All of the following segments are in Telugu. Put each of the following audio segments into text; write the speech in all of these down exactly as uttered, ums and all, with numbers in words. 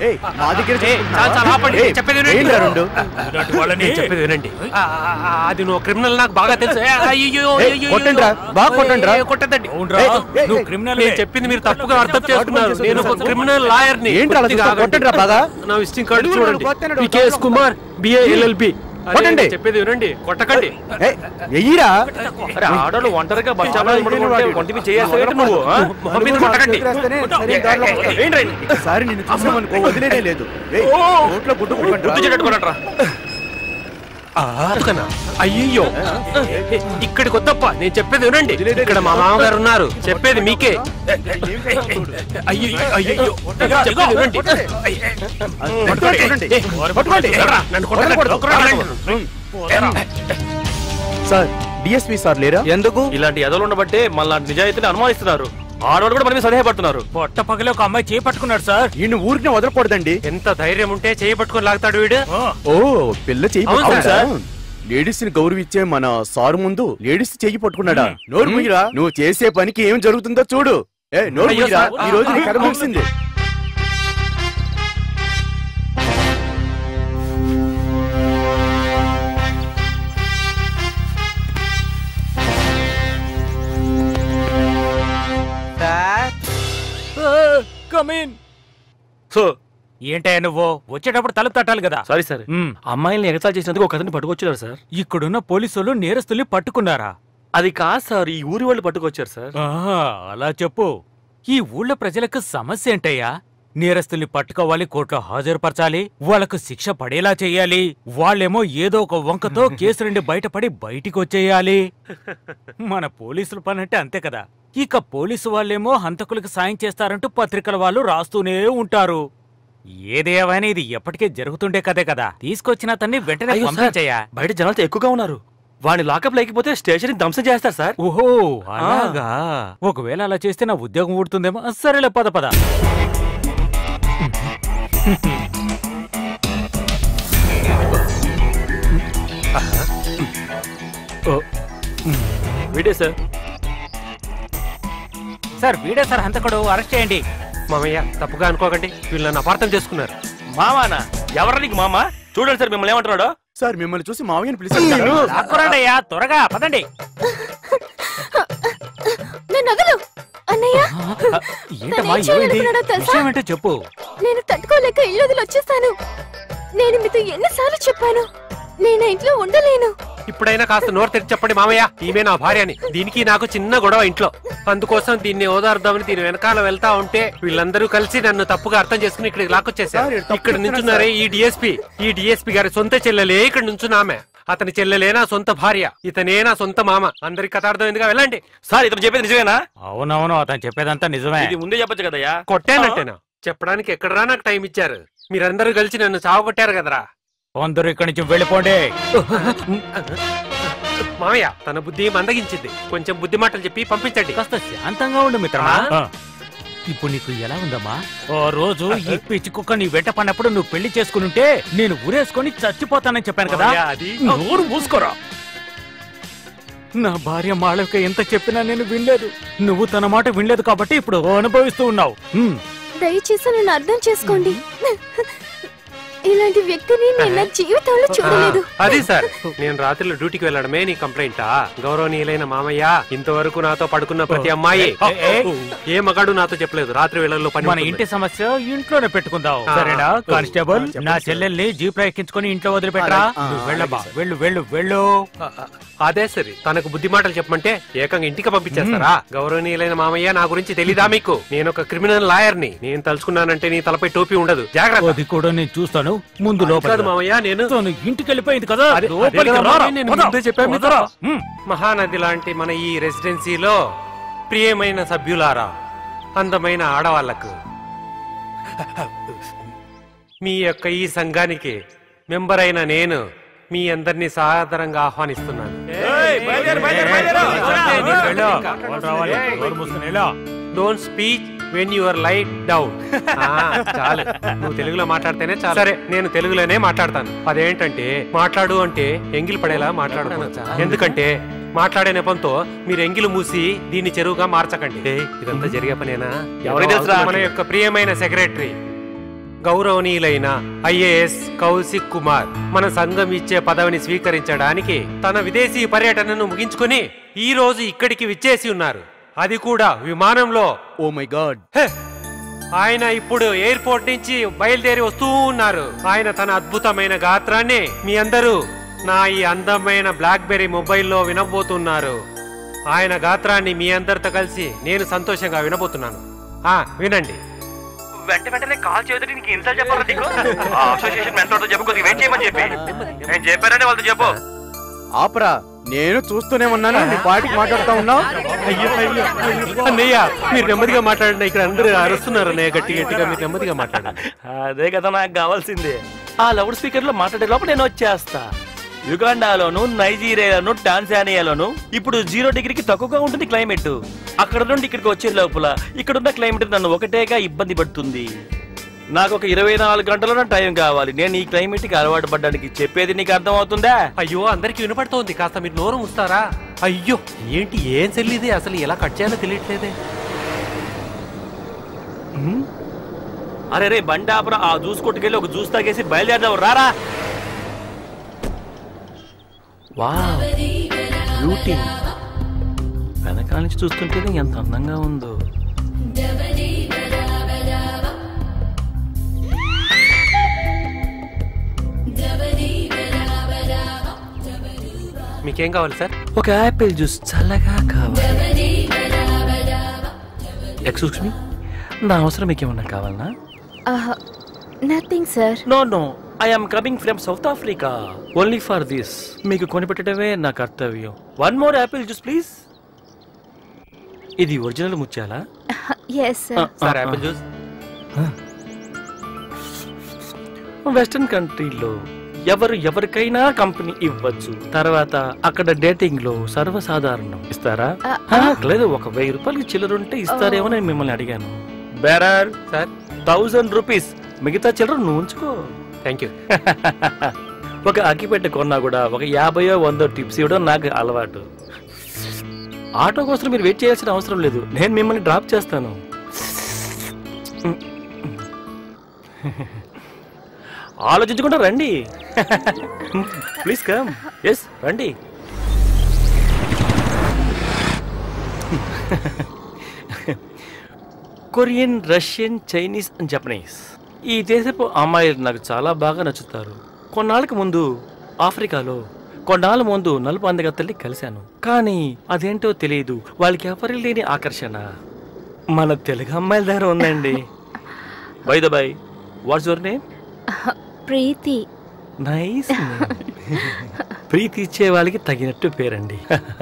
మా దగ్గర చెప్పేది వినండి. అది నువ్వు క్రిమినల్ నాకు బాగా తెలుసు. కొట్టదండి. నేను చెప్పింది మీరు తప్పుగా అర్థం చేసుకున్నారు. నేను ఒక క్రిమినల్ లాయర్ ని. నా విజిటింగ్ కార్డు చూడండి. VKS Kumar BA LLB. చెప్పేది వినండి. కొట్టకండి. ఆడోళ్ళు ఒంటరిగా ఒంటివి చేయాలి. అయ్యో ఇక్కడికి వద్దప్ప. నేను చెప్పేది వినండి. ఇక్కడ మా మామగారు ఉన్నారు. చెప్పేది మీకే. అయ్యో అయ్యో సార్ డిఎస్పీ సార్ లేరా? ఎందుకు? ఇలాంటి ఎదలు ఉండబట్టే మళ్ళీ నిజాయితీని అనుమానిస్తున్నారు. ఆడవాడు కూడా మనమే సందేహపడుతున్నారు. పొట్ట పగలే ఒక అమ్మాయి చేపట్టుకున్నాడు సార్. ఈయన ఊరికి వదలకూడదండి. ఎంత ధైర్యం ఉంటే చేపట్టుకుని లాగుతాడు వీడు. ఓ పిల్ల చేయి. లేడీస్ ని గౌరవించే మన సారు ముందు లేడీస్ చెయ్యి పట్టుకున్నాడా? నోరు ముయ్యరా. నువ్వు చేసే పనికి ఏం జరుగుతుందో చూడు. ఏ నోరు ముయ్యరా. ఈ రోజు నీ కథ ముగిసింది. ఏంటయ్యా నువ్వు వచ్చేటప్పుడు తలుపు తట్టాలి కదా. సారీ సార్, అమ్మాయిల్ని ఎగతాళి చేసినందుకు ఒక అతన్ని పట్టుకొచ్చారు సార్. ఇక్కడున్న పోలీసులు నేరస్తుల్ని పట్టుకున్నారా? అది కాదు సార్, ఈ ఊరి వాళ్ళు పట్టుకొచ్చారు సార్. అలా చెప్పు. ఈ ఊళ్ళో ప్రజలకు సమస్య ఏంటయ్యా? నేరస్తుల్ని పట్టుకోవాలి, కోర్టులో హాజరుపరచాలి, వాళ్లకు శిక్ష పడేలా చెయ్యాలి. వాళ్ళేమో ఏదో ఒక వంకతో కేసు నుండి బయటపడి బయటికి వచ్చేయాలి. మన పోలీసుల పని అంటే అంతే కదా. ఇక పోలీసు వాళ్ళేమో హంతకులకు సాయం చేస్తారంటూ పత్రికల వాళ్ళు రాస్తూనే ఉంటారు. ఏదేమైనా ఇది ఎప్పటికే జరుగుతుండే కదే కదా. తీసుకొచ్చిన అతన్ని వెంటనే పంపించయ్యా. బయట జనాలతో ఎక్కువగా ఉన్నారు. వాడిని లాకప్ లేకపోతే స్టేషన్ ధ్వంసం చేస్తారు సార్. ఓహో అలాగా. ఒకవేళ అలా చేస్తే నా ఉద్యోగం ఊడుతుందేమో. సరేలే పద పద. వీడే సార్. సార్ వీడే సార్ హంతకుడు. అరెస్ట్ చేయండి. మామయ్య తప్పుగా అనుకోకండి, వీళ్ళు నన్ను అపార్థం చేసుకున్నారు. మామానా? ఎవరు నీకు మామ? చూడండి సార్ మిమ్మల్ని ఏమంటున్నాడు. సార్ మిమ్మల్ని చూసి మామయ్యని పిలిచారు. త్వరగా పదండి. ఏంటో చెప్పు. నేను తట్టుకోలేక ఇల్లు వదిలి వచ్చేస్తాను. నేను మీతో ఎన్నిసార్లు చెప్పాను, నేను ఇంట్లో ఉండలేను. ఇప్పుడైనా కాస్త నోరు తెరిచి చెప్పండి మామయ్య, ఈమె నా భార్య అని. దీనికి నాకు చిన్న గొడవ ఇంట్లో. అందుకోసం దీన్ని ఓదార్దామని దీని వెనకాల వెళ్తా ఉంటే వీళ్ళందరూ కలిసి నన్ను తప్పుగా అర్థం చేసుకుని ఇక్కడికి లాక్కొచ్చేసారు. ఇక్కడ నుంచున్నారే ఈ డిఎస్పీ. ఈ డిఎస్పీ గారి సొంత చెల్లెలే ఇక్కడ నుంచున్నామే. అతని చెల్లెలే నా సొంత భార్య, ఇతనే నా సొంత మామ. అందరికి కథ అర్థమైందిగా, వెళ్ళండి. సార్ ఇతను చెప్పేది నిజమేనా? అవునవును, అతను చెప్పేదంతా నిజమే. ఇది ముందే చెప్పొచ్చు కదయ్యా. కొట్టానంటేనా? చెప్పడానికి ఎక్కడరా నాకు టైం ఇచ్చారు. మీరందరూ కలిసి నన్ను చావగొట్టారు కదరా. అందరూ ఇక్కడి నుంచి వెళ్ళిపోండి. మామయ్య తన బుద్ధి మందగించింది. కొంచెం బుద్ధి మాటలు చెప్పి పంపించండి. కాస్త శాంతంగా ఉండు మిత్రమా. ఇప్పుడు నీకు ఎలా ఉందమ్మా? ఓ రోజు ఈ పిచ్చి కుక్క నీ వెంట పడినప్పుడు నువ్వు పెళ్లి చేసుకుని నేను ఊరేసుకొని చచ్చిపోతానని చెప్పాను కదా. నోరు మూసుకోరా. నా భార్య మాళవిక ఎంత చెప్పినా నేను వినలేదు. నువ్వు తన మాట వినలేదు కాబట్టి ఇప్పుడు అనుభవిస్తూ ఉన్నావు. దయచేసి నన్ను అర్థం చేసుకోండి. ఇలాంటి వ్యక్తిని నేను నా జీవితంలో చూడలేదు. అది సార్, నేను రాత్రిలో డ్యూటీకి వెళ్ళడమే నీ కంప్లైంటా? గౌరవనీయులైన మామయ్య, ఇంతవరకు నాతో పడుకున్న ప్రతి అమ్మాయి ఏ మగాడు నాతో చెప్పలేదు రాత్రి వేళల్లో పని. మన ఇంటి సమస్య ఇంట్లోనే పెట్టుకుందాం, సరేనా? కానిస్టేబుల్, నా చెల్లెల్ని జీప్ లో ఎక్కించుకుని ఇంట్లో వదిలిపెట్టరా. వెళ్ళబా, వెళ్ళు వెళ్ళు వెళ్ళు. అదే సరే, తనకు బుద్ధి మాటలు చెప్పమంటే ఏకంగా ఇంటికి పంపించేస్తారా? గౌరవనీయులైన మామయ్య, నా గురించి తెలీదా మీకు? నేను ఒక క్రిమినల్ లాయర్ ని. నేను తలుచుకున్నానంటే నీ తలపై టోపీ ఉండదు. జాగ్రత్త. అది కూడా నేను చూస్తాను. ముందు లోపల మామయ్య, నేను ఇంటికి వెళ్ళిపోయింది కదా. మహానది లాంటి మన ఈ రెసిడెన్సీలో ప్రియమైన సభ్యులారా, అందమైన ఆడవాళ్లకు, మీ యొక్క ఈ సంఘానికి మెంబర్ అయిన నేను మీ అందరినీ సాదరంగా ఆహ్వానిస్తున్నాను. Don't speech when your light down. చాలు, నువ్వు తెలుగులో మాట్లాడితేనే చాలు. సరే, నేను తెలుగులోనే మాట్లాడతాను. అదేంటంటే, మాట్లాడు అంటే ఎంగిలి పడేలా మాట్లాడుకోవచ్చు. ఎందుకంటే మాట్లాడే నెపంతో మీరు ఎంగిలు మూసి దీన్ని చెరువుగా మార్చకండి. ఇదంతా జరిగే పనేనా? ఎవరికి తెలుసు? మన యొక్క ప్రియమైన సెక్రటరీ గౌరవనీయులైన ఐఏఎస్ కౌశిక్ కుమార్ మన సంఘం ఇచ్చే పదవిని స్వీకరించడానికి తన విదేశీ పర్యటనను ముగించుకుని ఈ రోజు ఇక్కడికి విచ్చేసి ఉన్నారు. అది కూడా విమానంలో. Oh my god. ఆయన ఇప్పుడు ఎయిర్పోర్ట్ నుంచి బయలుదేరి వస్తూ ఉన్నారు. ఆయన తన అద్భుతమైన గాత్రాన్ని మీ అందరూ నా ఈ అందమైన బ్లాక్ బెర్రీ మొబైల్లో వినబోతున్నారు. ఆయన గాత్రాన్ని మీ అందరితో కలిసి నేను సంతోషంగా వినబోతున్నాను. ఆ వినండి. వెంట వెంటనే కాల్ చేయదు నీకు ఇన్సల్ట్ చెప్పాలి నీకు. అసోసియేషన్ మెంటర్తో చెప్పు, కొద్దిగా వెయిట్ చేయమని చెప్పి నేను చెప్పానని వాళ్ళతో చెప్పు. ఆపరా, నేను చూస్తూనే ఉన్నాను నీ పాటికి మాట్లాడుతా ఉన్నావు. అన్నయ్య మీరు నెమ్మదిగా మాట్లాడండి, ఇక్కడ అందరూ అరుస్తున్నారు అన్నయ్య, గట్టి గట్టిగా మీరు నెమ్మదిగా మాట్లాడండి. అదే కదా నాకు కావాల్సిందే. ఆ లౌడ్ స్పీకర్ లో మాట్లాడే లోపల నేను వచ్చేస్తా. యుగాండాలోను, నైజీరియాలోను, టాంజానియాలోను ఇప్పుడు జీరో డిగ్రీకి తక్కువగా ఉంటుంది క్లైమేట్. అక్కడ నుండి ఇక్కడికి వచ్చే లోపల ఇక్కడున్న క్లైమేట్ నన్ను ఒకటేగా ఇబ్బంది పడుతుంది. నాకు ఒక ఇరవై నాలుగు గంటల టైం కావాలి. నేను ఈ క్లైమేట్ కి అలవాటు పడ్డానికి. చెప్పేది నీకు అర్థం అవుతుందా? అయ్యో అందరికి వినపడుతోంది, కాస్త మీరు నోరు ముస్తారా? అయ్యో ఏంటి ఏం చెల్లిది, అసలు ఎలా కట్ చేయాలో తెలియట్లేదే. అరే రే బండాపురా, ఆ జ్యూస్ కొట్టుకెళ్ళి ఒక జ్యూస్ తాగేసి బయలుదేరదాం రారా. Wow beauty. వెనకాల నుంచి చూస్తుంటేనే ఎంత అందంగా ఉందో. మీకేం కావాలి సార్? ఒక యాపిల్ జ్యూస్ చల్లగా కావాలి. ఎక్స్క్యూజ్ మీ, నా అవసరం మీకేమన్నా కావాలనా? Nothing sir. No no, I am coming from South Africa only for this. మీకు కొనిపెట్టడమే నా కర్తవ్యం. One more apple juice please. ఇది ఒరిజినల్ ముత్యాలా? Yes sir. Sir apple juice. Western కంట్రీలో ఎవరు ఎవరికైనా కంపెనీ ఇవ్వచ్చు. తర్వాత అక్కడ డేటింగ్ లో సర్వసాధారణం. ఇస్తారా? లేదు, ఒక వెయ్యి రూపాయలకి చిల్లరుంటే ఇస్తారేమో నేను మిమ్మల్ని అడిగాను. బేరర్ సార్ థౌసండ్ రూపీస్, మిగతా చిల్లర నువ్వు ఉంచుకో. Thank you. ఒక అగ్గిపెట్టె కొన్నా కూడా ఒక యాభయో వందో టిప్స్ ఇవ్వడం నాకు అలవాటు. ఆటో కోసం మీరు వెయిట్ చేయాల్సిన అవసరం లేదు, నేను మిమ్మల్ని డ్రాప్ చేస్తాను. ఆలోచించకుండా రండి. Please come. ఎస్ రండి. Korean, Russian, Chinese and Japanese ఈ దేశపు అమ్మాయిలు నాకు చాలా బాగా నచ్చుతారు. కొన్నాళ్ళకి ముందు ఆఫ్రికాలో కొన్నాళ్ళ ముందు నలుపు అందగత్తల్ని కలిశాను. కానీ అదేంటో తెలియదు, వాళ్ళకి ఎవరి లేని ఆకర్షణ మన తెలుగు అమ్మాయిల దగ్గర ఉందండి. Bye the bye, what's your name? Preethi. Nice. ప్రీతి ఇచ్చే వాళ్ళకి తగినట్టు పేరండి.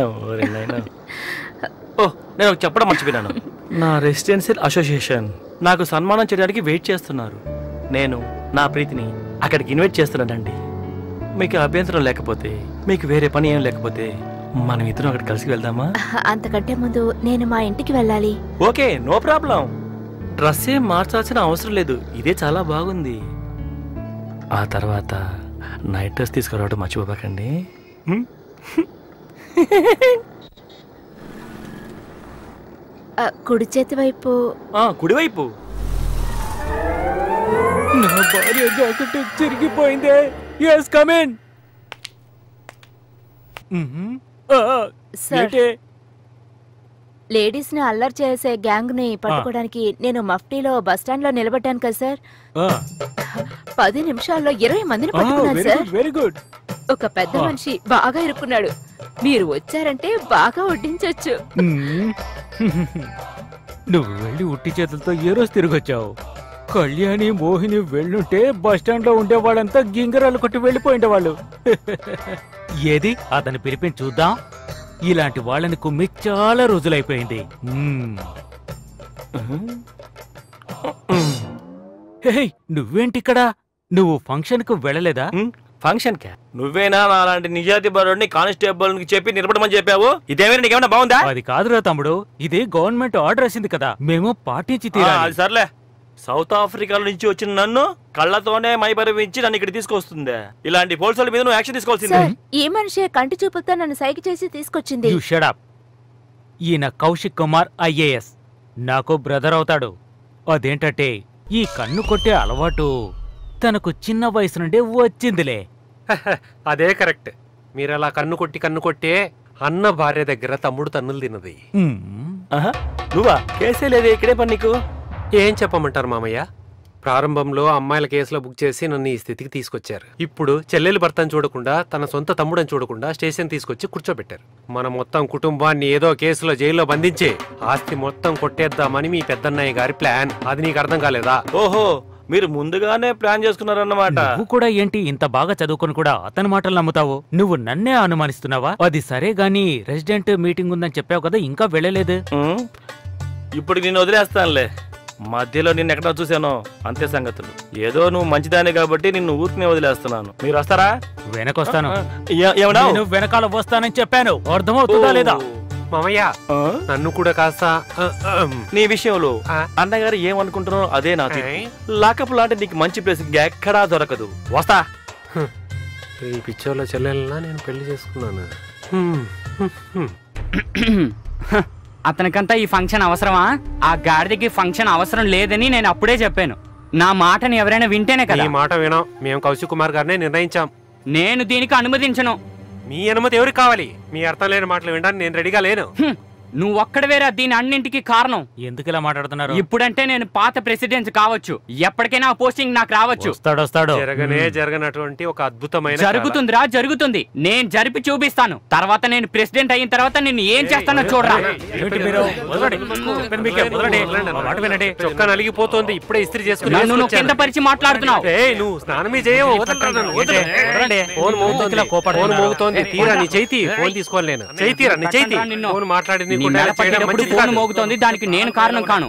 ఓ నేను చెప్పడం మర్చిపోయినాను. నా రెసిడెన్షియల్ అసోసియేషన్ నాకు సన్మానం చేయడానికి వెయిట్ చేస్తున్నారు. నేను నా ప్రీతిని అక్కడికి ఇన్వైట్ చేస్తున్నానండి. మీకు అభ్యంతరం లేకపోతే, మీకు వేరే పని ఏం లేకపోతే మనం ఇద్దరం అక్కడ కలిసి వెళ్దామా? అంతకంటే ముందు నేను మా ఇంటికి వెళ్ళాలి. Okay, no problem. డ్రెస్ ఏం మార్చాల్సిన అవసరం లేదు, ఇదే చాలా బాగుంది. ఆ తర్వాత నైట్ డ్రెస్ తీసుకురావడం మర్చిపోకండి. కుడి చేతి వైపు. కుడివైపు. నా భార్య జాకెట్ చిరిగిపోయిందే. Yes come in. Sir, ladies ని అల్లరి చేసే గ్యాంగ్ ని పట్టుకోవడానికి నేను మఫ్టీలో బస్ స్టాండ్ లో నిలబడ్డాను కదా సార్. పది నిమిషాల్లో ఇరవై మందిని పట్టుకున్నాను సార్. Very good. ఒక పెద్ద మనిషి బాగా ఇరుక్కున్నాడు. మీరు వచ్చారంటే బాగా వడ్డించొచ్చు. నువ్వు వెళ్ళి ఉట్టి చేతులతో ఏ రోజు తిరిగొచ్చావు? కళ్యాణి, మోహిని వెళ్ళుంటే బస్ స్టాండ్ లో ఉండేవాళ్ళంతా గింగరాలు కొట్టి వెళ్ళిపోయిండేవాళ్ళు. ఏది అతన్ని పిలిపించి చూద్దాం. ఇలాంటి వాళ్ళని కుమ్మి చాలా రోజులైపోయింది. నువ్వేంటిక్కడ? నువ్వు ఫంక్షన్ కు వెళ్ళలేదా? ఫంక్షన్ కా? నువ్వేనా అలాంటి నిజాయితీ బరుడిని కానిస్టేబుల్ చెప్పి నిలబడమని చెప్పావు? ఇదేమైనా నీకేమైనా బాగుందా? అది కాదురా తమ్ముడు, ఇది గవర్నమెంట్ ఆర్డర్ వేసింది కదా, మేము పాటించి తీరాలి. సర్లే, సౌత్ ఆఫ్రికా నుంచి వచ్చిన నన్ను కళ్ళతోనే మైపరివించి నన్ను ఇక్కడ తీసుకొస్తుందే. ఇలాంటి పోలీసుల మీద నువ్వు యాక్షన్ తీసుకోవాల్సిందే. ఈ మనిషి కంటి చూపులతో నన్ను సైకి చేసి తీసుకొచ్చింది. You shut up. ఈయన కౌశిక్ కుమార్ ఐఏఎస్, నాకు బ్రదర్ అవుతాడు. అదేంటంటే ఈ కన్ను కొట్టే అలవాటు తనకు చిన్న వయసు నుండే వచ్చిందిలే. అదే కరెక్ట్. మీరలా కన్ను కొట్టి కన్ను కొట్టే అన్న భార్య దగ్గర తమ్ముడు తన్నులు తిన్నది. నువ్వా? కేసే లేదే, ఇక్కడే పని నీకు. ఏం చెప్పమంటారు మామయ్య? ప్రారంభంలో అమ్మాయిల కేసులో బుక్ చేసి నన్ను ఈ స్థితికి తీసుకొచ్చారు. ఇప్పుడు చెల్లెలు భర్తను చూడకుండా తన సొంత తమ్ముడని చూడకుండా స్టేషన్ తీసుకొచ్చి కూర్చోబెట్టారు. మన మొత్తం కుటుంబాన్ని ఏదో కేసులో జైల్లో బంధించి ఆస్తి మొత్తం కొట్టేద్దామని మీ పెద్దన్నయ్య గారి ప్లాన్. అది నీకు అర్థం కాలేదా? ఓహో, మీరు ముందుగానే ప్లాన్ చేసుకున్నారన్నమాట. నువ్వు కూడా ఏంటి ఇంత బాగా చదువుకొని కూడా అతని మాటలు నమ్ముతావు? నువ్వు నన్నే అనుమానిస్తున్నావా? అది సరే గాని రెసిడెంట్ మీటింగ్ ఉందని చెప్పావు కదా, ఇంకా వెళ్ళలేదు. ఇప్పుడు నేను వదిలేస్తానులే. మధ్యలో నిన్ను ఎక్కడ చూసానో అంతే సంగతులు. ఏదో నువ్వు మంచిదానే కాబట్టి నిన్ను ఊరికనే వదిలేస్తున్నాను. మీరు వస్తారా? వెనకొస్తాను. ఏమన్నా వెనకాల వస్తానని చెప్పాను, అర్థమవుతుందా లేదా? మామయ్య, నన్ను కూడా కాస్త నీ విషయంలో అన్నగారు ఏమనుకుంటున్నారో అదే నాకు. లాకప్ లాంటి నీకు మంచి ప్లేస్ ఎక్కడా దొరకదు. వస్తా. ఈ పిచ్చోళ్ళ చెల్లెల్లా నేను పెళ్లి చేసుకున్నాను. అతనికంతా ఈ ఫంక్షన్ అవసరమా? ఆ గాడిదకి ఫంక్షన్ అవసరం లేదని నేను అప్పుడే చెప్పాను. నా మాటని ఎవరైనా వింటేనే కదా. ఈ మాట వినాం. మేము కౌశిక్ కుమార్ గారినే నిర్ణయించాం. నేను దీనికి అనుమతించను. మీ అనుమతి ఎవరికి కావాలి? మీ అర్థం లేని మాటలు వినడానికి నేను రెడీగా లేను. నువ్వు ఒక్కడవేరా దీని అన్నింటికి కారణం. ఎందుకు ఇలా మాట్లాడుతున్నారు? ఇప్పుడంటే నేను పాత ప్రెసిడెంట్ కావచ్చు, ఎప్పటికైనా పోస్టింగ్ నాకు రావచ్చు. జరగనే జరగనటువంటి ఒక అద్భుతమైన జరుగుతుందిరా, జరుగుతుంది. నేను జరిపి చూపిస్తాను. తర్వాత నేను ప్రెసిడెంట్ అయిన తర్వాత నేను ఏం చేస్తానో చూడరా. చొక్కా నలిగిపోతుంది. ఇప్పుడే ఇస్త్రీ చేసుకుని నువ్వు కింద పరిచి మాట్లాడుతున్నావు. నువ్వు స్నానమే చేయవు. ఫోన్ మోగుతోంది. తీరా నీ చేతి ఫోన్ తీసుకోవాలి. నేను చేతిరా నీ చేతి ఫోన్ మాట్లాడింది. ఫోన్ మోగుతోంది, దానికి నేను కారణం కాను.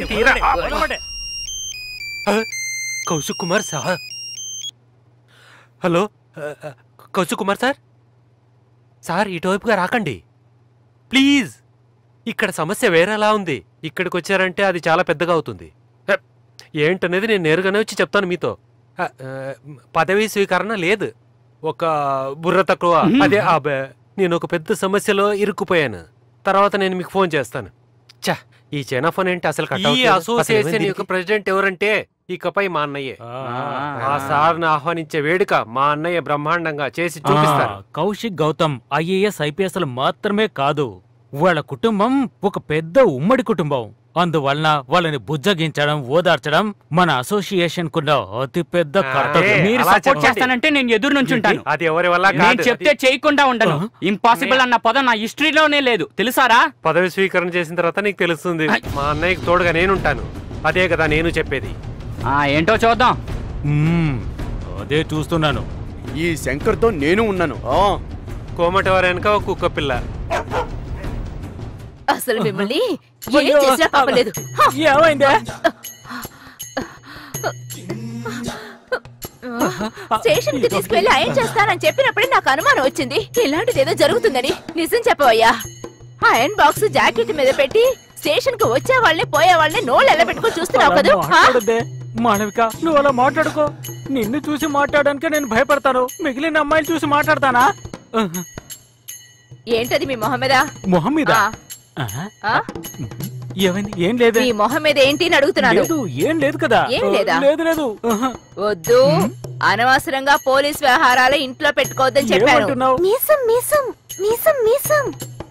Kaushik Kumar sir. Hello Kaushik Kumar sir. Sir ఇటువైపుగా రాకండి ప్లీజ్. ఇక్కడ సమస్య వేరేలా ఉంది. ఇక్కడికి వచ్చారంటే అది చాలా పెద్దగా అవుతుంది. ఏంటనేది నేను నేరుగానే వచ్చి చెప్తాను మీతో. పదవీ స్వీకరణ లేదు, ఒక బుర్ర తక్కువ. అదే నేను ఒక పెద్ద సమస్యలో ఇరుక్కుపోయాను. తర్వాత నేను మీకు ఫోన్ చేస్తాను. చా, ఈ చైనా ఫోన్ ఏంటి అసలు? ఈ అసోసియేషన్ యొక్క ప్రెసిడెంట్ ఎవరంటే ఇకపై మా అన్నయ్యే. ఆ సార్ను ఆహ్వానించే వేడుక మా అన్నయ్య బ్రహ్మాండంగా చేసి చూపిస్తారు. కౌశిక్ గౌతమ్ ఐఏఎస్ ఐపీఎస్ మాత్రమే కాదు, వాళ్ళ కుటుంబం ఒక పెద్ద ఉమ్మడి కుటుంబం. అందువలన వాళ్ళని బుజ్జగించడం, ఓదార్చడం మన అసోసియేషన్ కున్న అతి పెద్ద కర్తవ్యం. మీరు సపోర్ట్ చేస్తానంటే నేను ఎదురు నుంచి ఉంటాను. అది ఎవరి వల్ల నేను చెప్తే చేయకుండా ఉండను. ఇంపాసిబుల్ అన్న పదం నా హిస్టరీలోనే లేదు, తెలుసారా? పదవి స్వీకరణ చేసిన తర్వాత నీకు తెలుస్తుంది. మా అన్నయ్యకి తోడుగా నేనుంటాను. అదే కదా నేను చెప్పేది. ఏంటో చూద్దాం. అదే చూస్తున్నాను. ఈ శంకర్ తో నేను ఉన్నాను. కోమటి వారెనక ఒక కుక్క పిల్ల. అసలు మిమ్మల్ని ఏం చేసినా పాపలేదు. ఏమైందా? స్టేషన్ కి తీసుకెళ్లి ఆయన చేస్తానని చెప్పినప్పుడే నాకు అనుమానం వచ్చింది. ఇలాంటిది ఏదో జరుగుతుందని. నిజం చెప్పవయ్యా. ఐరన్ బాక్స్ జాకెట్ మీద పెట్టి స్టేషన్ కి వచ్చే వాళ్ళని పోయే వాళ్ళని నోళ్ళు ఎలా పెట్టుకుని చూస్తున్నావు కదా. మాళవిక, నువ్వు అలా మాట్లాడుకో. నిన్ను చూసి మాట్లాడడానికి నేను భయపడతాను, మిగిలిన అమ్మాయిలు చూసి మాట్లాడతానా? ఏంటది మీ మొహం మీద? మొహం మీద ఏమైంది? ఏం లేదు. మీ మొహం మీద ఏంటి అని అడుగుతున్నాను. ఏం లేదు కదా. ఏం లేదా? లేదు లేదు. వద్దు, అనవసరంగా పోలీస్ వ్యవహారాలు ఇంట్లో పెట్టుకోవద్దని చెప్పాను. మీసం మీసం మీసం మీసం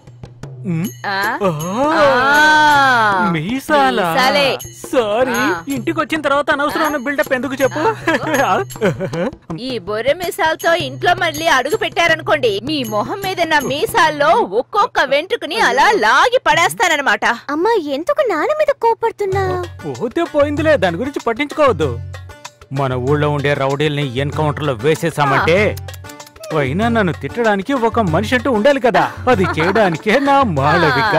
మీసాలే. సారీ, ఇంటికి వచ్చిన తర్వాత అనవసరమైన బిల్డప్ ఎందుకు చెప్పు. ఈ బొర్రె మీసాలతో ఇంట్లో మళ్ళీ అడుగు పెట్టారనుకోండి, మీ మొహం మీద నా మీసాల్లో ఒక్కొక్క వెంట్రుకని అలా లాగి పడేస్తానన్నమాట. అమ్మా, ఎందుకు నాన్న మీద కోపడుతున్నా? పోతే పోయిందిలే, దాని గురించి పట్టించుకోవద్దు. మన ఊళ్ళో ఉండే రౌడీల్ని ఎన్కౌంటర్ లో వేసేసామంటే అయినా నన్ను తిట్టడానికి ఒక మనిషి అంటూ ఉండాలి కదా. అది చేయడానికే నా మాళవిక.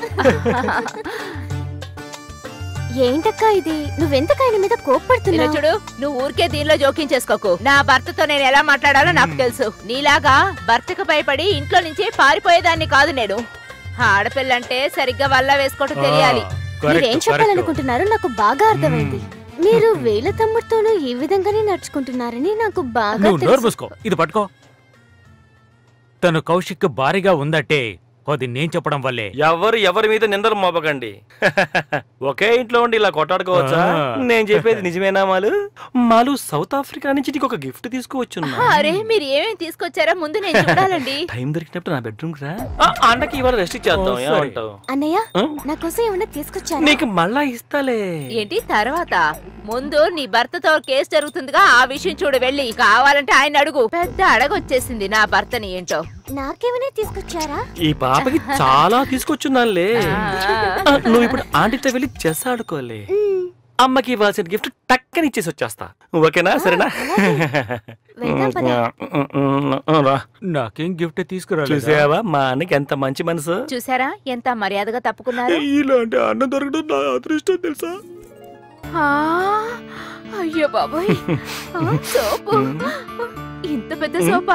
ఏంటక్కా ఇది? నువ్వెంతకు ఆయన మీద కోప్పడుతున్నావు? చూడు, నువ్వు ఊరికే దీనిలో జోక్యం చేసుకోకు. నా భర్తతో నేను ఎలా మాట్లాడాలో నాకు తెలుసు. నీలాగా భర్తకు భయపడి ఇంట్లో నుంచి పారిపోయేదాన్ని కాదు నేను. ఆడపిల్లంటే సరిగ్గా వల్ల వేసుకోవటం తెలియాలి. మీరేం చెప్పాలనుకుంటున్నారో నాకు బాగా అర్థమైంది. మీరు వేల తమ్ముడితోనూ ఈ విధంగానే నడుచుకుంటున్నారని నాకు బాగా తెలుసు. ఇది పట్టుకో. తను కౌశిక్ భారీగా ఉందంటే అది నేను చెప్పడం వల్లే. ఎవరు ఎవరి మీద నిందలు మోపకండి. ఒకే ఇంట్లో ఉండి ఇలా కొట్టాడుకోవచ్చా? నేను చెప్పేది నిజమేనా మాలు? మాలు సౌత్ ఆఫ్రికా నుంచి నీకు ఒక గిఫ్ట్ తీసుకువచ్చున్నా. అరే మీరు ఏమేమి తీసుకొచ్చారా ముందు నేను చూడాలండి. టైం దొరికినప్పుడు నా బెడ్రూమ్ రా. అన్నకి ఇవాళ రెస్ట్ ఇచ్చేద్దాం. ఏమంటావు అన్నయ్య? నా కోసం ఏమన్నా తీసుకొచ్చారా? నీకు మళ్ళా ఇస్తాలే. ఏంటి తర్వాత? ముందు నీ భర్తతో కేసు జరుగుతుందిగా, ఆ విషయం చూడు వెళ్ళి. కావాలంటే ఆయన అడుగు. పెద్ద అడగొచ్చేసింది నా భర్తని ఏంటో. నాకేమైనా తీసుకొచ్చారా? ఈ పాపకి చాలా తీసుకొచ్చున్నానులే. నువ్వు ఇప్పుడు ఆంటీతో వెళ్ళి చెస్ ఆడుకోలే. అమ్మకి ఇవ్వాల్సిన గిఫ్ట్ టక్కని ఇచ్చేసి వచ్చేస్తా. ఓకేనా? సరేనా? నాకేం గిఫ్ట్ తీసుకురా. చూసావా మా అన్నకి ఎంత మంచి మనసు? చూసారా ఎంత మర్యాదగా తప్పుకున్నారు. ఇలాంటి అన్న దొరకడం నా అదృష్టం తెలుసా? అయ్యో బాబాయ్, సోపు, ఇంత పెద్ద సోపా?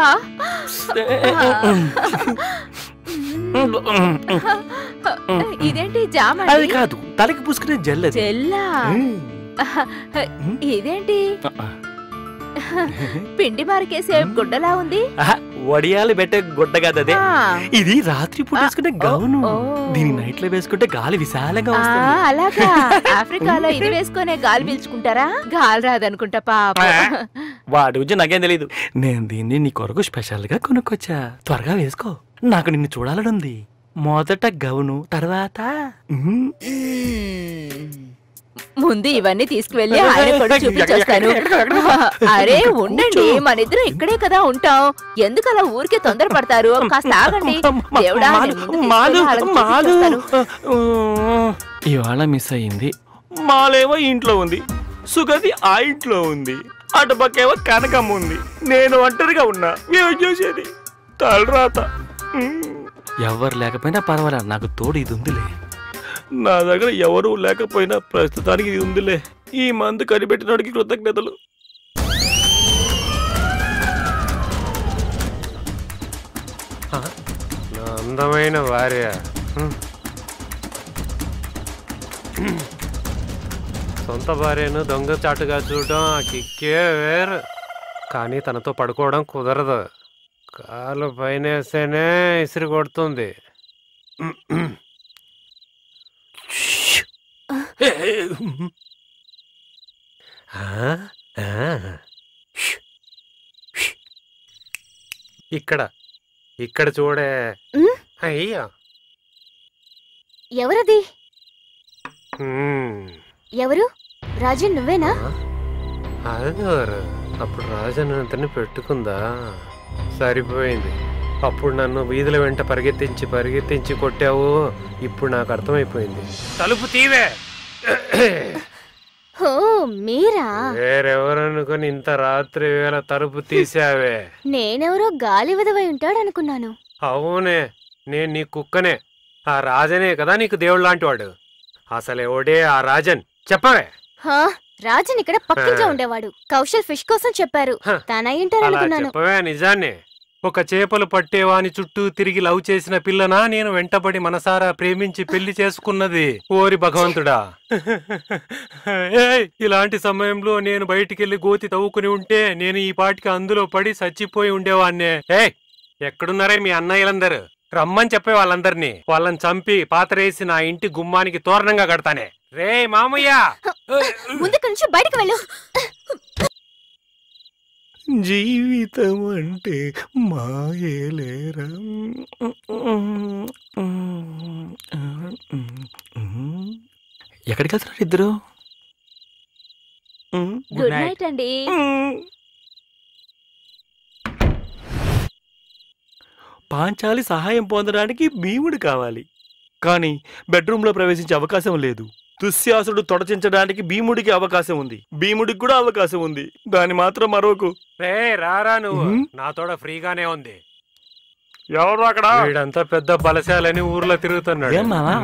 ఇదేంటి జామ? అది కాదు, తలకి పూసుకునే జెల్. జెల్లా? ఇదేంటి పిండి మారికేసే గుడ్డలా ఉంది? వడియాలు పెట్టే గుడ్డ కాదు అదే. ఇది రాత్రి పూట వేసుకుంటే గౌను. దీని నైట్ లో వేసుకుంటే గాలి విశాలంగా వస్తుంది. అలాగా? ఆఫ్రికాలో ఇది వేసుకునే గాలి పీల్చుకుంటారా? గాలి రాదనుకుంటా పాప. వాటి గురించి నాకేం తెలీదు. నేను దీన్ని నీ కొరకు స్పెషల్ గా కొనుక్కొచ్చా. త్వరగా వేసుకో, నాకు నిన్ను చూడాలని ఉంది. మొదట గౌను, తర్వాత ముందు ఇవన్నీ తీసుకువెళ్ళి ఆయన కూడా చూపించేస్తాను. అరే ఉండండి, మన ఇద్దరం ఇక్కడే కదా ఉంటాం. ఎందుకు అలా ఊరికే తొందర పడతారు? కాస్త ఆగండి. దేవుడా, ఇవాళ మిస్ అయ్యింది. మాలేమో ఇంట్లో ఉంది, సుగతి ఆ ఇంట్లో ఉంది, అటుపక్కేమో కనకమ్మ ఉంది. నేను ఒంటరిగా ఉన్నా. ఏం చేసేది? తలరాత. ఎవరు లేకపోయినా పర్వాలేదు, నాకు తోడు ఇది ఉందిలే. నా దగ్గర ఎవరు లేకపోయినా ప్రస్తుతానికి ఇది ఉందిలే. ఈ మందు కనిపెట్టినోడికి కృతజ్ఞతలు. నా అందమైన భార్య. సొంత భార్యను దొంగచాటుగా చూడడం ఆ కిక్కే వేరు. కానీ తనతో పడుకోవడం కుదరదు. కాలు పైన వేస్తేనే ఇసిరి కొడుతుంది. ఇక్కడ ఇక్కడ చూడే. అయ్యా ఎవరది? హ్మ్. ఎవరు? రాజన్ నువ్వేనా? అదెవరు? అప్పుడు రాజన్ అతన్ని పెట్టుకుందా? సరిపోయింది. అప్పుడు నన్ను వీధుల వెంట పరిగెత్తించి పరిగెత్తించి కొట్టావు. ఇప్పుడు నాకు అర్థమైపోయింది. తలుపు తీవే. ఓ మీరా? వేరెవరనుకుని ఇంత రాత్రి వేళ తలుపు తీసావే? నేనెవరో గాలి విధవై ఉంటాడనుకున్నాను. అవునే, నేను నీ కుక్కనే. ఆ రాజనే కదా నీకు దేవుడు లాంటి వాడు. అసలే ఓడే ఆ రాజన్. చెప్పవే. రాజన్ ఇక్కడ పక్కింట్లో ఉండేవాడు. కౌశల్ ఫిష్ కోసం చెప్పారు. తన ఏంటారనుకున్నాను. చెప్పవే నిజాన్ని. ఒక చేపలు పట్టేవాని చుట్టూ తిరిగి లవ్ చేసిన పిల్లనా నేను వెంటబడి మనసారా ప్రేమించి పెళ్లి చేసుకున్నది? ఓరి భగవంతుడా. ఇలాంటి సమయంలో నేను బయటికెళ్లి గోతి తవ్వుకుని ఉంటే నేను ఈ పాటికి అందులో పడి చచ్చిపోయి ఉండేవాన్నే. ఏ ఎక్కడున్నారే మీ అన్నయ్యలందరూ? రమ్మని చెప్పే వాళ్ళందరినీ. వాళ్ళని చంపి పాతరేసి నా ఇంటి గుమ్మానికి తోరణంగా కడతానే. రే మామయ్య, ముందు నుంచి బయటకు వెళ్ళు. జీవితం అంటే మాయేలేరా. ఎక్కడికి వెళ్తున్నారు ఇద్దరు? గుడ్ నైట్ అండి. పాంచాలి సహాయం పొందడానికి భీముడు కావాలి, కానీ బెడ్రూమ్ లో ప్రవేశించే అవకాశం లేదు. దుశ్శాసుడు తొడచించడానికి భీముడికి అవకాశం ఉంది, భీముడికి కూడా అవకాశం ఉంది. దాని మాత్రం మరొకు. రే రారా, నువ్వు నా తోడ ఫ్రీగానే ఉంది. ఎవరు అక్కడ? వీడంతా పెద్ద బలశాలని ఊర్లో తిరుగుతున్నాడు.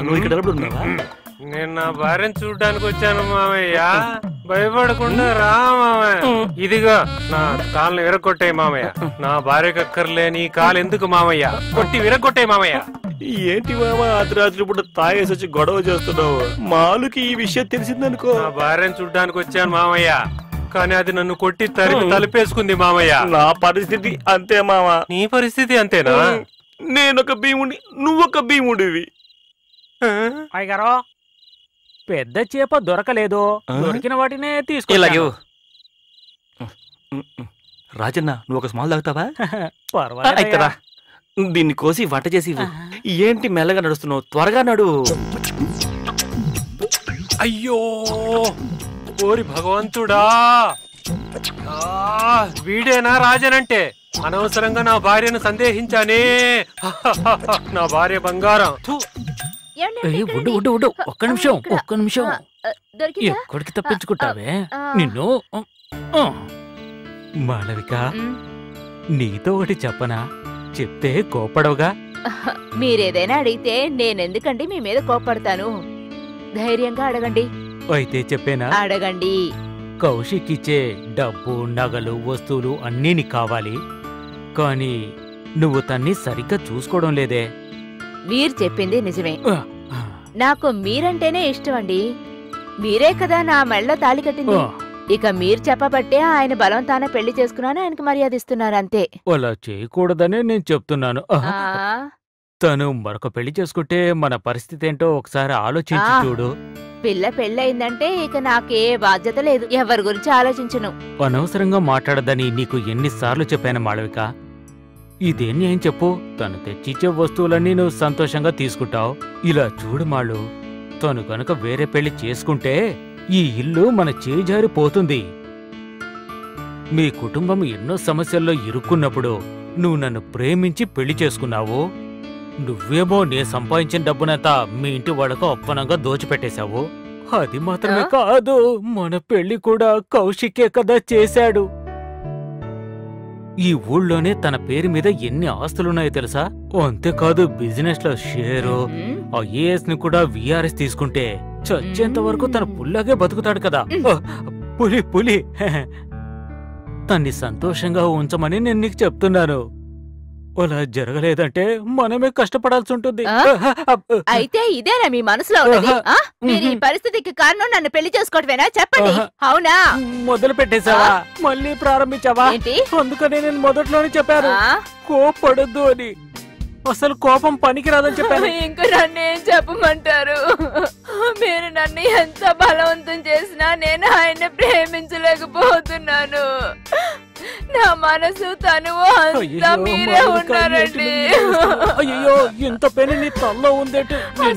నేను నా భార్యను చూడడానికి వచ్చాను మామయ్య. భయపడకుండా రా మామయ్య. ఇదిగో నా కాళ్ళని విరగొట్టే మామయ్య. నా భార్యకు అక్కర్లే నీ కాలు ఎందుకు మామయ్య? కొట్టి విరగొట్టే మామయ్య. ఏంటి మామ అర్ధరాత్రి పూట తాగేసి వచ్చి గొడవ చేస్తున్నావు? మాలుకి ఈ విషయం తెలిసిందనుకో. నా భార్యను చూడడానికి వచ్చాను మామయ్య, కానీ అది నన్ను కొట్టి తరిమి తలిపేసుకుంది మామయ్య. నా పరిస్థితి అంతే మామ. నీ పరిస్థితి అంతేనా? నేనొక భీముడి నువ్వొక భీముడివి. అయ్యగారో పెద్ద చేప దొరకలేదు, దొరికిన వాటినే తీసుకో. రాజన్న నువ్వు ఒక స్మాల్ తాగుతావా? పర్వాలేదు. దీన్ని కోసి వంట చేసి ఏంటి మెల్లగా నడుస్తున్నావు? త్వరగా నడు. అయ్యో ఓరి భగవంతుడా, వీడేనా రాజనంటే? అనవసరంగా నా భార్యను సందేహించానే. నా భార్య బంగారం. ఉండు ఉండు ఉండు ఒక్క నిమిషం ఒక్క నిమిషం. ఎక్కడికి తప్పించుకుంటావే నిన్ను? మాళవిక, నీతో ఒకటి చెప్పనా? చెప్తే కోపడవుగా? మీరేదైనా అడిగితే నేనెందుకండి మీ మీద కోపడతాను? ధైర్యంగా అడగండి. అయితే చెప్పేనా? అడగండి. కౌశిక్ ఇచ్చే డబ్బు, నగలు, వస్తువులు అన్నీ నీకు కావాలి, కానీ నువ్వు తన్ని సరిగ్గా చూసుకోవడం లేదే. మీరు చెప్పింది నిజమే. నాకు మీరంటేనే ఇష్టం అండి. మీరే కదా నా మెళ్ళ తాళి కట్టింది. ఇక మీరు చెప్పబట్టే ఆయన బలవంతాన పెళ్లి చేసుకున్నాను, ఆయనకి మర్యాద ఇస్తున్నారు అంతే. అలా చేయకూడదనే నేను చెప్తున్నాను. తను మరొక పెళ్లి చేసుకుంటే మన పరిస్థితి ఏంటో ఒకసారి ఆలోచించి చూడు. పిల్ల పెళ్ళయిందంటే ఇక నాకే బాధ్యత లేదు, ఎవరి గురించి ఆలోచించను. అనవసరంగా మాట్లాడదని నీకు ఎన్నిసార్లు చెప్పాను మాళవిక. ఇదేం ఏం చెప్పు, తను తెచ్చిచ్చే వస్తువులన్నీ నువ్వు సంతోషంగా తీసుకుంటావు. ఇలా చూడు మాళ్ళు, తను కనుక వేరే పెళ్లి చేసుకుంటే ఈ ఇల్లు మన చేజారిపోతుంది. మీ కుటుంబం ఎన్నో సమస్యల్లో ఇరుక్కున్నప్పుడు నువ్వు నన్ను ప్రేమించి పెళ్లి చేసుకున్నావు. నువ్వేమో నే సంపాదించిన డబ్బునంతా మీ ఇంటి వాళ్ళకు అప్పనంగా దోచిపెట్టేశావు. అది మాత్రమే కాదు, మన పెళ్లి కూడా కౌశికే కదా చేశాడు. ఈ ఊళ్ళోనే తన పేరు మీద ఎన్ని ఆస్తులున్నాయో తెలుసా? అంతేకాదు బిజినెస్ లో షేరు, ఐఏఎస్ ని కూడా విఆర్ఎస్ తీసుకుంటే చచ్చేంత వరకు తన పుల్లాగే బతుకుతాడు కదా. పులి పులి తన్ని సంతోషంగా ఉంచమని నేను నీకు చెప్తున్నాను. అలా జరగలేదంటే మనమే కష్టపడాల్సి ఉంటుంది. అయితే ఇదేనా మీ మనసులో ఉన్నది? మీరు ఈ పరిస్థితికి కారణం నన్ను పెళ్లి చేసుకోవటమేనా? చెప్పండి. అవునా? మొదలు పెట్టేశావా? మళ్ళీ ప్రారంభించావా? అందుకనే నేను మొదట్లోనే చెప్పాను కోపడద్దు అని. అసలు కోపం పనికిరాదని చెప్పాను. ఇంకా నన్ను ఏం చెప్పమంటారు? మీరు నన్ను ఎంత బలవంతం చేసినా నేను ఆయన ప్రేమించలేకపోతున్నాను. నా మనసు తనువు అంతా మీరే ఉన్నారండి. అయ్యో ఇంత పెను నీ తల్లో ఉందేంటి?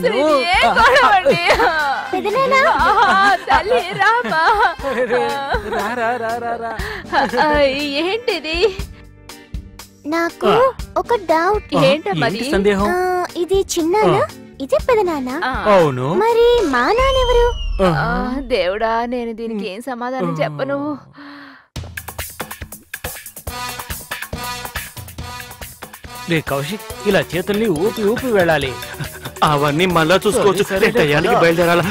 తల్లి రామా, ఏంటిది? నాకు ఒక డౌట్. ఏంటమ్మది సందేహం? ఇది చిన్నానా, ఇదే పెదనానా? అవును. మరి మా నాన్నెవరు? దేవుడా, నేను దీనికి ఏం సమాధానం చెప్పను. రే కౌశిక్, ఇలా చేతుల్ని ఊపి ఊపి వెళ్ళాలి. అవన్నీ మళ్ళా చూసుకోవచ్చు. బయలుదేరాలా?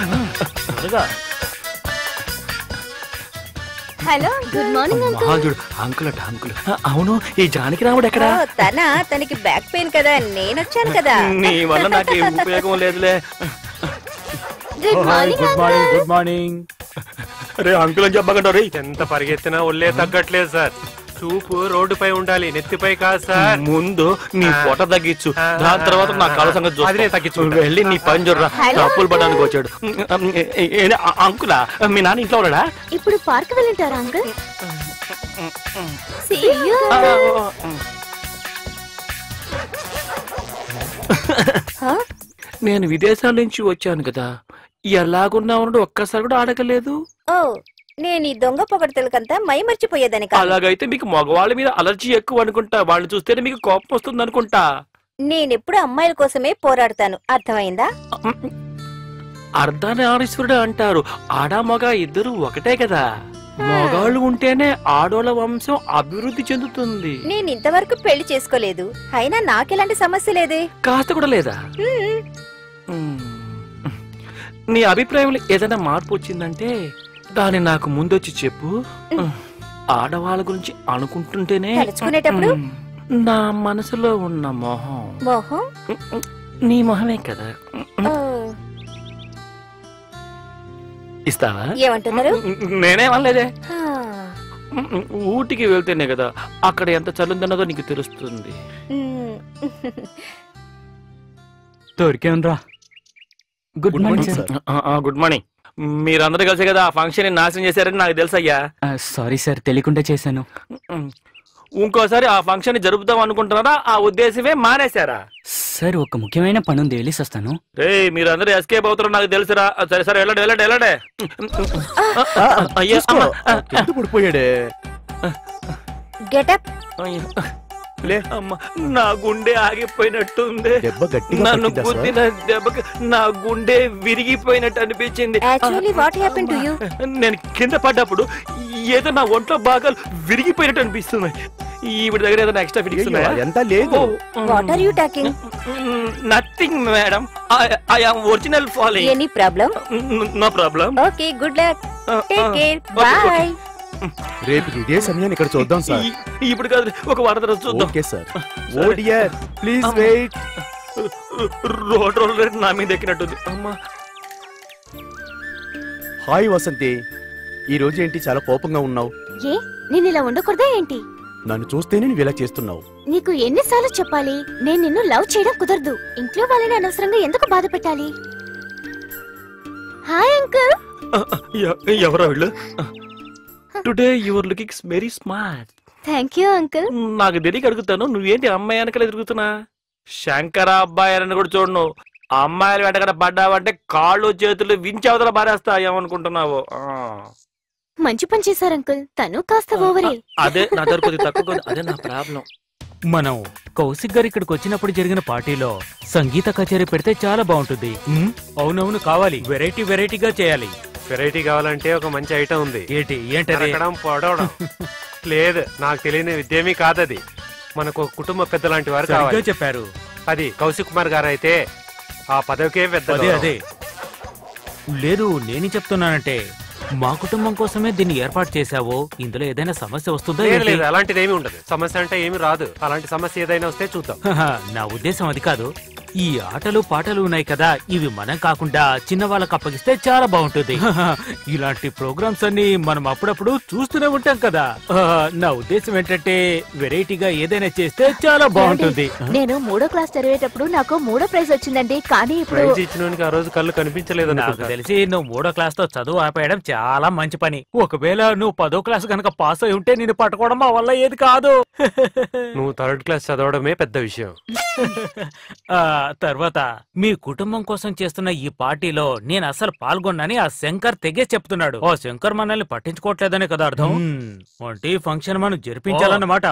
Hello, good morning uncle. Uncle అట అంకుల్. అవును, ఈ జానకి రాముడు ఎక్కడ? తన తనకి బ్యాక్ పెయిన్ కదా, నేను వచ్చాను కదా. నీ వల్ల నాకు ఉపయోగం లేదులే. Good morning. Good morning. Good morning. రే అంకుల్ అని చెప్పకండి. ఎంత పరిగెత్తినా ఒళ్ళే తగ్గట్లేదు సార్. చూపు రోడ్డుపై ఉండాలి, నెత్తిపై కాదు సార్. ముందు నీ పొట్ట తగ్గించు, దాని తర్వాత నా కాళ్ళ సంగతి చూసి తగ్గించు. వెళ్ళి నీ పని చూడరా, అప్పులు పడడానికి వచ్చాడు. అంకులా, మీ నాన్న ఇంట్లో ఉన్నాడా? ఇప్పుడు పార్క్ వెళ్ళింటారా అంకుల్? నేను విదేశాల నుంచి వచ్చాను కదా, ఎలాగున్నా ఉన్నాడు ఒక్కసారి కూడా అడగలేదు. ఓ, నేను ఈ దొంగ పొగడతలకంతా మై మర్చిపోయేదని. అలాగైతే మీకు మగవాళ్ళ మీద అలర్జీ ఎక్కువ అనుకుంటా. వాళ్ళు చూస్తేనే మీకు కోపం వస్తుంది అనుకుంటా. నేనెప్పుడు అమ్మాయిల కోసమే పోరాడతాను, అర్థమైందా? అర్ధనారీశ్వరుడు అంటారు. ఆడా మగ ఇద్దరు ఒకటే కదా. మగాళ్ళు ఉంటేనే ఆడోళ్ళ వంశం అభివృద్ధి చెందుతుంది. నేను ఇంతవరకు పెళ్లి చేసుకోలేదు, అయినా నాకెలాంటి సమస్య లేదే. కాస్త కూడా లేదా? నీ అభిప్రాయంలో ఏదైనా మార్పు వచ్చిందంటే దాన్ని నాకు ముందొచ్చి చెప్పు. ఆడవాళ్ళ గురించి అనుకుంటుంటేనే తలుచుకునేటప్పుడు నా మనసులో ఉన్న మోహం మోహం నీ మొహమే కదా. ఇస్తావా? ఏమంటున్నారు? నేనేమనలేదే. ఊటికి వెళ్తేనే కదా అక్కడ ఎంత చల్లుందన్నదో నీకు తెలుస్తుంది. దొరికేమరా. Good morning sir. Good morning. మీరందరూ కలిసి కదా ఆ ఫంక్షన్ నాశనం చేశారని నాకు తెలుసయ్యా. సారీ సార్, తెలియకుండా చేశాను. ఇంకోసారి ఆ ఫంక్షన్ జరుపుదాం అనుకుంటున్నారా? ఆ ఉద్దేశమే మానేశారా? సార్ ఒక ముఖ్యమైన పని ఉంది, వెళ్ళేసి వస్తాను. రే మీరందరూ ఎస్కేప్ అవుతారో నాకు తెలుసురా. సరే సరే వెళ్ళండి వెళ్ళండి వెళ్ళండి. అయ్యా పడిపోయాడే. గెటప్. నా గుండె ఆగిపోయినట్టుంది. దెబ్బ గట్టిగా నన్ను పట్టిందా సార్? గుద్దిన దెబ్బకి నా గుండె విరిగిపోయినట్టు అనిపించింది. Actually, what happened to you? నేను కింద పడ్డప్పుడు ఏదో నా ఒంట్లో భాగాలు విరిగిపోయినట్టు అనిపిస్తున్నాయి. ఈవిడ దగ్గర ఏదైనా ఎక్స్ట్రా ఫిటింగ్స్ ఉన్నాయా? ఎంత లేదు. What are you talking? Nothing madam. I am original following. Any problem? No problem. Okay, good luck. Take care. Bye. రేపు ఇదే సమయాన్ని ఇక్కడ చూద్దాం సార్. ఇప్పుడు కాదు, ఒక వారం తర్వాత చూద్దాం. Okay sir. Oh dear please wait. Road roller నా మీద ఎక్కినట్టుంది. అమ్మా. హాయ్ వసంతి, ఈ రోజు ఏంటి చాలా కోపంగా ఉన్నావు? ఏ నేను ఇలా ఉండకూడదా ఏంటి? నన్ను చూస్తేనే నువ్వు ఇలా చేస్తున్నావు. నీకు ఎన్నిసార్లు చెప్పాలి, నేను నిన్ను లవ్ చేయడం కుదరదు. ఇంట్లో వాళ్ళని అనవసరంగా ఎందుకు బాధ పెట్టాలి? Hi uncle. ఎవరో వీళ్ళు? Today your looking very smart. Thank you uncle. నాకు తెలియక అడుగుతాను, నువ్వేంటి అమ్మాయి వెనకాల తిరుగుతున్నా? శంకర అబ్బాయి అని కూడా చూడను. అమ్మాయిలు వెంటకడ పడ్డావంటే కాళ్ళు చేతులు వించి అవతల బారేస్తా ఏమనుకుంటున్నావు? మంచి పని చేశారు అంకుల్. తను కాస్త ఓవరే. అదే నా దగ్గర కొద్దిగా తక్కువ. అదే నా ప్రాబ్లం. మనం కౌశిక్ గారు ఇక్కడికి వచ్చినప్పుడు జరిగిన పార్టీలో సంగీత కచేరీ పెడితే చాలా బాగుంటుంది. ఉమ్, అవునవును, కావాలి. వెరైటీ వెరైటీగా చేయాలి. వెరైటీ కావాలంటే ఒక మంచి ఐటమ్ ఉంది. ఏంటి ఏంటది? ఎక్కడం పొడవడం లేదు, నాకు తెలియని విద్యేమీ కాదది. మనకు కుటుంబ పెద్ద లాంటి వారు కావాలి. చెప్పారు. అది కౌశిక్ కుమార్ గారు అయితే ఆ పదవికే పెద్ద. అదే అదే లేదు, నేను చెప్తున్నానంటే మా కుటుంబం కోసమే దీన్ని ఏర్పాటు చేశావో, ఇందులో ఏదైనా సమస్య వస్తుందో? లేదు, అలాంటిది ఏమి ఉండదు. సమస్య అంటే ఏమి రాదు. అలాంటి సమస్య ఏదైనా వస్తే చూద్దాం. నా ఉద్దేశం అది కాదు. ఈ ఆటలు పాటలు ఉన్నాయి కదా, ఇవి మనం కాకుండా చిన్న వాళ్ళకి అప్పగిస్తే చాలా బాగుంటుంది. ఇలాంటి ప్రోగ్రామ్స్ అన్ని మనం అప్పుడప్పుడు చూస్తూనే ఉంటాం కదా. నా ఉద్దేశం ఏంటంటే వెరైటీగా ఏదైనా చేస్తే చాలా బాగుంటుంది. నేను మూడో క్లాస్ చదివేటప్పుడు నాకు మూడో ప్రైజ్ వచ్చిందండి. కానీ ఇప్పుడు ప్రైజ్ ఇచ్చినోనికి ఆ రోజు కళ్ళు కనిపించలేదు. నాకు తెలిసి నువ్వు మూడో క్లాస్ తో చదువు ఆపేయడం చాలా మంచి పని. ఒకవేళ నువ్వు పదో క్లాస్ కనుక పాస్ అయి ఉంటే నేను పట్టుకోవడం మా వల్ల ఏది కాదు. నువ్వు థర్డ్ క్లాస్ చదవడమే పెద్ద విషయం. తర్వాత మీ కుటుంబం కోసం చేస్తున్న ఈ పార్టీలో నేను అసలు పాల్గొన్నాని ఆ శంకర్ తెగే చెప్తున్నాడు. ఓ శంకర్ మనల్ని పట్టించుకోవట్లేదనే కదా అర్థం. వంటి ఫంక్షన్ మనం జరిపించాలన్నమాట.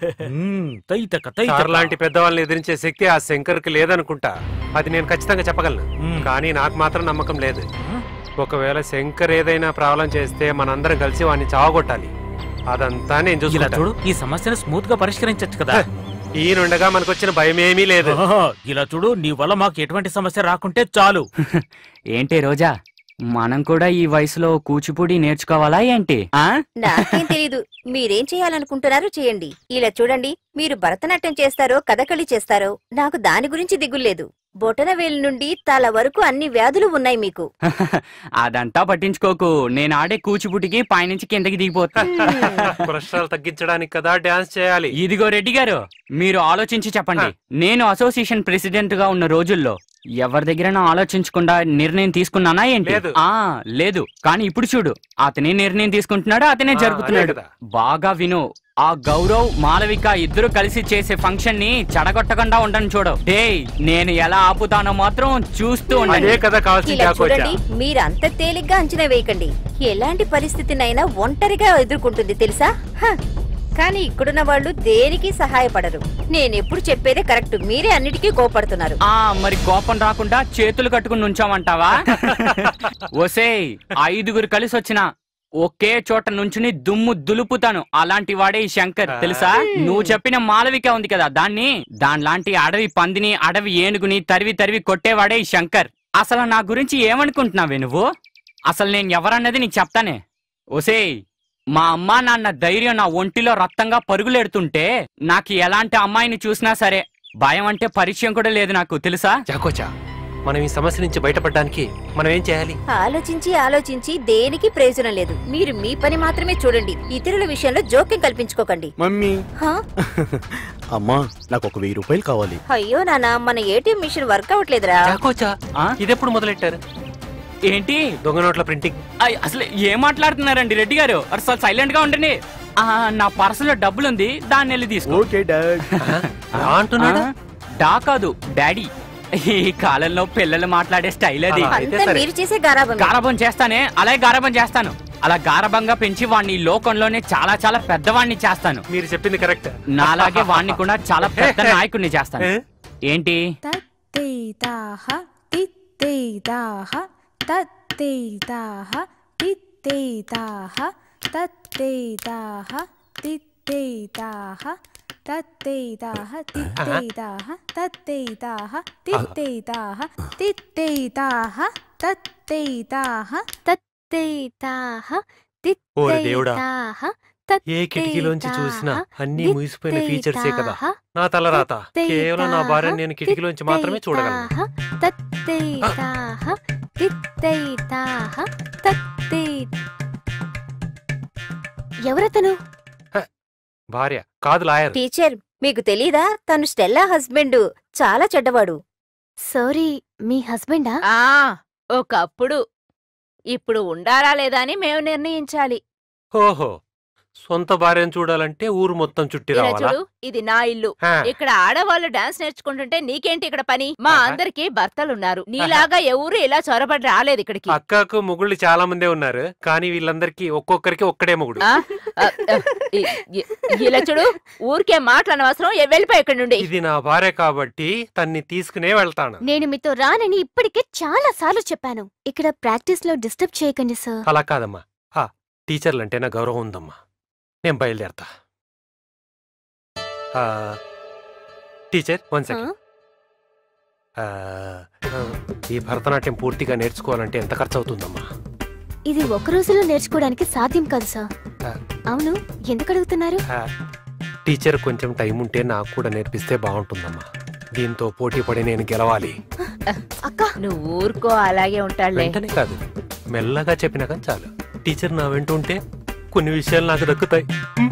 లాంటి పెద్దవాళ్ళని ఎదిరించే శక్తి ఆ శంకర్ కి లేదనుకుంటా. అది నేను ఖచ్చితంగా చెప్పగలను. కానీ నాకు మాత్రం నమ్మకం లేదు. ఒకవేళ శంకర్ ఏదైనా ప్రాబ్లం చేస్తే మనందరం కలిసి వాడిని చావగొట్టాలి. అదంతా నేను చూసి చూడు, ఈ సమస్యను స్మూత్ గా పరిష్కరించచ్చు కదా. ఈయనుండగా మనకొచ్చిన భయమేమీ లేదు. ఇలా చూడు, నీ వల్ల మాకు ఎటువంటి సమస్య రాకుంటే చాలు. ఏంటి రోజా, మనం కూడా ఈ వయసులో కూచిపూడి నేర్చుకోవాలా ఏంటి? నాకేం తెలీదు, మీరేం చేయాలనుకుంటున్నారో చేయండి. ఇలా చూడండి, మీరు భరతనాట్యం చేస్తారో కథకళి చేస్తారో నాకు దాని గురించి దిగుల్లేదు. బొటనవేలు నుండి తల వరకు అన్ని వ్యాధులు ఉన్నాయి మీకు. అదంతా పట్టించుకోకు, నేను ఆడే కూచిపూడికి పైనుంచి కిందకి దిగిపోతా. కష్టాలు తగ్గించడానికి కదా డాన్స్ చేయాలి. ఇదిగో రెడ్డి గారు, మీరు ఆలోచించి చెప్పండి. నేను అసోసియేషన్ ప్రెసిడెంట్ గా ఉన్న రోజుల్లో ఎవరి దగ్గర ఆలోచించకుండా నిర్ణయం తీసుకున్నానా ఏంటి? ఆ లేదు. కానీ ఇప్పుడు చూడు, అతనే నిర్ణయం తీసుకుంటున్నాడు, అతనే జరుపుతున్నాడు. బాగా విను, ఆ గౌరవ్ మాలవిక ఇద్దరు కలిసి చేసే ఫంక్షన్ ని చెడగొట్టకుండా ఉండను చూడు. డే నేను ఎలా ఆపుతానో మాత్రం చూస్తూ చూడండి. మీరు అంత తేలిగ్గా అంచనా వేయకండి. ఎలాంటి పరిస్థితినైనా ఒంటరిగా ఎదుర్కొంటుంది తెలుసా. కానీ ఇక్కడున్న వాళ్ళు దేనికి సహాయపడరు. నేనెప్పుడు చెప్పేదే కరెక్ట్, మీరే అన్నిటికీ కోపడుతున్నారు. ఆ మరి కోపం రాకుండా చేతులు కట్టుకుని ఉంచామంటావా? ఒసేయ్, ఐదుగురు కలిసి వచ్చిన ఒకే చోట నుంచుని దుమ్ము దులుపుతాను. అలాంటి వాడే ఈ శంకర్ తెలుసా. నువ్వు చెప్పిన మాలవిక ఉంది కదా, దాన్ని దానిలాంటి అడవి పందిని అడవి ఏనుగుని తరివి తరివి కొట్టేవాడే ఈ శంకర్. అసలు నా గురించి ఏమనుకుంటున్నావే నువ్వు? అసలు నేను ఎవరన్నది నీకు చెప్తానే. ఒసేయ్, మా అమ్మా నాన్న ధైర్యం నా ఒంటిలో రక్తంగా పరుగులెడుతుంటే నాకు ఎలాంటి అమ్మాయిని చూసినా సరే భయం అంటే పరిచయం కూడా లేదు నాకు తెలుసా. చాకోచా, మనం ఈ సమస్య నుంచి బయటపడడానికి మనం ఏం చేయాలి? ఆలోచించి ఆలోచించి దేనికి ప్రయోజనం లేదు. మీరు మీ పని మాత్రమే చూడండి. ఇతరుల విషయంలో జోక్యం కల్పించుకోకండి. మమ్మీ హా? అమ్మా నాకు ఒక వెయ్యి రూపాయలు కావాలి. అయ్యో నాన్న, మన ఏటీఎం మిషన్ వర్క్ అవట్లేదురా. ఇదెప్పుడు మొదలెట్టారు? ఏంటి దొంగ నోట్ల ప్రింటింగ్? అసలు ఏం మాట్లాడుతున్నారండి రెడ్డి గారు? అసలు సైలెంట్ గా ఉండండి. నా పర్సులో డబ్బులుంది, దాన్ని వెళ్ళి తీసుకో. Okay dad. అంటున్నాడా? డా కాదు డాడీ. ఈ కాలంలో పిల్లలు మాట్లాడే స్టైల్ అది. మీరు చేసే గారాబం. గారాబం చేస్తానే, అలాగే గారాబం చేస్తాను. అలా గారాబంగా పెంచి వాడిని ఈ లోకంలోనే చాలా చాలా పెద్దవాడిని చేస్తాను. మీరు చెప్పింది కరెక్ట్. నాలాగే వాడిని కూడా చాలా పెద్ద నాయకుడిని చేస్తాను. ఏంటి? తత్తేతాహ తిత్తేతాహ తత్తేతాహ తిత్తేతాహ తత్తేతాహ తిత్తేతాహ తత్తేతాహ తిత్తేతాహ తత్తేతాహ తిత్తేతాహ తిత్తేతాహ తత్తేతాహ తత్తేతాహ ఓరి దేవుడా, తిత్తేతాహ ఏ కిటికీలోంచి చూసినా అన్ని ముగిసిపోయిన ఫీచర్సే కదా. నా తలరాత. కేవలం నా భార్యను నేను కిటికీలోంచి మాత్రమే చూడగలను. తత్తేతాహ తిత్తేతాహ తత్తే. ఎవరతను? భార్య కాదు, లాయర్. టీచర్, మీకు తెలీదా? తను స్టెల్లా హస్బెండ్. చాలా చెడ్డవాడు. సారీ, మీ హస్బెండా? ఆ ఒకప్పుడు. ఇప్పుడు ఉండాలా లేదా అని మేము నిర్ణయించాలి. ఓహో, సొంత భార్యను చూడాలంటే ఊరు మొత్తం చుట్టి ఇలా రావాలా? చూడు, ఇది నా ఇల్లు. హా. ఇక్కడ ఆడవాళ్ళు డాన్స్ నేర్చుకుంటుంటే నీకేంటి ఇక్కడ పని? మా అందరికి భర్తలున్నారు. నీలాగా ఎవరు ఇలా చొరబడి రాలేదు ఇక్కడికి. అక్కకు మొగుళ్ళు చాలా మందే ఉన్నారు, కానీ వీళ్ళందరికీ ఒక్కొక్కరికి ఒక్కడే మొగుడు. ఆ, ఆ, ఆ, ఇ- ఇ- ఇలా చూడు, ఊరికే మాటలనవసరం. ఎ- వెళ్ళిపోయి ఇక్కడ నుండి. ఇది నా భార్య కాబట్టి తన్ని తీసుకునే వెళ్తాను. నేను మీతో రానని ఇప్పటికే చాలా సార్లు చెప్పాను. ఇక్కడ ప్రాక్టీస్ లో డిస్టర్బ్ చేయకండి సార్. అలా కాదమ్మా, హా, టీచర్లంటే నా గౌరవం ఉందమ్మా. నేను బయలుదేరతా. ఆ, టీచర్ వన్ సెకండ్. ఆ, ఆ, ఈ భరతనాట్యం పూర్తిగా నేర్చుకోవాలంటే ఎంత ఖర్చు అవుతుందమ్మా? ఇది ఒక రోజులో నేర్చుకోవడానికి సాధ్యం కాదు సార్. ఆ, అవును, ఎందుకు అడుగుతున్నారు? ఆ, టీచర్ కొంచెం టైం ఉంటే నాకు కూడా నేర్పిస్తే బాగుంటుందమ్మా. దీంతో పోటీ పడి నేను గెలవాలి. అక్క, నువ్వు ఊరుకో, అలాగే ఉంటాడులే. వెంటనే కాదు, మెల్లగా చెప్పినా కానీ చాలు. టీచర్ నా వెంట ఉంటే కొన్ని విషయాలు నాకు దక్కుతాయి.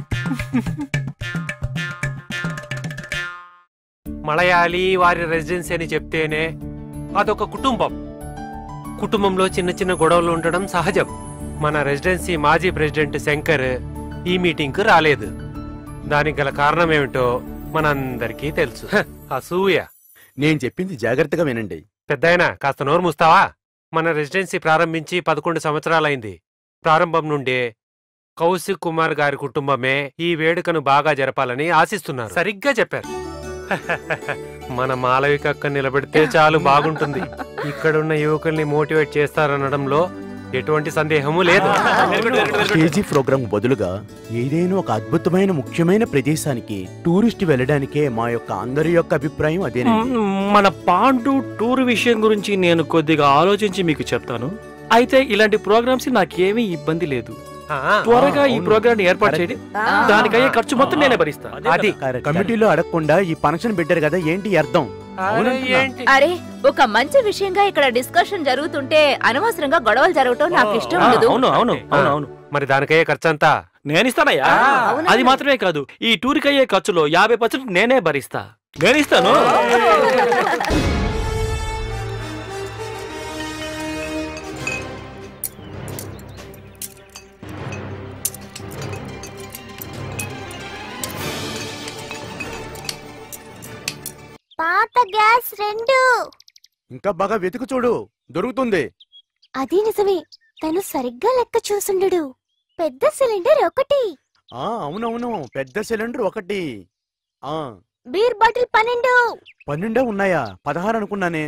మలయాళీ వారి రెసిడెన్సీ అని చెప్తేనే అదొక కుటుంబం. కుటుంబంలో చిన్న చిన్న గొడవలు ఉండడం సహజం. మన రెసిడెన్సీ మాజీ ప్రెసిడెంట్ శంకర్ ఈ మీటింగ్ కు రాలేదు. దానికి గల కారణం ఏమిటో మనందరికీ తెలుసు. హ, అసూయ. నేను చెప్పింది జాగ్రత్తగా వినండి. పెద్దాయనా, కాస్త నోరు మూస్తావా? మన రెసిడెన్సీ ప్రారంభించి పదకొండు సంవత్సరాలైంది. ప్రారంభం నుండే కౌశిక్ కుమార్ గారి కుటుంబమే ఈ వేడుకను బాగా జరపాలని ఆశిస్తున్నారు. సరిగ్గా చెప్పారు. మన మాలవికక్క నిలబెడితే చాలు బాగుంటుంది. ఇక్కడున్న యువకుల్ని మోటివేట్ చేస్తారనడంలో ఎటువంటి సందేహము లేదు. కేజీ ప్రోగ్రాం బదులుగా ఏదైనా ఒక అద్భుతమైన ముఖ్యమైన ప్రదేశానికి టూరిస్ట్ వెళ్ళడానికే మా యొక్క అందరి యొక్క అభిప్రాయం అదేనండి. మన పాండు టూర్ విషయం గురించి నేను కొద్దిగా ఆలోచించి మీకు చెప్తాను. అయితే ఇలాంటి ప్రోగ్రామ్స్ నాకేమీ ఇబ్బంది లేదు. త్వరగా ఈ ప్రోగ్రామ్ ఏర్పాటు చేయండి. దానికయ్యే ఖర్చు మొత్తం నేనే భరిస్తా. అది కమిటీలో అడగకుండా ఈ ఫంక్షన్ పెట్టారు కదా, ఏంటి అర్థం? అరే, ఒక మంచి విషయంగా ఇక్కడ డిస్కషన్ జరుగుతుంటే అనవసరంగా గొడవలు జరగటం నాకు ఇష్టం ఉండదు. అవును అవును అవును అవును మరి దానికయ్యే ఖర్చంతా నేను ఇస్తానయ్యా. అది మాత్రమే కాదు, ఈ టూర్కి అయ్యే ఖర్చులో యాభై పర్సెంట్ నేనే భరిస్తా. నేను ఇస్తాను. పాత గ్యాస్ రెండు. ఇంకా బాగా వెతుకు చూడు, దొరుకుతుంది. అది నిజమే, తను సరిగ్గా లెక్క చూసుండడు. పెద్ద సిలిండర్ ఒకటి. ఆ అవునవును, పెద్ద సిలిండర్ ఒకటి. ఆ బీర్ బాటిల్ పన్నెండు. పన్నెండే ఉన్నాయా? పదహారు అనుకున్నానే.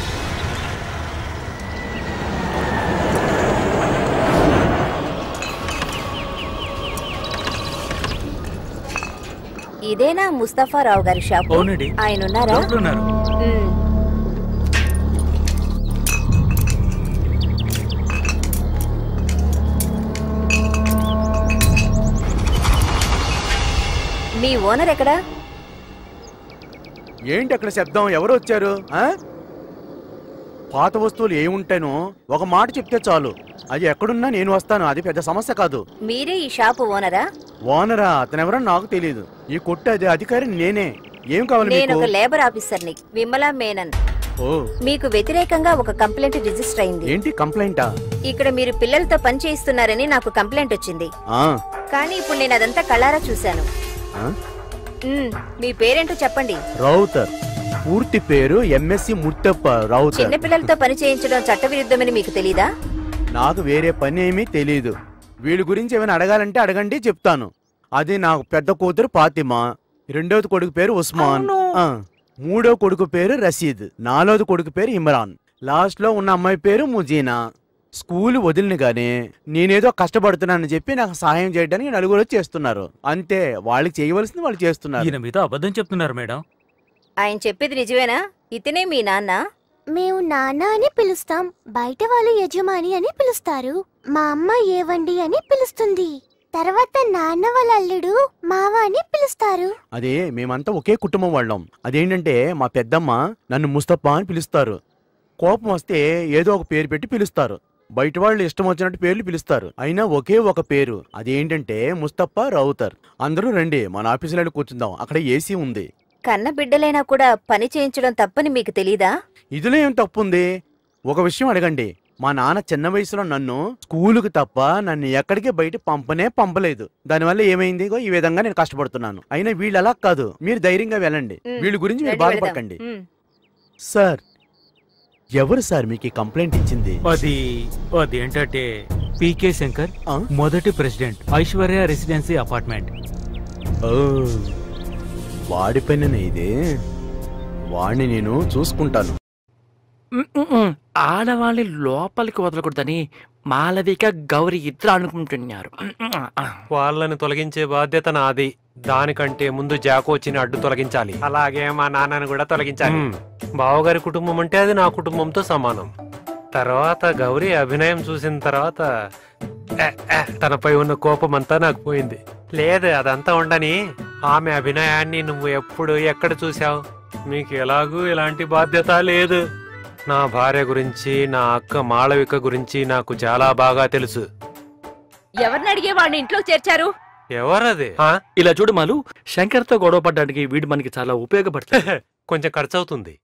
ఇదేనా ముస్తఫారావు గారి షాప్? అవునండి. ఆయన ఉన్నారా? ఉన్నారు. ఉమ్. మీ ఓనర్ ఎక్కడా? ఏంటి అక్కడ శబ్దం? ఎవరు వచ్చారు? ఆ పాత వస్తువులు ఏముంటానో ఒక మాట చెప్తే చాలు, అది ఎక్కడున్నా నేను వస్తాను. అది పెద్ద సమస్య కాదు. మీరే ఈ షాపు ఓనరా? ఓనరా? అతనెవరో నాకు తెలియదు. ఈ కొట్టు అది అధికారి నేనే. ఏం కావాలి నేను మీకు? ఒక లేబర్ ఆఫీసర్ని, విమలా మేనన్. ఓ, మీకు వ్యతిరేకంగా ఒక కంప్లైంట్ రిజిస్టర్ అయింది. ఏంటి కంప్లైంటా? ఇక్కడ మీరు పిల్లలతో పని చేయిస్తున్నారని నాకు కంప్లైంట్ వచ్చింది. ఆ, కానీ ఇప్పుడు నేను అదంతా కళ్ళారా చూశాను. ఆ? మ్మ్, మీ పేరేంటో చెప్పండి. రౌతర్. పూర్తి పేరు ఎంఎస్సి ముత్తప్ప రౌతర్. చిన్న పిల్లలతో పని చేయించడం చట్టవిరుద్ధమని మీకు తెలీదా? నాకు వేరే పని ఏమీ తెలీదు. వీళ్ళ గురించి ఏమైనా అడగాలంటే అడగండి, చెప్తాను. అది నాకు పెద్ద కూతురు ఫాతిమా, రెండోది కొడుకు పేరు ఉస్మాన్, ఆ, మూడో కొడుకు పేరు రషీద్, నాలుగోది కొడుకు పేరు ఇమ్రాన్, లాస్ట్ లో ఉన్న అమ్మాయి పేరు ముజీనా. స్కూల్ వదిలిన గానీ నేనేదో కష్టపడుతున్నానని చెప్పి నాకు సహాయం చేయడానికి నలుగురు చేస్తున్నారు. అంతే, వాళ్ళకి చేయవలసింది వాళ్ళు చేస్తున్నారు. ఈయన మీద అబద్ధం చెప్తున్నారు మేడం. ఆయన చెప్పేది నిజమేనా? ఇతనే మీ నాన్న? మేము నాన్న అని పిలుస్తాం, బయట వాళ్ళు యజమాని అని పిలుస్తారు. మా అమ్మ ఏవండి అని పిలుస్తుంది. తర్వాత నాన్న వాళ్ళ అల్లుడు మావ అని పిలుస్తారు. అదే, మేమంతా ఒకే కుటుంబం వాళ్ళం. అదేంటంటే మా పెద్దమ్మ నన్ను ముస్తఫా అని పిలుస్తారు. కోపం వస్తే ఏదో ఒక పేరు పెట్టి పిలుస్తారు. బయట వాళ్ళు ఇష్టం వచ్చినట్టు పేర్లు పిలుస్తారు, అయినా ఒకే ఒక పేరు. అదేంటంటే ముస్తఫా రౌతర్. అందరూ రండి, మన ఆఫీసులో కూర్చుందాం, అక్కడ ఏసీ ఉంది. కన్న బిడ్డలైనా కూడా పని చేయించడం తప్పని మీకు తెలీదా? ఇదిలో ఏం తప్పుంది? ఒక విషయం అడగండి, మా నాన్న చిన్న వయసులో నన్ను స్కూలుకు తప్ప నన్ను ఎక్కడికి బయట పంపనే పంపలేదు. దానివల్ల ఏమైంది? ఈ విధంగా నేను కష్టపడుతున్నాను. అయినా వీళ్ళు అలా కాదు. మీరు ధైర్యంగా వెళ్ళండి, వీళ్ళ గురించి మీరు బాధపడకండి. సార్, ఎవరు సార్ మీకు కంప్లైంట్ ఇచ్చింది? అది అదేంటంటే పీకే శంకర్, మొదటి ప్రెసిడెంట్, ఐశ్వర్య రెసిడెన్సీ అపార్ట్మెంట్. వాడి పైన ఇదే, వాడిని నేను చూసుకుంటాను. ఆడవాళ్ళని లోపలికి వదలకూడదని మాలవిక గౌరీ ఇద్దరు అనుకుంటున్నారు. వాళ్ళని తొలగించే బాధ్యత నాది. దానికంటే ముందు జాకోచిని అడ్డు తొలగించాలి, అలాగే మా నాన్నని కూడా తొలగించాలి. బావగారి కుటుంబం అంటే అది నా కుటుంబంతో సమానం. తర్వాత గౌరీ అభినయం చూసిన తర్వాత తనపై ఉన్న కోపం అంతా నాకు పోయింది. లేదు, అదంతా ఉండని, ఆమె అభినయాన్ని నువ్వు ఎప్పుడు ఎక్కడ చూసావు? మీకు ఎలాగూ ఎలాంటి బాధ్యత లేదు. నా భార్య గురించి, నా అక్క మాళవిక గురించి నాకు చాలా బాగా తెలుసు. ఎవరిని అడిగే వాడిని ఇంట్లో చేర్చారు? ఎవరది? ఇలా చూడు మాలు, శంకర్ తో గొడవ పడ్డానికి వీడు మనకి చాలా ఉపయోగపడుతుంది. కొంచెం ఖర్చు అవుతుంది.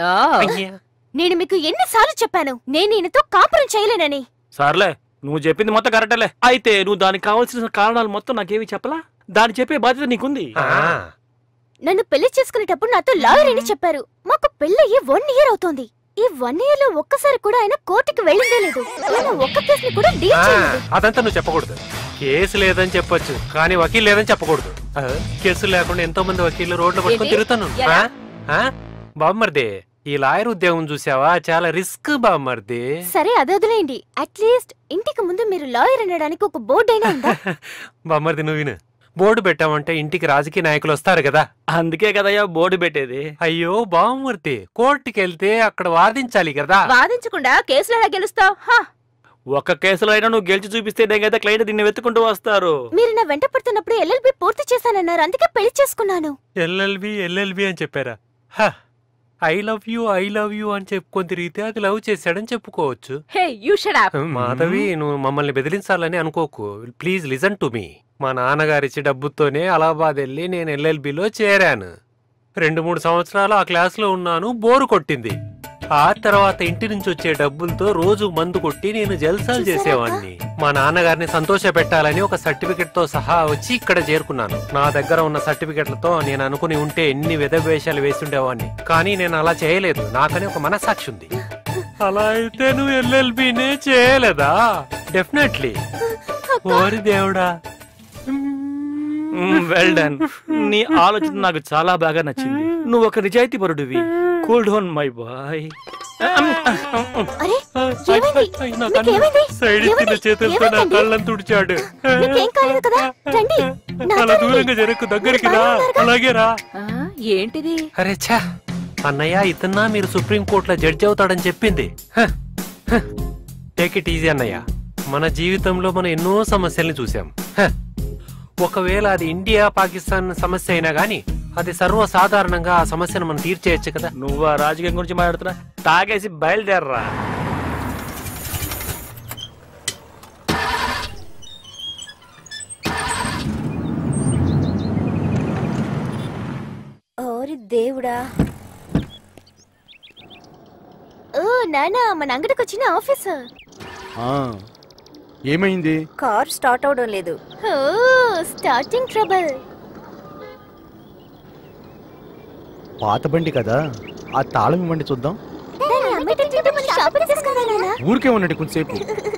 నేను మీకు ఎన్నిసార్లు చెప్పాను నేను ఈయనతో కాపురం చేయలేనని. సర్లే, నువ్వు చెప్పింది మొత్తం కరెక్టలే. అయితే నువ్వు దానికి కావాల్సిన కారణాలు మొత్తం నాకేమి చెప్పలా? దాన్ని చెప్పే బాధ్యత నీకుంది. నన్ను పెళ్లి చేసుకునేటప్పుడు నాతో లాయర్ అని చెప్పారు. మాకు పెళ్ళయ్యి వన్ ఇయర్ అవుతోంది. ఈ వన్ ఇయర్ లో ఒక్కసారి కూడా ఆయన కోర్టుకి వెళ్ళిందే లేదు. ఆయన ఒక్క కేసుని కూడా డీల్ చేయలేదు. అదంతా నువ్వు చెప్పకూడదు. కేసు లేదని చెప్పొచ్చు, కానీ వకీల్ లేదని చెప్పకూడదు. కేసు లేకుండా ఎంతో మంది వకీళ్ళు రోడ్లు పట్టుకొని తిరుగుతాను. బామ్మర్ది, ఈ లాయర్ ఉద్యోగం చూసావా? చాలా రిస్క్ బామ్మర్ది. సరే, అది వదిలేయండి. అట్లీస్ట్ ఇంటికి ముందు మీరు లాయర్ అనడానికి ఒక బోర్డు అయినా ఉందా? బామ్మర్ది, నువ్వు విను. బోర్డు పెట్టామంటే ఇంటికి రాజకీయ నాయకులు వస్తారు కదా, అందుకే కదయ్యా బోర్డు పెట్టేది. అయ్యో బామ్మర్ది, కోర్టుకి వెళ్తే అక్కడ వాదించాలి కదా. వాదించకుండా కేసులు ఎలా గెలుస్తావు? ఒక కేసులో అయినా నువ్వు గెలిచి చూపిస్తేనే కదా క్లయింట్ దీన్ని వెతుకుంటూ వస్తారు. మీరు నా వెంట పడుతున్నప్పుడు ఎల్ఎల్బి పూర్తి చేశానన్నారు, అందుకే పెళ్లి చేసుకున్నాను. ఎల్ఎల్బి ఎల్ఎల్బి అని చెప్పారా? I love you I love you అని చెప్పుకొని తిరిగితే అది లవ్ చేశాడని చెప్పుకోవచ్చు. మాధవి, నువ్వు మమ్మల్ని బెదిరించాలని అనుకోకు. Please listen to me. మా నాన్నగారిచ్చి డబ్బుతోనే అలహాబాద్ వెళ్ళి నేను ఎల్ఎల్బిలో చేరాను. రెండు మూడు సంవత్సరాలు ఆ క్లాస్లో ఉన్నాను, బోరు కొట్టింది. ఆ తర్వాత ఇంటి నుంచి వచ్చే డబ్బులతో రోజు మందు కొట్టి నేను జల్సాలు చేసేవాడిని. మా నాన్నగారిని సంతోష పెట్టాలని ఒక సర్టిఫికెట్ తో సహా వచ్చి ఇక్కడ చేరుకున్నాను. నా దగ్గర ఉన్న సర్టిఫికెట్లతో నేను అనుకుని ఉంటే ఎన్ని విధవేషాలు వేస్తుండేవాడిని, కానీ నేను అలా చేయలేదు. నాకని ఒక మనస్సాక్షి ఉంది. అలా అయితే నువ్వు ఎల్ఎల్బినే చేయలేదా? డెఫినెట్లీ. ఓరి దేవుడా, వెల్ డన్. నీ ఆలోచన నాకు చాలా బాగా నచ్చింది. నువ్వు ఒక నిజాయితీ పరుడివి. Cool down my boy. Side ఇచ్చిన చేతులతో నా కళ్ళని తుడిచాడు. అలా దూరంగా జరకు, దగ్గరికి రా. అలాగే రా. ఏంటిది? అరే ఛా, అన్నయ్య ఇతన్నా మీరు సుప్రీం కోర్టులో జడ్జి అవుతాడని చెప్పింది. టేక్ ఇట్ ఈజీ అన్నయ్య. మన జీవితంలో మనం ఎన్నో సమస్యల్ని చూసాం. ఒకవేళ అది ఇండియా పాకిస్తాన్ సమస్య అయినా గానీ అది సర్వసాధారణంగా ఆ సమస్యను మనం తీర్చేయచ్చు కదా. నువ్వు ఆ రాజకీయం గురించి మాట్లాడుతున్నా, తాగేసి బయలుదేరరా. ఓరి దేవుడా. ఓ నానా, మన అంగడికి వచ్చిన ఆఫీసర్. ఆ, ఏమైంది? కార్ స్టార్ట్ అవడం లేదు. Oh starting trouble. పాత బండి కదా, ఆ తాళం ఇవ్వండి చూద్దాం. దాన్ని అమ్మేటట్టు మన షాపింగ్ తీసుకురా నానా. ఊరికే ఉండండి కొంచెంసేపు.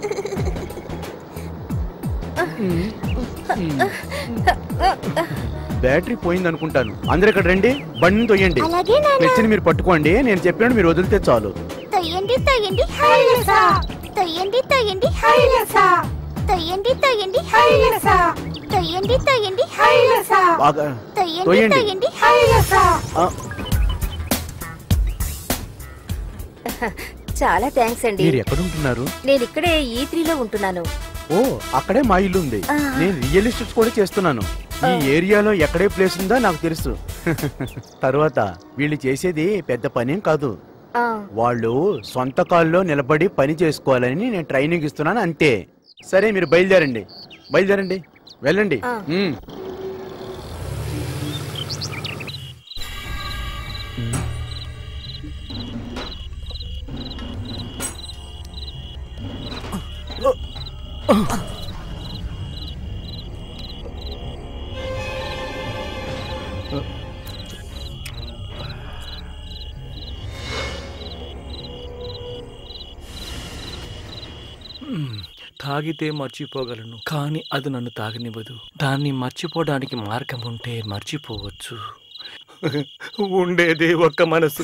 బ్యాటరీ పోయింది అనుకుంటాను. అందరు ఇక్కడ రండి, బండిని తొయ్యండి. అలాగే నానా. క్లచ్ని మీరు పట్టుకోండి, నేను చెప్పినట్టు మీరు వదిలితే చాలు. తొయ్యండి తొయ్యండి హైలసా, తొయ్యండి తొయ్యండి హైలసా, తొయ్యండి తొయ్యండి హైలసా, తొయ్యండి తొయ్యండి హైలసా, బాగా తొయ్యండి తొయ్యండి. తొయ్యండి హైలసా. ఆ, చాలా థ్యాంక్స్ అండి. మీరు ఎక్కడ ఉంటున్నారు? నేను ఇక్కడే ఈ త్రీలో ఉంటున్నాను. ఓ, అక్కడే మా ఇల్లు ఉంది. ఆ. నేను రియల్ ఎస్టేట్ కూడా చేస్తున్నాను. ఈ ఏరియాలో ఎక్కడే ప్లేస్ ఉందో నాకు తెలుసు. తర్వాత వీళ్ళు చేసేది పెద్ద పనేం కాదు. ఆ, వాళ్ళు సొంత కాల్లో నిలబడి పని చేసుకోవాలని నేను ట్రైనింగ్ ఇస్తున్నాను అంతే. సరే, మీరు బయలుదేరండి, బయలుదేరండి, వెళ్ళండి. ఆ. ఉమ్. తాగితే మర్చిపోగలను, కానీ అది నన్ను తాగనివ్వదు. దాన్ని మర్చిపోవడానికి మార్గం ఉంటే మర్చిపోవచ్చు. ఉండేది ఒక్క మనసు.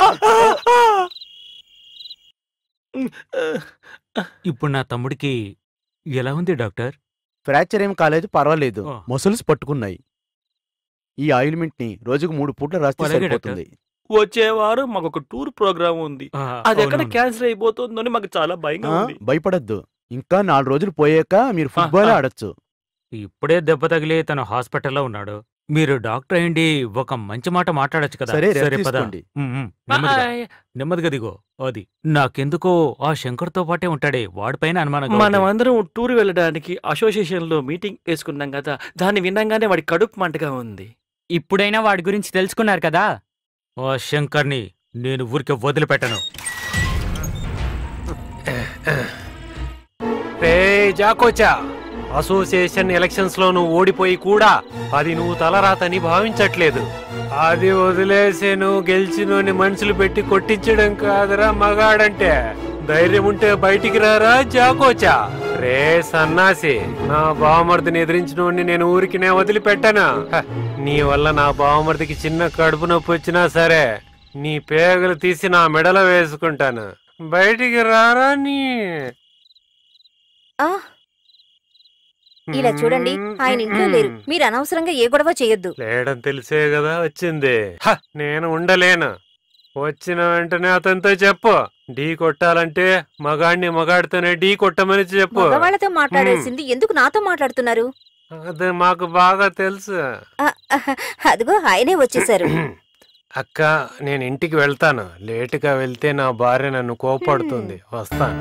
ఇప్పుడు నా తమ్ముడికి ఎలా ఉంది డాక్టర్? ఫ్రాక్చర్ ఏం కాలేదు, పర్వాలేదు. ఆ. మసిల్స్ పట్టుకున్నాయి. ఈ ఆయిల్మెంట్ ని రోజుకు మూడు పూట్ల రాస్తే అలాగే సరిపోతుంది. వచ్చే వారం మాకు ఒక టూర్ ప్రోగ్రామ్ ఉంది. ఆ, అది ఎక్కడ అవునవును. క్యాన్సిల్ అయిపోతుందని మాకు చాలా భయంగా ఆ, ఉంది. భయపడద్దు. ఇంకా నాలుగు రోజులు పోయాక మీరు ఫుట్బాల్ ఆ. ఆడొచ్చు. ఇప్పుడే దెబ్బ తగిలి తను హాస్పిటల్లో ఉన్నాడు. మీరు డాక్టర్ అయ్యండి ఒక మంచి మాట మాట్లాడొచ్చు కదా. సరే, rest పద. తీసుకోండి. ఉమ్, ఉమ్, నెమ్మదిగా, ఆయ్. నెమ్మదిగా దిగో. అది నాకెందుకో ఆ శంకర్తో పాటే ఉంటాడే, వాడిపైన అనుమానం. మనం అందరం టూర్ వెళ్ళడానికి అసోసియేషన్ లో మీటింగ్ వేసుకున్నాం కదా, దాన్ని వినంగానే వాడి కడుపు మంటగా ఉంది. ఇప్పుడైనా వాడి గురించి తెలుసుకున్నారు కదా. ఆ శంకర్ని నేను ఊరికే వదిలిపెట్టను. రే జాకోచా, అసోసియేషన్ ఎలక్షన్స్ లో నువ్వు ఓడిపోయి కూడా అది నువ్వు తలరాతని భావించట్లేదు. అది వదిలేసి నువ్వు గెలిచినోని మనుషులు పెట్టి కొట్టించడం కాదురా మగాడంటే. ధైర్యం ఉంటే బయటికి రారా జాకోచా. రే సన్నాసి, నా బావమర్దిని ఎదిరించినోడిని నేను ఊరికినే వదిలిపెట్టాను. హ, నీ వల్ల నా బావమర్దికి చిన్న కడుపు నొప్పి వచ్చినా సరే నీ పేగలు తీసి నా మెడలో వేసుకుంటాను. బయటికి రారా నీ. ఆ, ఇలా చూడండి, ఆయన ఇంట్లో లేరు. మీరు అనవసరంగా ఏ గొడవ చేయొద్దు. లేడని తెలిసే కదా వచ్చింది. హ, నేను ఉండలేను. వచ్చిన వెంటనే అతనితో చెప్పు, ఢీ కొట్టాలంటే మగాడిని మగాడితోనే ఢీ కొట్టమని చెప్పు. మగవాళ్లతో మాట్లాడాల్సింది ఎందుకు నాతో మాట్లాడుతున్నారు? అది మాకు బాగా తెలుసు. ఆ, అదిగో ఆయనే వచ్చేసారు. అక్క, నేను ఇంటికి వెళ్తాను. లేటుగా వెళ్తే నా భార్య నన్ను కోపడుతుంది. వస్తాను.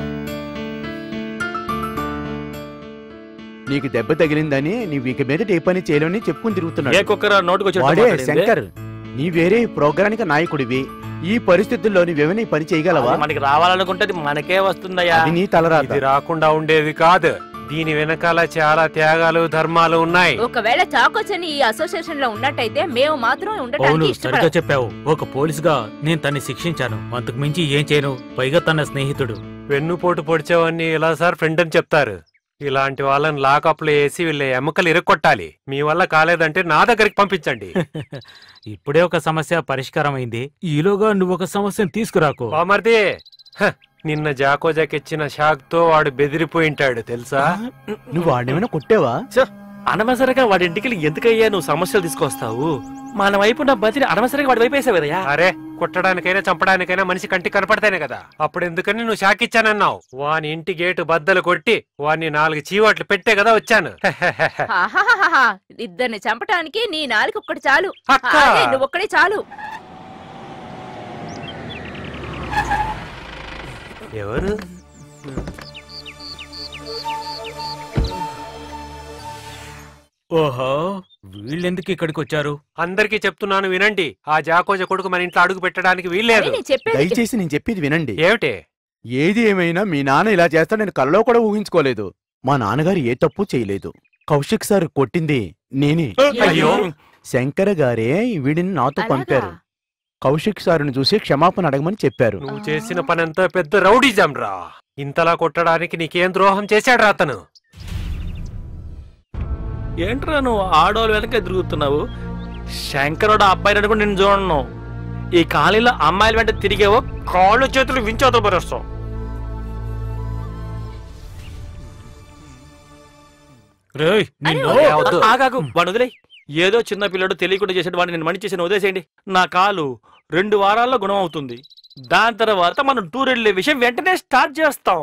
నీకు దెబ్బ తగిలిందని నీవు ఇక మీద ఏ పని చేయలేని చెప్పుకుని ఏ తిరుగుతున్నాడు. కుక్కరా నోటుకొచ్చి వాడే శంకర్. నీ వేరే ప్రోగ్రానికి నాయకుడివి. ఈ పరిస్థితుల్లో నీవేమైనా ఈ పని చేయగలవా? మనకి రావాలనుకుంటే అది మనకే వస్తుందయ్యా. అది నీ తలరాత. ఇది రాకుండా ఉండేది కాదు. దీని వెనకాల చాలా త్యాగాలు ధర్మాలు ఉన్నాయి. ఒకవేళ చాకోచని ఈ అసోసియేషన్ లో ఉన్నట్టయితే మేము మాత్రం అవును, ఉండటానికి సరిగ్గా ఇష్టపడం. చెప్పావు. ఒక పోలీసుగా నేను తన్ని శిక్షించాను. అంతకు మించి ఏం చేయను. పైగా తన స్నేహితుడు. వెన్నుపోటు పొడిచేవన్నీ ఇలా సార్ ఫ్రెండ్ అని చెప్తారు. ఇలాంటి వాళ్ళని లాకప్ లో వేసి వీళ్ళ ఎముకలు ఇరక్కొట్టాలి. మీ వల్ల కాలేదంటే నా దగ్గరికి పంపించండి. ఇప్పుడే ఒక సమస్య పరిష్కారం అయింది. ఈలోగా నువ్వు ఒక సమస్యను తీసుకురాకు. బామర్ది, హ, నిన్న జాకోజాకిచ్చిన షాక్ తో వాడు బెదిరిపోయింటాడు తెలుసా. నువ్వు వాడినేమైనా కొట్టావా? అనవసరంగా వాడి ఇంటికి ఎందుకయ్యా నువ్వు సమస్యలు తీసుకొస్తావు? మన వైపు నా బతిని అనవసరంగా వాడి వైపు వేసావు కదయ్యా. అరే కొట్టడానికైనా చంపడానికైనా మనిషి కంటికి కనపడతానే కదా. అప్పుడు ఎందుకని నువ్వు షాక్ ఇచ్చానన్నావు. వాని ఇంటి గేటు బద్దలు కొట్టి వాన్ని నాలుగు చీవాట్లు పెట్టే కదా వచ్చాను. ఆహాహాహా. ఇద్దరిని చంపటానికి నీ నాలుగు ఒక్కటి చాలు. అక్క. అదే, నువ్వు ఒక్కడే చాలు. ఎవరు? ఓహో, వీళ్ళెందుకు ఇక్కడికి వచ్చారు? అందరికీ చెప్తున్నాను వినండి. ఆ జాకోజ కొడుకు మన ఇంట్లో అడుగు పెట్టడానికి వీల్లేదు. నేను చెప్పేది దయచేసి నేను చెప్పేది వినండి. ఏమిటి? ఏది ఏమైనా మీ నాన్న ఇలా చేస్తాడు నేను కల్లో కూడా ఊహించుకోలేదు. మా నాన్నగారు ఏ తప్పు చేయలేదు. కౌశిక్ సార్ కొట్టింది నేనే. అయ్యో. శంకర గారే వీడిని నాతో అలాగా? పంపారు. కౌశిక్ సార్ని చూసి క్షమాపణ అడగమని చెప్పారు. నువ్వు చేసిన పనంతా పెద్ద రౌడీజం రా. ఇంతలా కొట్టడానికి నీకేం ద్రోహం చేశాడు అతను? ఏంట్రా నువ్వు ఆడవాళ్ళు వెనక తిరుగుతున్నావు? శంకరుడు అబ్బాయి అనుకుని నేను చూడను. ఈ కాలనీలో అమ్మాయిల వెంట తిరిగేవో కాళ్ళు చేతులు వించోతో పరుస్తావు. రేయ్, నిన్ను- ఏ, వద్దు. ఆగాకు వాడు వదిలే. ఏదో చిన్న పిల్లడు తెలియకుండా చేసాడు, వాడిని నేను మణి చేసిన వదిలేసేయండి. నా కాలు రెండు వారాల్లో గుణం అవుతుంది. దాని తర్వాత మనం టూర్ వెళ్ళే విషయం వెంటనే స్టార్ట్ చేస్తాం.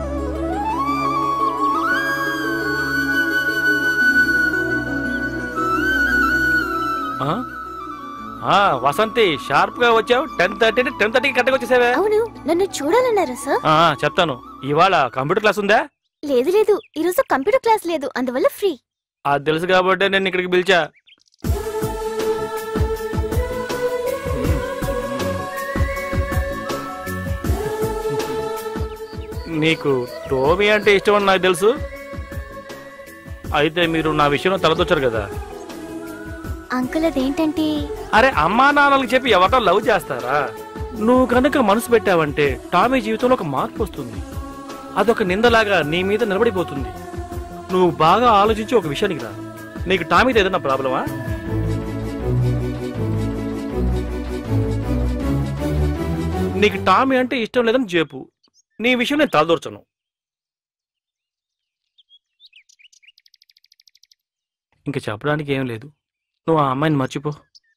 ఆ? ఆ, వసంతి షార్ప్ గా వచ్చావు. టెన్ థర్టీ టెన్ థర్టీకి కరెక్ట్గా వచ్చేసావే. అవును, నన్ను చూడాలన్నారా సార్? ఆ, చెప్తాను. ఇవాళ కంప్యూటర్ క్లాస్ ఉందా? లేదు లేదు, ఈరోజు కంప్యూటర్ క్లాస్ లేదు, అందువల్ల ఫ్రీ. అది తెలుసు కాబట్టి నేను ఇక్కడికి పిలిచా. నీకు టోమీ అంటే ఇష్టం అని నాకు తెలుసు. అయితే మీరు నా విషయంలో తలదొచ్చారు కదా. అంకుల్ అదేంటంటే అరే, అమ్మా నాన్నలకు చెప్పి ఎవరో లవ్ చేస్తారా? నువ్వు కనుక మనసు పెట్టావంటే టామీ జీవితంలో ఒక మార్పు వస్తుంది. అదొక నిందలాగా నీ మీద నిలబడిపోతుంది. నువ్వు బాగా ఆలోచించి ఒక విషయానికి రా. నీకు టామీతో ఏదైనా ప్రాబ్లమా? నీకు టామీ అంటే ఇష్టం లేదని చెప్పు. నీ విషయం నేను తలదూర్చను. ఇంకా చెప్పడానికి ఏం లేదు. నువ్వు ఆ అమ్మాయిని మర్చిపో.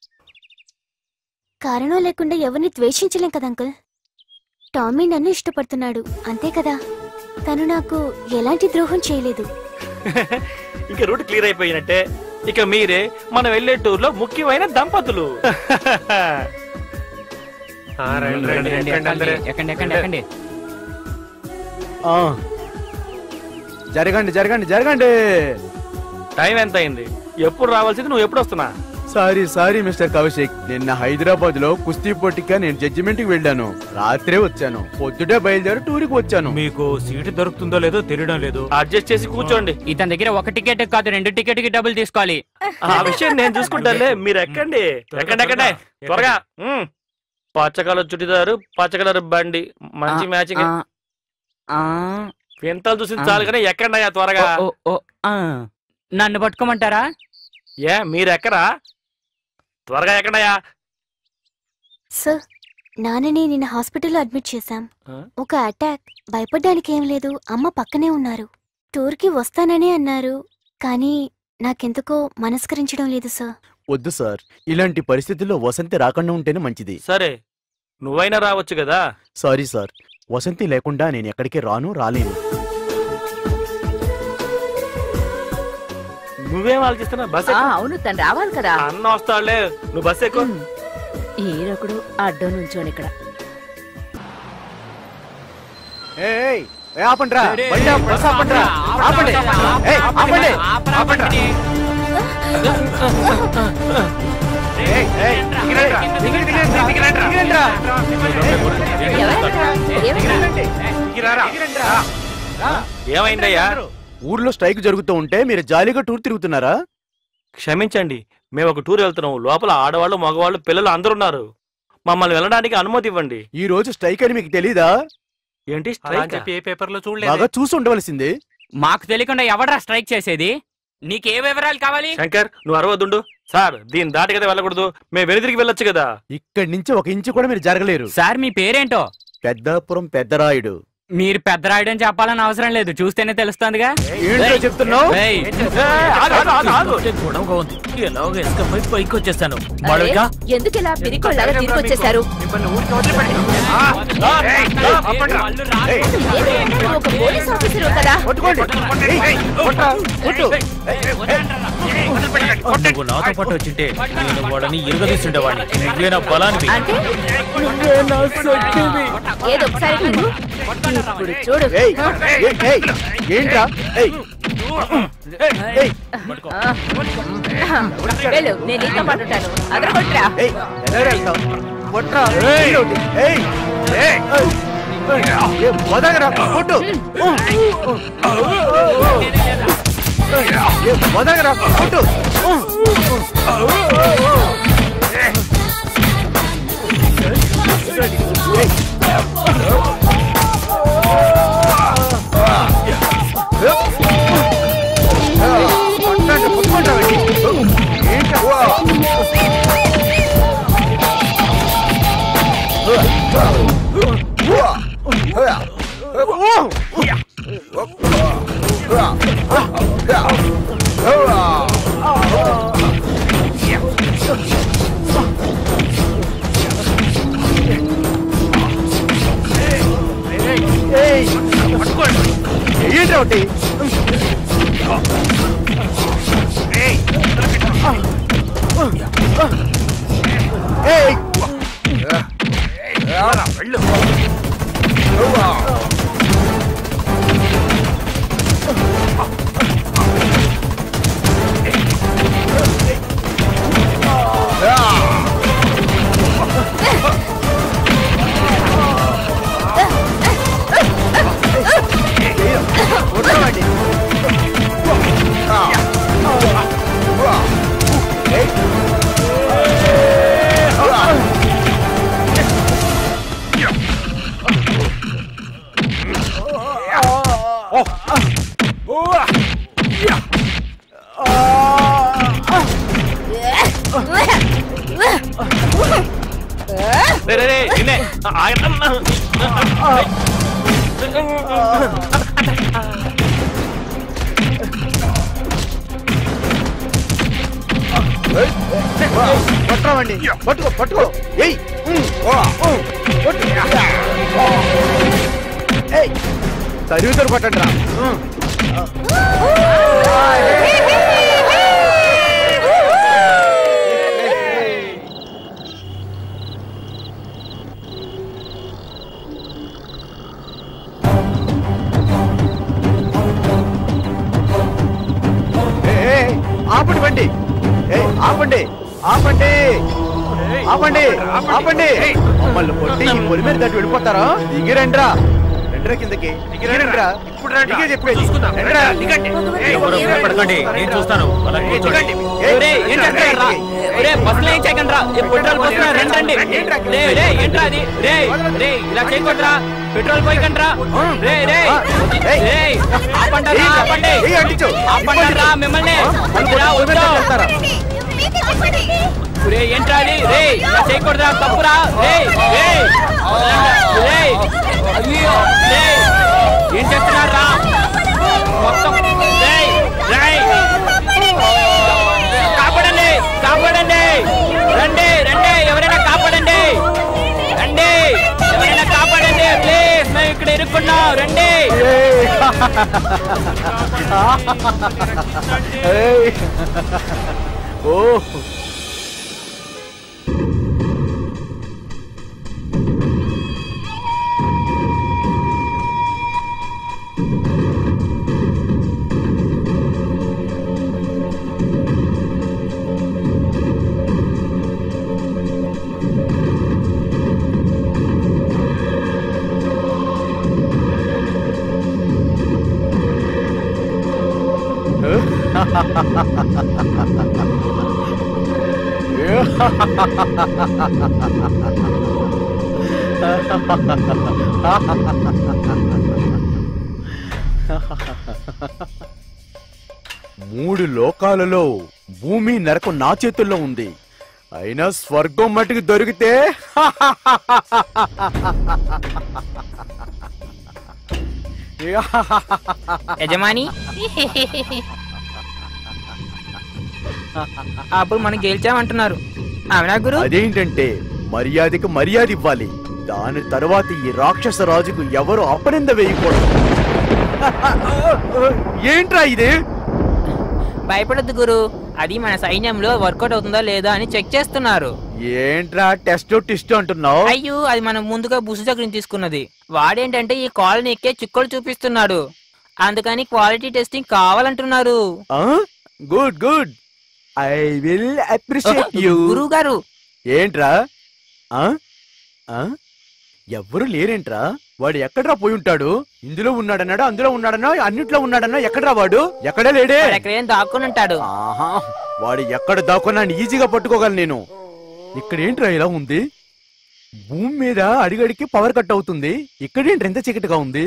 కారణం లేకుండా ఎవరిని ద్వేషించలేం కదా అంకుల్. టామీ నన్ను ఇష్టపడుతున్నాడు, అంతే కదా. తను నాకు ఎలాంటి ద్రోహం చేయలేదు. ఇక రూట్ క్లియర్ అయిపోయినట్టే. ఇక మీరే మనం వెళ్లే టూర్ లో ముఖ్యమైన దంపతులు. ఆ, రండి, రండి, రండి, ఎక్కండి అందరూ. ఎక్కండి ఎక్కండి ఎక్కండి. ఆ, జరగండి జరగండి జరగండి. టైం ఎంత అయింది? ఎప్పుడు రావాల్సింది, నువ్వు ఎప్పుడు వస్తున్నా? సారీ సారీ మిస్టర్ కౌశిక్, నిన్న హైదరాబాద్ లో కుస్తీ పోటీగా నేను జడ్జిమెంట్ కి వెళ్ళాను. రాత్రే వచ్చాను. పొద్దుటే బయలుదేరి టూర్కి వచ్చాను. మీకు సీటు దొరుకుతుందో లేదో తెలియడం లేదు. అడ్జస్ట్ చేసి కూర్చోండి. ఇతని దగ్గర ఒక టికెట్ కాదు, రెండు టికెట్ కి డబ్బులు తీసుకోవాలి. ఆ విషయం నేను చూసుకుంటానులే, మీరు ఎక్కండి. ఎక్కండి ఎక్కండి త్వరగా. ఉమ్. పచ్చ కలర్ చుడిదారు, పచ్చ కలర్ బండి, మంచి మ్యాచింగ్. ఆ, ఆ, వింతలు చూసి చాలు కానీ ఎక్కండి అయ్యా త్వరగా. ఓ, ఓ, ఆ. నన్ను పట్టుకోమంటారా? ఏ మీరు ఎక్కరా? త్వరగా ఎక్కడయ్యా. సార్, నాన్నని నిన్న హాస్పిటల్లో అడ్మిట్ చేశాం. ఆ? ఒక అటాక్. భయపడ్డానికి ఏం లేదు, అమ్మ పక్కనే ఉన్నారు. టూర్కి వస్తాననే అన్నారు, కానీ నాకెందుకో మనస్కరించడం లేదు సార్. వద్దు సార్, ఇలాంటి పరిస్థితుల్లో వసంతి రాకుండా ఉంటేనే మంచిది. సరే, నువ్వైనా రావచ్చు కదా. సారీ సార్, వసంతి లేకుండా నేను ఎక్కడికి రాను రాలేను. నువ్వేం ఆలోచిస్తున్నా? బస్ ఆ, అవును, తను రావాలి కదా. అన్న వస్తాడులే, నువ్వు బస్ ఎక్కువ. ఈరొకడు అడ్డం నుంచోని ఇక్కడ. ఏయ్, ఏ ఆపండ్రా, బండి ఆపు, బస్ ఆపండ్రా, ఆపండి. ఏయ్, ఆపండి, ఆపండి. ఏయ్, ఏయ్, దిగిరండ్రా, దిగి, దిగిరండ్రా, దిగిరండ్రా. ఎవరంట్రా? ఏమైంది? దిగిరారా, దిగిరండ్రా. రా. ఏమైందయ్యా? ఊర్లో స్ట్రైక్ జరుగుతూ ఉంటే మీరు జాలీగా టూర్ తిరుగుతున్నారా? క్షమించండి, మేము ఒక టూర్ వెళ్తున్నాం. లోపల ఆడవాళ్ళు, మగవాళ్ళు, పిల్లలు అందరూ ఉన్నారు. మమ్మల్ని వెళ్ళడానికి అనుమతి ఇవ్వండి. ఈ రోజు స్ట్రైక్ అని మీకు తెలీదా? ఏంటి అలా అని స్ట్రైక్? చెప్పి ఏ పేపర్ లో చూడలేదు. బాగా చూసి ఉండవలసింది. మాకు తెలియకుండా ఎవడరా స్ట్రైక్ చేసేది? నీకే వివరాలు కావాలి? శంకర్, నువ్వు అరవదుండు. సార్, దీని దాటి కదా వెళ్ళకూడదు. మేము వెనుదిరిగి వెళ్ళొచ్చు కదా. ఇక్కడి నుంచి ఒక ఇంచు కూడా మీరు జరగలేరు. సార్, మీ పేరేంటో? పెద్దాపురం పెద్దరాయుడు. మీరు పెద్ద రాయడం చెప్పాలని అవసరం లేదు, చూస్తేనే తెలుస్తుందిగా. ఏంటో చెప్తున్నావు? ఏయ్, గొడవగా ఉంది, ఎలాగో ఎస్కపై పైకి వచ్చేస్తాను. అరే, మాళవిక, ఎందుకు ఇలా పిరికోళ్ళగా తిరిగి వచ్చేసారు? ఒక పోలీస్ ఆఫీసర్ కదా. నువ్వు నాతో పాటు వచ్చింటే నేను వాడని ఇరుగదీస్తుండేవాడిని. నువ్వే నా బలానికి. అంటే ఏదో ఒకసారి విను. ఇప్పుడు చూడు. ఏయ్, ఏయ్, ఏయ్, ఏంట్రా? ఏయ్, ఏయ్, ఆ. వెళ్ళు, నేను నీతో పాటు ఉంటాను. అదర కొట్రా. ఏయ్, ఎలా వెళ్తావ్? కొట్రా. ఏయ్, ఏయ్, ఏయ్, ఏయ్, వదగరా, కొట్టు. ఏయ్, వదగరా, కొట్టు. ఏంట్రా ఒకటి? పట్టుకోండి, పట్టుకో పట్టుకో. ఏయ్, ఏయ్, తరివితరు పట్టండి రా. ఆపండి బండి. ఏయ్, ఆపండి ఆపండి ఆపండి ఆపండి. మమ్మల్ని కొట్టి ఈ పొలి మీద తట్టి వెళ్ళిపోతారా? దిగిరండ్రా, రెండ్రా కిందకి. దిగిరండ్రా, దిగే చెప్పేది. పడకండి, నేను చూస్తాను. బస్సులో ఏం చేయకండి రా, పెట్రోల్ పోస్తున్నా రండి. ఏంట్రా అది? రే రే ఇలా చేయకూడదురా, పెట్రోల్ పోయకండి రా. రే రే ఆపండి ఆపండి ఆపండి రా మిమ్మల్ని. రే ఏంట్రా అది? రే ఇలా చేయకూడదురా, తప్పురా. రే రే రే అయ్యో రే ఏం చేస్తున్నారా మొత్తం? రే రే కాపాడండి కాపాడండి, రండి రండి, ఎవరైనా కాపాడండి, రండి ఎవరైనా కాపాడండి ప్లీజ్, మేము ఇక్కడ ఇరుక్కున్నాం, రండి. ఓ మూడు లోకాలలో భూమి నరకం నా చేతుల్లో ఉంది. అయినా స్వర్గం మట్టుకు దొరికితే యజమాని అప్పుడు మనం గెలిచామంటున్నారు అవునా గురు? అదేంటంటే మర్యాదకి మర్యాద ఇవ్వాలి. దాని తర్వాత ఈ రాక్షస రాజుకు ఎవరు అపనింద వేయకూడదు. ఏంట్రా ఇది? భయపడద్దు గురు, అది మన సైన్యంలో వర్కౌట్ అవుతుందా లేదా అని చెక్ చేస్తున్నారు. ఏంట్రా టెస్ట్ టెస్ట్ అంటున్నావు? అయ్యో, అది మనం ముందుగా బుసు దగ్గర తీసుకున్నది. వాడేంటంటే ఈ కాలనీ ఎక్కే చుక్కలు చూపిస్తున్నాడు, అందుకని క్వాలిటీ టెస్టింగ్ కావాలంటున్నారు. Good good, I will appreciate you. గురువు గారు ఏంట్రా? ఎవ్వరు లేరేంట్రా? వాడు ఎక్కడ్రా పోయి ఉంటాడు? ఇందులో ఉన్నాడన్నాడు, అందులో ఉన్నాడన్నా, అన్నిట్లో ఉన్నాడన్నా. ఎక్కడ్రా వాడు? ఎక్కడే లేడే. ఎక్కడేం దాక్కుని ఉంటాడు. ఆహా, వాడు ఎక్కడ దాక్కున్నాను ఈజీగా పట్టుకోగలను నేను. ఇక్కడ ఏంట్రా ఇలా ఉంది? భూమి మీద అడిగడికి పవర్ కట్ అవుతుంది. ఇక్కడేంటి ఎంత చీకటిగా ఉంది?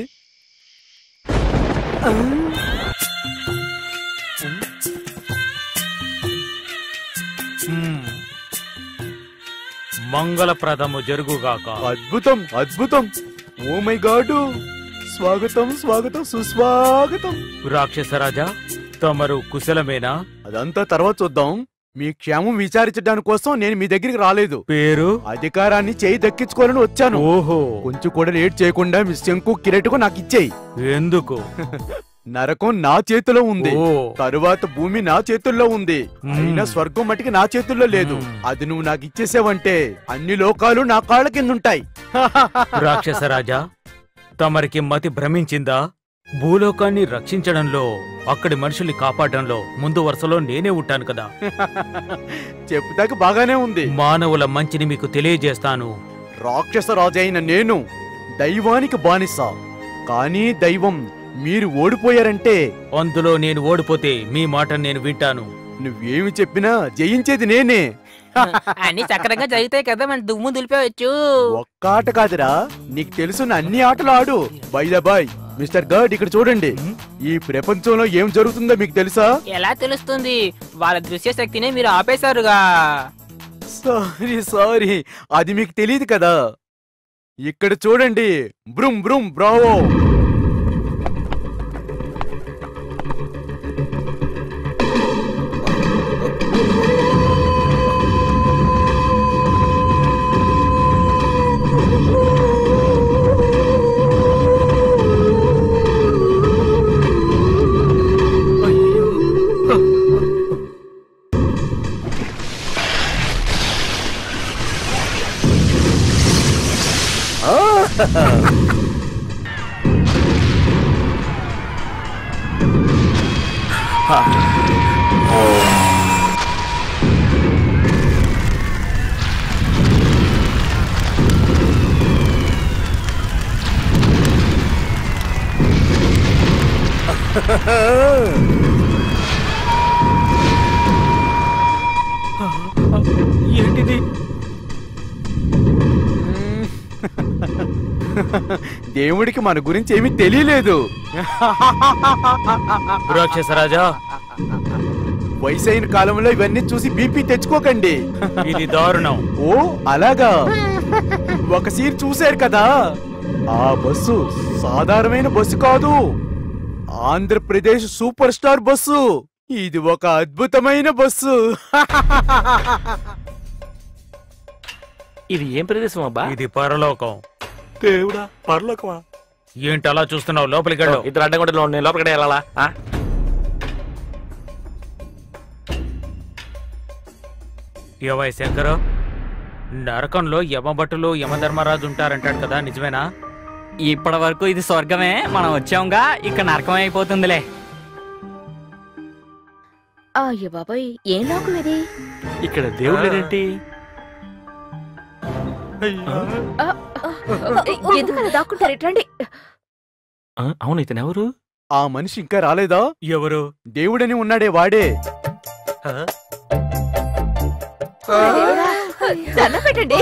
మంగళప్రదము జరుగుగాక. అద్భుతం అద్భుతం. ఓ మై గాడ్, స్వాగతం స్వాగతం సుస్వాగతం. రాక్షసరాజా, తమరు కుశలమేనా? అదంతా తర్వాత చూద్దాం. మీ క్షేమం విచారించడానికి కోసం నేను మీ దగ్గరికి రాలేదు. పేరు? అధికారాన్ని చేయి దక్కించుకోవాలని వచ్చాను. ఓహో, కొంచెం కూడా లేట్ చేయకుండా మీ శంకు కిరీటకు నాకు ఇచ్చేయి. ఎందుకు? నరకం నా చేతిలో ఉంది, తరువాత భూమి నా చేతుల్లో ఉంది, అయినా స్వర్గం మట్టికి నా చేతుల్లో లేదు. అది నువ్వు నాకు ఇచ్చేసావంటే అన్ని లోకాలు నా కాళ్ళ కిందుంటాయి. రాక్షసరాజా, తమరికి మతి భ్రమించిందా? భూలోకాన్ని రక్షించడంలో, అక్కడి మనుషుల్ని కాపాడడంలో ముందు వరుసలో నేనే ఉంటాను కదా. చెప్పుదాకా బాగానే ఉంది. మానవుల మంచిని మీకు తెలియజేస్తాను. రాక్షస రాజైన నేను దైవానికి బానిస, కానీ దైవం మీరు ఓడిపోయారంటే అందులో నేను ఓడిపోతే మీ మాట నేను వింటాను. నువ్వేమి చెప్పినా జయించేది నేనే. అన్ని చక్కరంగా జరిగితే కదా మన దుమ్ము దులిపేవచ్చు. ఒక్క ఆట కాదురా, నీకు తెలుసున్న అన్ని ఆటలు ఆడు. By the boy mister guard, ఇక్కడ చూడండి. ఈ ప్రపంచంలో ఏం జరుగుతుందో మీకు తెలుసా? ఎలా తెలుస్తుంది? వాళ్ళ దృశ్య శక్తిని మీరు ఆపేశారుగా. సారీ సారీ, అది మీకు తెలియదు కదా. ఇక్కడ చూడండి. Brum brum bravo. ఏంటిది? దేవుడికి మన గురించి ఏమీ తెలియలేదు. రాక్షసరాజా, వయసైన కాలంలో ఇవన్నీ చూసి బీపీ తెచ్చుకోకండి. ఇది దారుణం. ఓ అలాగా, ఒక సీన్ చూశారు కదా. ఆ బస్సు సాధారణమైన బస్సు కాదు, ఆంధ్రప్రదేశ్ సూపర్ స్టార్ బస్సు. ఇది ఒక అద్భుతమైన బస్సు. ఇది ఏం ప్రదేశం అబ్బా? ఇది పరలోకం. దేవుడా, పరలోకమా? ఏంటి అలా చూస్తున్నావు? లోపలికి వెళ్ళు. ఇద్దరు అడ్డగొండలో ఉన్నాయి, లోపలికి వెళ్ళాలా? ఏవై శంకర, నరకంలో యమభటులు యమధర్మరాజు ఉంటారంటాడు కదా, నిజమేనా? ఇప్పటి వరకు ఇది స్వర్గమే, మనం వచ్చాంగా, ఇక నరకం అయిపోతుందిలే. అయ్యో బాబాయ్, ఏం లోకం ఇది? ఇక్కడ దేవుడు లేదేంటి? ఎందుకలా దాక్కుంటారు? ఇట్రండి. అవును, ఇతను ఎవరు? ఆ మనిషి ఇంకా రాలేదా? ఎవరు? దేవుడని ఉన్నాడే వాడే. దండం పెట్టండి.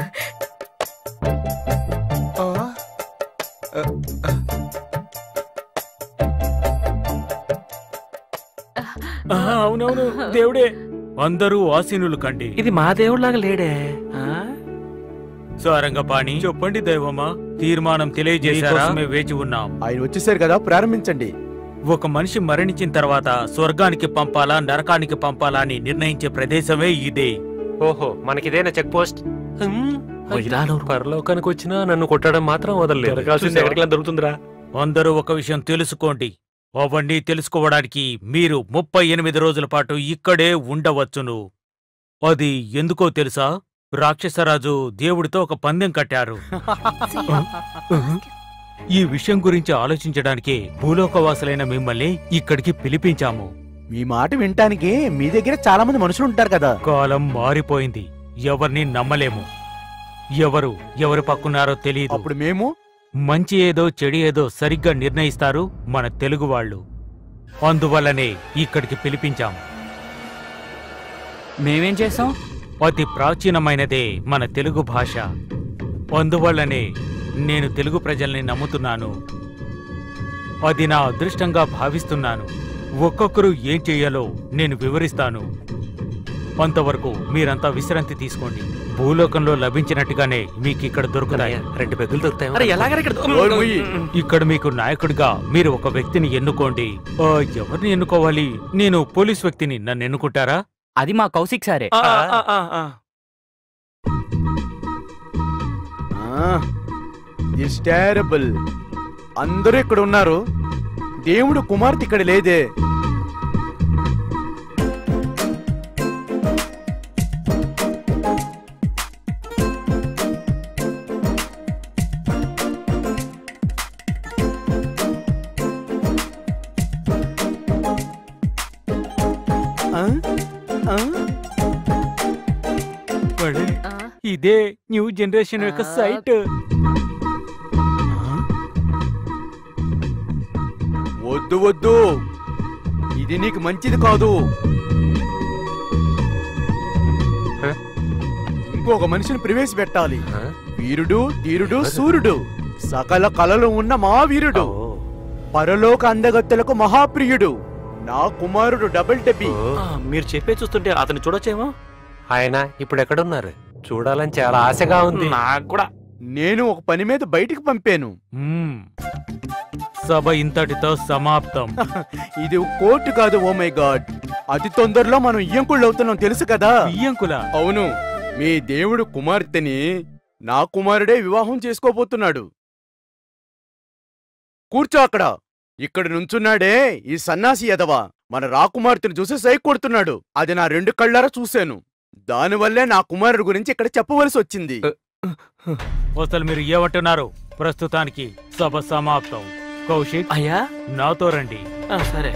అవునవును, దేవుడే. అందరూ ఆసీనులు కండి. ఇది మా దేవుడిలాగా లేడే. సారంగపాణి, చెప్పండి దైవమా, తీర్మానం తెలియజేశారా? మేము వేచి ఉన్నాం. ఆయన వచ్చేసారు కదా, ప్రారంభించండి. ఒక మనిషి మరణించిన తర్వాత స్వర్గానికి పంపాలా నరకానికి పంపాలా అని నిర్ణయించే ప్రదేశమే ఇదే. ఓహో, మనకిదేనా చెక్ పోస్ట్? పరలోకానికి వచ్చినా నన్ను కొట్టడం మాత్రం వదలలేదు. దొరుకుతుందిరా. అందరూ ఒక విషయం తెలుసుకోండి. అవన్నీ తెలుసుకోవడానికి మీరు ముప్పై ఎనిమిది రోజుల పాటు ఇక్కడే ఉండవచ్చును. అది ఎందుకో తెలుసా? రాక్షసరాజు దేవుడితో ఒక పందెం కట్టారు. ఈ విషయం గురించి ఆలోచించడానికే భూలోకవాసులైన మిమ్మల్ని ఇక్కడికి పిలిపించాము. మీ మాట వినటానికి మీ దగ్గర చాలా మంది మనుషులు ఉంటారు కదా. కాలం మారిపోయింది, ఎవరిని నమ్మలేము. ఎవరు ఎవరు పక్కున్నారో తెలియదు. అప్పుడు మేము మంచి ఏదో చెడు ఏదో సరిగ్గా నిర్ణయిస్తారు మన తెలుగు వాళ్ళు. అందువల్లనే ఇక్కడికి పిలిపించాము. మేమేం చేసాం? అతి ప్రాచీనమైనదే మన తెలుగు భాష. అందువల్లనే నేను తెలుగు ప్రజల్ని నమ్ముతున్నాను. అది నా అదృష్టంగా భావిస్తున్నాను. ఒక్కొక్కరు ఏం చెయ్యాలో నేను వివరిస్తాను. అంతవరకు మీరంతా విశ్రాంతి తీసుకోండి. భూలోకంలో లభించినట్టుగానే మీకు ఇక్కడ దొరుకుతాయి. రెండు పెగ్గులు దొరుకుతాయి. ఇక్కడ మీకు నాయకుడిగా మీరు ఒక వ్యక్తిని ఎన్నుకోండి. ఎవరిని ఎన్నుకోవాలి? నేను పోలీస్ వ్యక్తిని, నన్ను ఎన్నుకుంటారా? అది మా కౌశిక్ సారే. టెరబుల్. అందరూ ఇక్కడ ఉన్నారు, దేవుడు కుమార్తె ఇక్కడ లేదే. ఇదే న్యూ జనరేషన్ యొక్క సైట్. వద్దు వద్దు, ఇది నీకు మంచిది కాదు. ఇంకొక మనిషిని ప్రవేశపెట్టాలి. వీరుడు ధీరుడు సూర్యుడు, సకల కళలు ఉన్న మా వీరుడు, పరలోక అందగత్తెలకు మహాప్రియుడు, నా కుమారుడు డబుల్ టెపి. మీరు చెప్పే చూస్తుంటే అతను చూడొచ్చేమో. ఆయన ఇప్పుడు ఎక్కడున్నారు? చూడాలని చాలా ఆశగా ఉంది నాకు కూడా. నేను ఒక పని మీద బయటికి పంపాను. సభ ఇంతటితో సమాప్తం. ఇది కోర్టు కాదు. ఓ మై గాడ్, అతి తొందరలో మనం ఇయ్యంకుళ్ళు అవుతున్నాం, తెలుసు కదా? ఇయ్యంకుల? అవును, మీ దేవుడు కుమార్తెని నా కుమారుడే వివాహం చేసుకోబోతున్నాడు. కూర్చో అక్కడ. ఇక్కడ నుంచున్నాడే ఈ సన్నాసి ఎదవా మన రాకుమార్తెను చూసి సైక్ కొడుతున్నాడు. అది నా రెండు కళ్ళారా చూశాను. దానివల్లే నా కుమారుడు గురించి ఇక్కడ చెప్పవలసి వచ్చింది. అసలు మీరు ఏమంటున్నారు? ప్రస్తుతానికి సభ సమాప్తం. కౌశిక్ అయ్యా, నాతో రండి. సరే.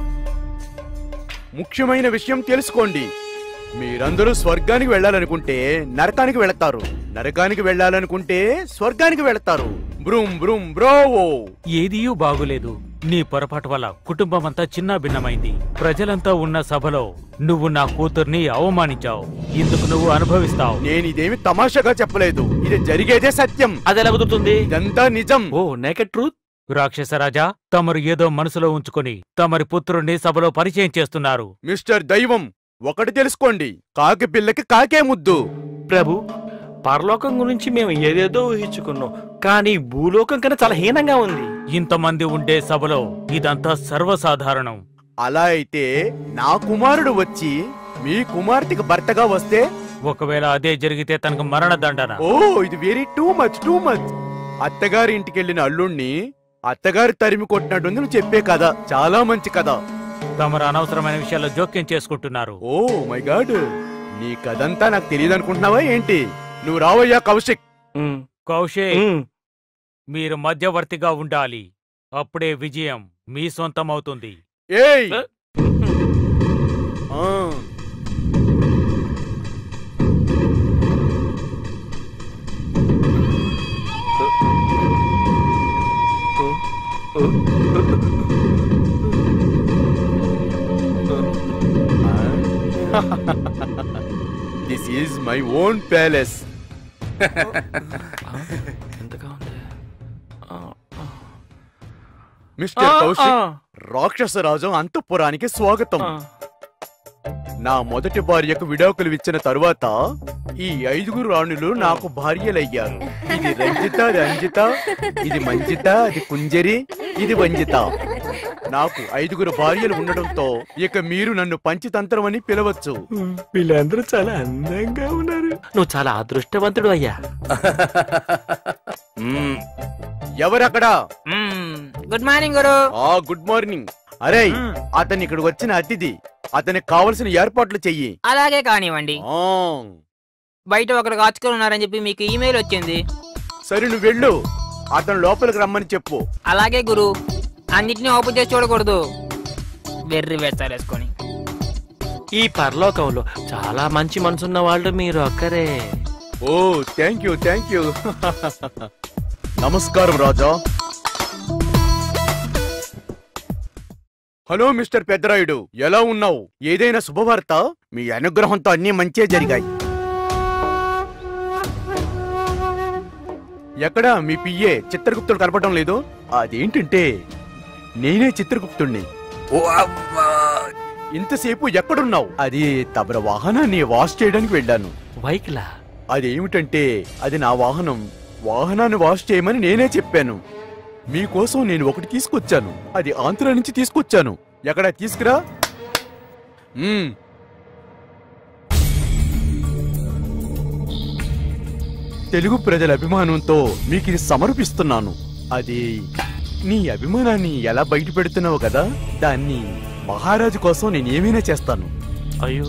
ముఖ్యమైన విషయం తెలుసుకోండి. మీరందరూ స్వర్గానికి వెళ్ళాలనుకుంటే నరకానికి వెళతారు, నరకానికి వెళ్ళాలనుకుంటే స్వర్గానికి వెళతారు. Brum brum bravo. ఏదీయూ బాగులేదు. నీ పొరపాటు వల్ల కుటుంబం అంతా చిన్న భిన్నమైంది. ప్రజలంతా ఉన్న సభలో నువ్వు నా కూతుర్ని అవమానించావు. ఇందుకు నువ్వు అనుభవిస్తావు. నేను ఇదేమి తమాషాగా చెప్పలేదు, ఇది జరిగేదే సత్యం. అదెలా కుదురుతుంది? ఇదంతా నిజం. ఓ నేకెడ్ ట్రూత్. రాక్షసరాజా, తమరు ఏదో మనసులో ఉంచుకొని తమరి పుత్రుణ్ణి సభలో పరిచయం చేస్తున్నారు. మిస్టర్ దైవం, ఒకటి తెలుసుకోండి, కాకి పిల్లకి కాకే ముద్దు. ప్రభు, పరలోకం గురించి మేము ఏదేదో ఊహించుకున్నాం, కానీ భూలోకం కన్నా చాలా హీనంగా ఉంది. ఇంతమంది ఉండే సభలో ఇదంతా సర్వసాధారణం. అలా అయితే నా కుమారుడు వచ్చి మీ కుమార్తెకి భర్తగా వస్తే? ఒకవేళ అదే జరిగితే తనకు మరణ దండన. ఓ, ఇది very too much too much. అత్తగారి ఇంటికి వెళ్ళిన అల్లుణ్ణి అత్తగారి తరిమి కొట్టినట్టు నువ్వు చెప్పే కథ చాలా మంచి కథ. తమరు అనవసరమైన విషయాల్లో జోక్యం చేసుకుంటున్నారు. ఓ మై గాడ్, నీ కథంతా నాకు తెలియదు అనుకుంటున్నావా ఏంటి? నువ్వు రావయ్యా కౌశిక్. కౌశిక్, మీరు మధ్యవర్తిగా ఉండాలి. అప్పుడే విజయం మీ సొంతం అవుతుంది. Hey, this is my own palace. Mister Kaushik, రాక్షసరాజు అంతఃపురానికి స్వాగతం. నా మొదటి భార్యకు విడాకులు ఇచ్చిన తరువాత ఈ ఐదుగురు రాణులు నాకు భార్యలయ్యారు. ఇది రంజిత, రంజిత, ఇది మంజిత, అది కుంజరి, ఇది వంజిత. నాకు ఐదుగురు భార్యలు ఉండడంతో ఇక మీరు నన్ను పంచతంత్రం అని పిలవచ్చు. వీళ్ళందరూ చాలా అందంగా ఉన్నారు. నువ్వు చాలా అదృష్టవంతుడు అయ్యా. ఎవరక్కడా? Good morning guru. ఆ గుడ్ మార్నింగ్. అరే, అతను ఇక్కడికి వచ్చిన అతిథి. అతనికి కావలసిన ఏర్పాట్లు చెయ్యి. అలాగే కానివ్వండి. బయట ఒకరు కాచుకొని ఉన్నారని చెప్పి మీకు ఈమెయిల్ వచ్చింది. సరే, నువ్వు వెళ్ళు. అతను లోపలికి రమ్మని చెప్పు. అలాగే గురు. అన్నిటినీ ఓపెన్ చేసి చూడకూడదు. వెర్రి వేస్తారేసుకొని. ఈ పరలోకంలో చాలా మంచి మనసున్న వాళ్ళు మీరు ఒక్కరే. Oh thank you thank you. నమస్కారం రాజా. హలో మిస్టర్ పెద్దరాయుడు, ఎలా ఉన్నావు? ఏదైనా శుభవార్త? మీ అనుగ్రహంతో అన్ని మంచే జరిగాయి. ఎక్కడా మీ పియ్యే చిత్రగుప్తుడు కనపడటం లేదు? అదేంటంటే నేనే చిత్రగుప్తుణ్ణి. ఇంతసేపు ఎక్కడున్నావు? అది తమర వాహనాన్ని వాష్ చేయడానికి వెళ్ళాను. బైక్లా? అదేమిటంటే అది నా వాహనం. వాహనాన్ని వాష్ చేయమని నేనే చెప్పాను. మీకోసం నేను ఒకటి తీసుకొచ్చాను. అది ఆంధ్ర నుంచి తీసుకొచ్చాను. ఎక్కడ తీసుకురా. తెలుగు ప్రజల అభిమానంతో మీకు ఇది సమర్పిస్తున్నాను. అది నీ అభిమానాన్ని ఎలా బయట పెడుతున్నావు కదా, దాన్ని మహారాజు కోసం నేను ఏమైనా చేస్తాను. అయ్యో,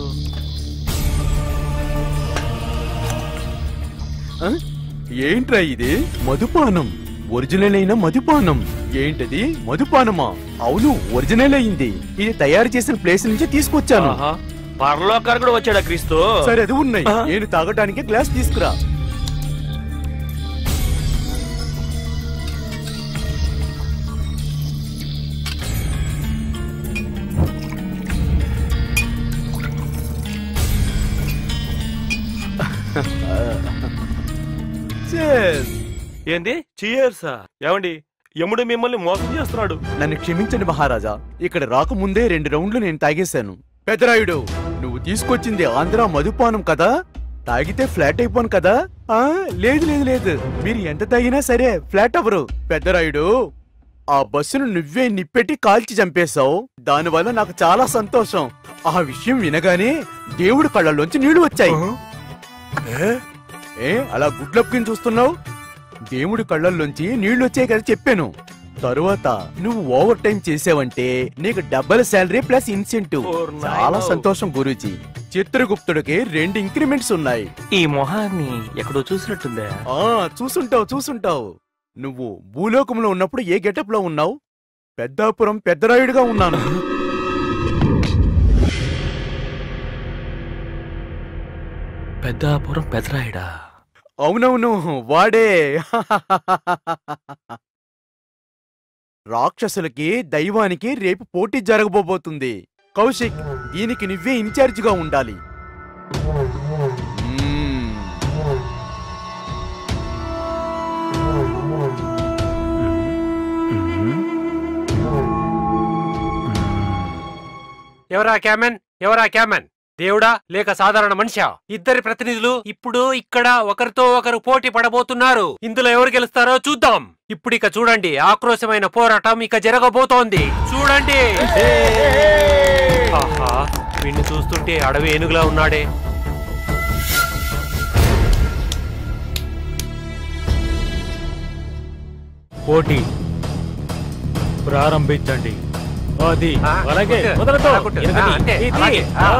ఏంట్రా ఇది? మధుపానం. ఒరిజినల్ అయిన మధుపానం. ఏంటది? మధుపానమా? అవును, ఒరిజినల్ అయింది. ఇది తయారు చేసిన ప్లేస్ నుంచి తీసుకొచ్చాను. పరలోకారు కూడా వచ్చాడా క్రీస్తు? సరే, అది ఉన్నాయి. నేను తాగడానికి గ్లాస్ తీసుకురా. ఏంది చియర్సా? ఏమండి, యముడు మిమ్మల్ని మోసం చేస్తున్నాడు. నన్ను క్షమించండి మహారాజా. ఇక్కడ రాకముందే రెండు రౌండ్లు నేను తాగేశాను. పెద్దరాయుడు, నువ్వు తీసుకొచ్చింది ఆంధ్ర మధుపానం కదా? తాగితే ఫ్లాట్ అయిపోను కదా? ఆ లేదు లేదు లేదు, మీరు ఎంత తాగినా సరే ఫ్లాట్ అవ్వరు. పెద్దరాయుడు, ఆ బస్సును నువ్వే నిప్పెట్టి కాల్చి చంపేశావు. దానివల్ల నాకు చాలా సంతోషం. ఆ విషయం వినగానే దేవుడి కళ్ళల్లోంచి నీళ్లు వచ్చాయి. ఏ అలా గుడ్లప్పుకుని చూస్తున్నావు? దేవుడి కళ్ళల్లోంచి నీళ్లు వచ్చాయి కదా చెప్పాను. తరువాత నువ్వు ఓవర్ టైం చేసావంటే నీకు డబుల్ శాలరీ ప్లస్ ఇన్సెంటివ్. చాలా సంతోషం గురూజీ. చిత్రగుప్తుడికి రెండు ఇంక్రిమెంట్స్ ఉన్నాయి. ఈ మొహాన్ని ఎక్కడో చూసినట్టుందే. ఆ చూసుంటావు చూసుంటావు. నువ్వు భూలోకంలో ఉన్నప్పుడు ఏ గెటప్ లో ఉన్నావు? పెద్దాపురం పెద్దరాయుడుగా ఉన్నాను. పెద్దాపురం పెద్దరాయుడా? అవునవును, వాడే. రాక్షసులకి దైవానికి రేపు పోటీ జరగబోబోతుంది. కౌశిక్, దీనికి నువ్వే ఇన్ఛార్జిగా ఉండాలి. ఎవరా క్యామెన్? ఎవరా క్యామెన్? దేవుడా లేక సాధారణ మనిషా? ఇద్దరి ప్రతినిధులు ఇప్పుడు ఇక్కడ ఒకరితో ఒకరు పోటీ పడబోతున్నారు. ఇందులో ఎవరు గెలుస్తారో చూద్దాం. ఇప్పుడు ఇక చూడండి, ఆక్రోశమైన పోరాటం ఇక జరగబోతోంది. చూడండి. ఆహా, వీణ్ణి చూస్తుంటే అడవి ఏనుగులా ఉన్నాడే. పోటీ ప్రారంభించండి. అది అలాగే వదలతో. అంతే అలాగే.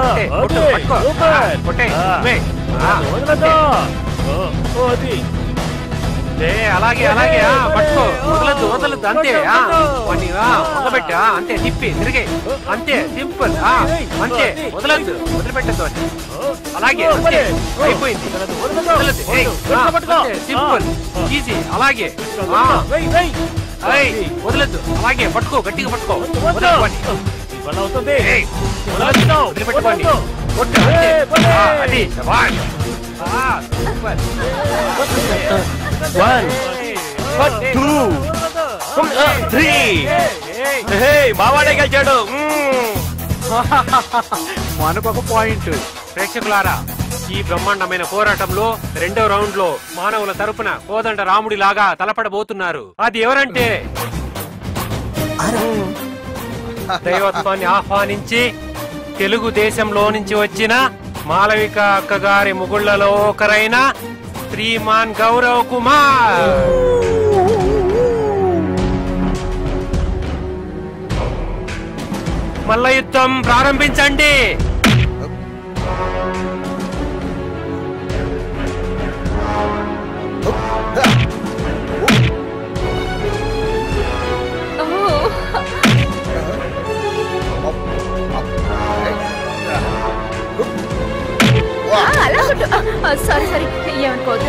అలాగే పట్టుకో. వదలద్దు వదలద్దు. అంతే వదలబెట్టా. అంతే తిప్పి తిరిగే. అంతే సింపుల్. అంతే వదలద్దు, వదిలిపెట్టద్దు. అలాగే అయిపోయింది. Simple easy. అలాగే వదలద్దు. అలాగే పట్టుకో, గట్టిగా పట్టుకో. వదిలిపెట్టుకోండి. మావాడే గెలిచాడు. మనకొక పాయింట్. ప్రేక్షకులారా, ఈ బ్రహ్మాండమైన పోరాటంలో రెండో రౌండ్ లో మానవుల తరపున కోదండ రాముడి లాగా తలపడబోతున్నారు. అది ఎవరంటే దైవత్వాన్ని ఆహ్వానించి తెలుగుదేశంలో నుంచి వచ్చిన మాలవిక అక్కగారి ముగుళ్లలో ఒకరైన శ్రీమాన్ గౌరవ్ కుమార్. మల్ల యుద్ధం ప్రారంభించండి. అలా సారీ సారీ ఏమనుకోవద్దు.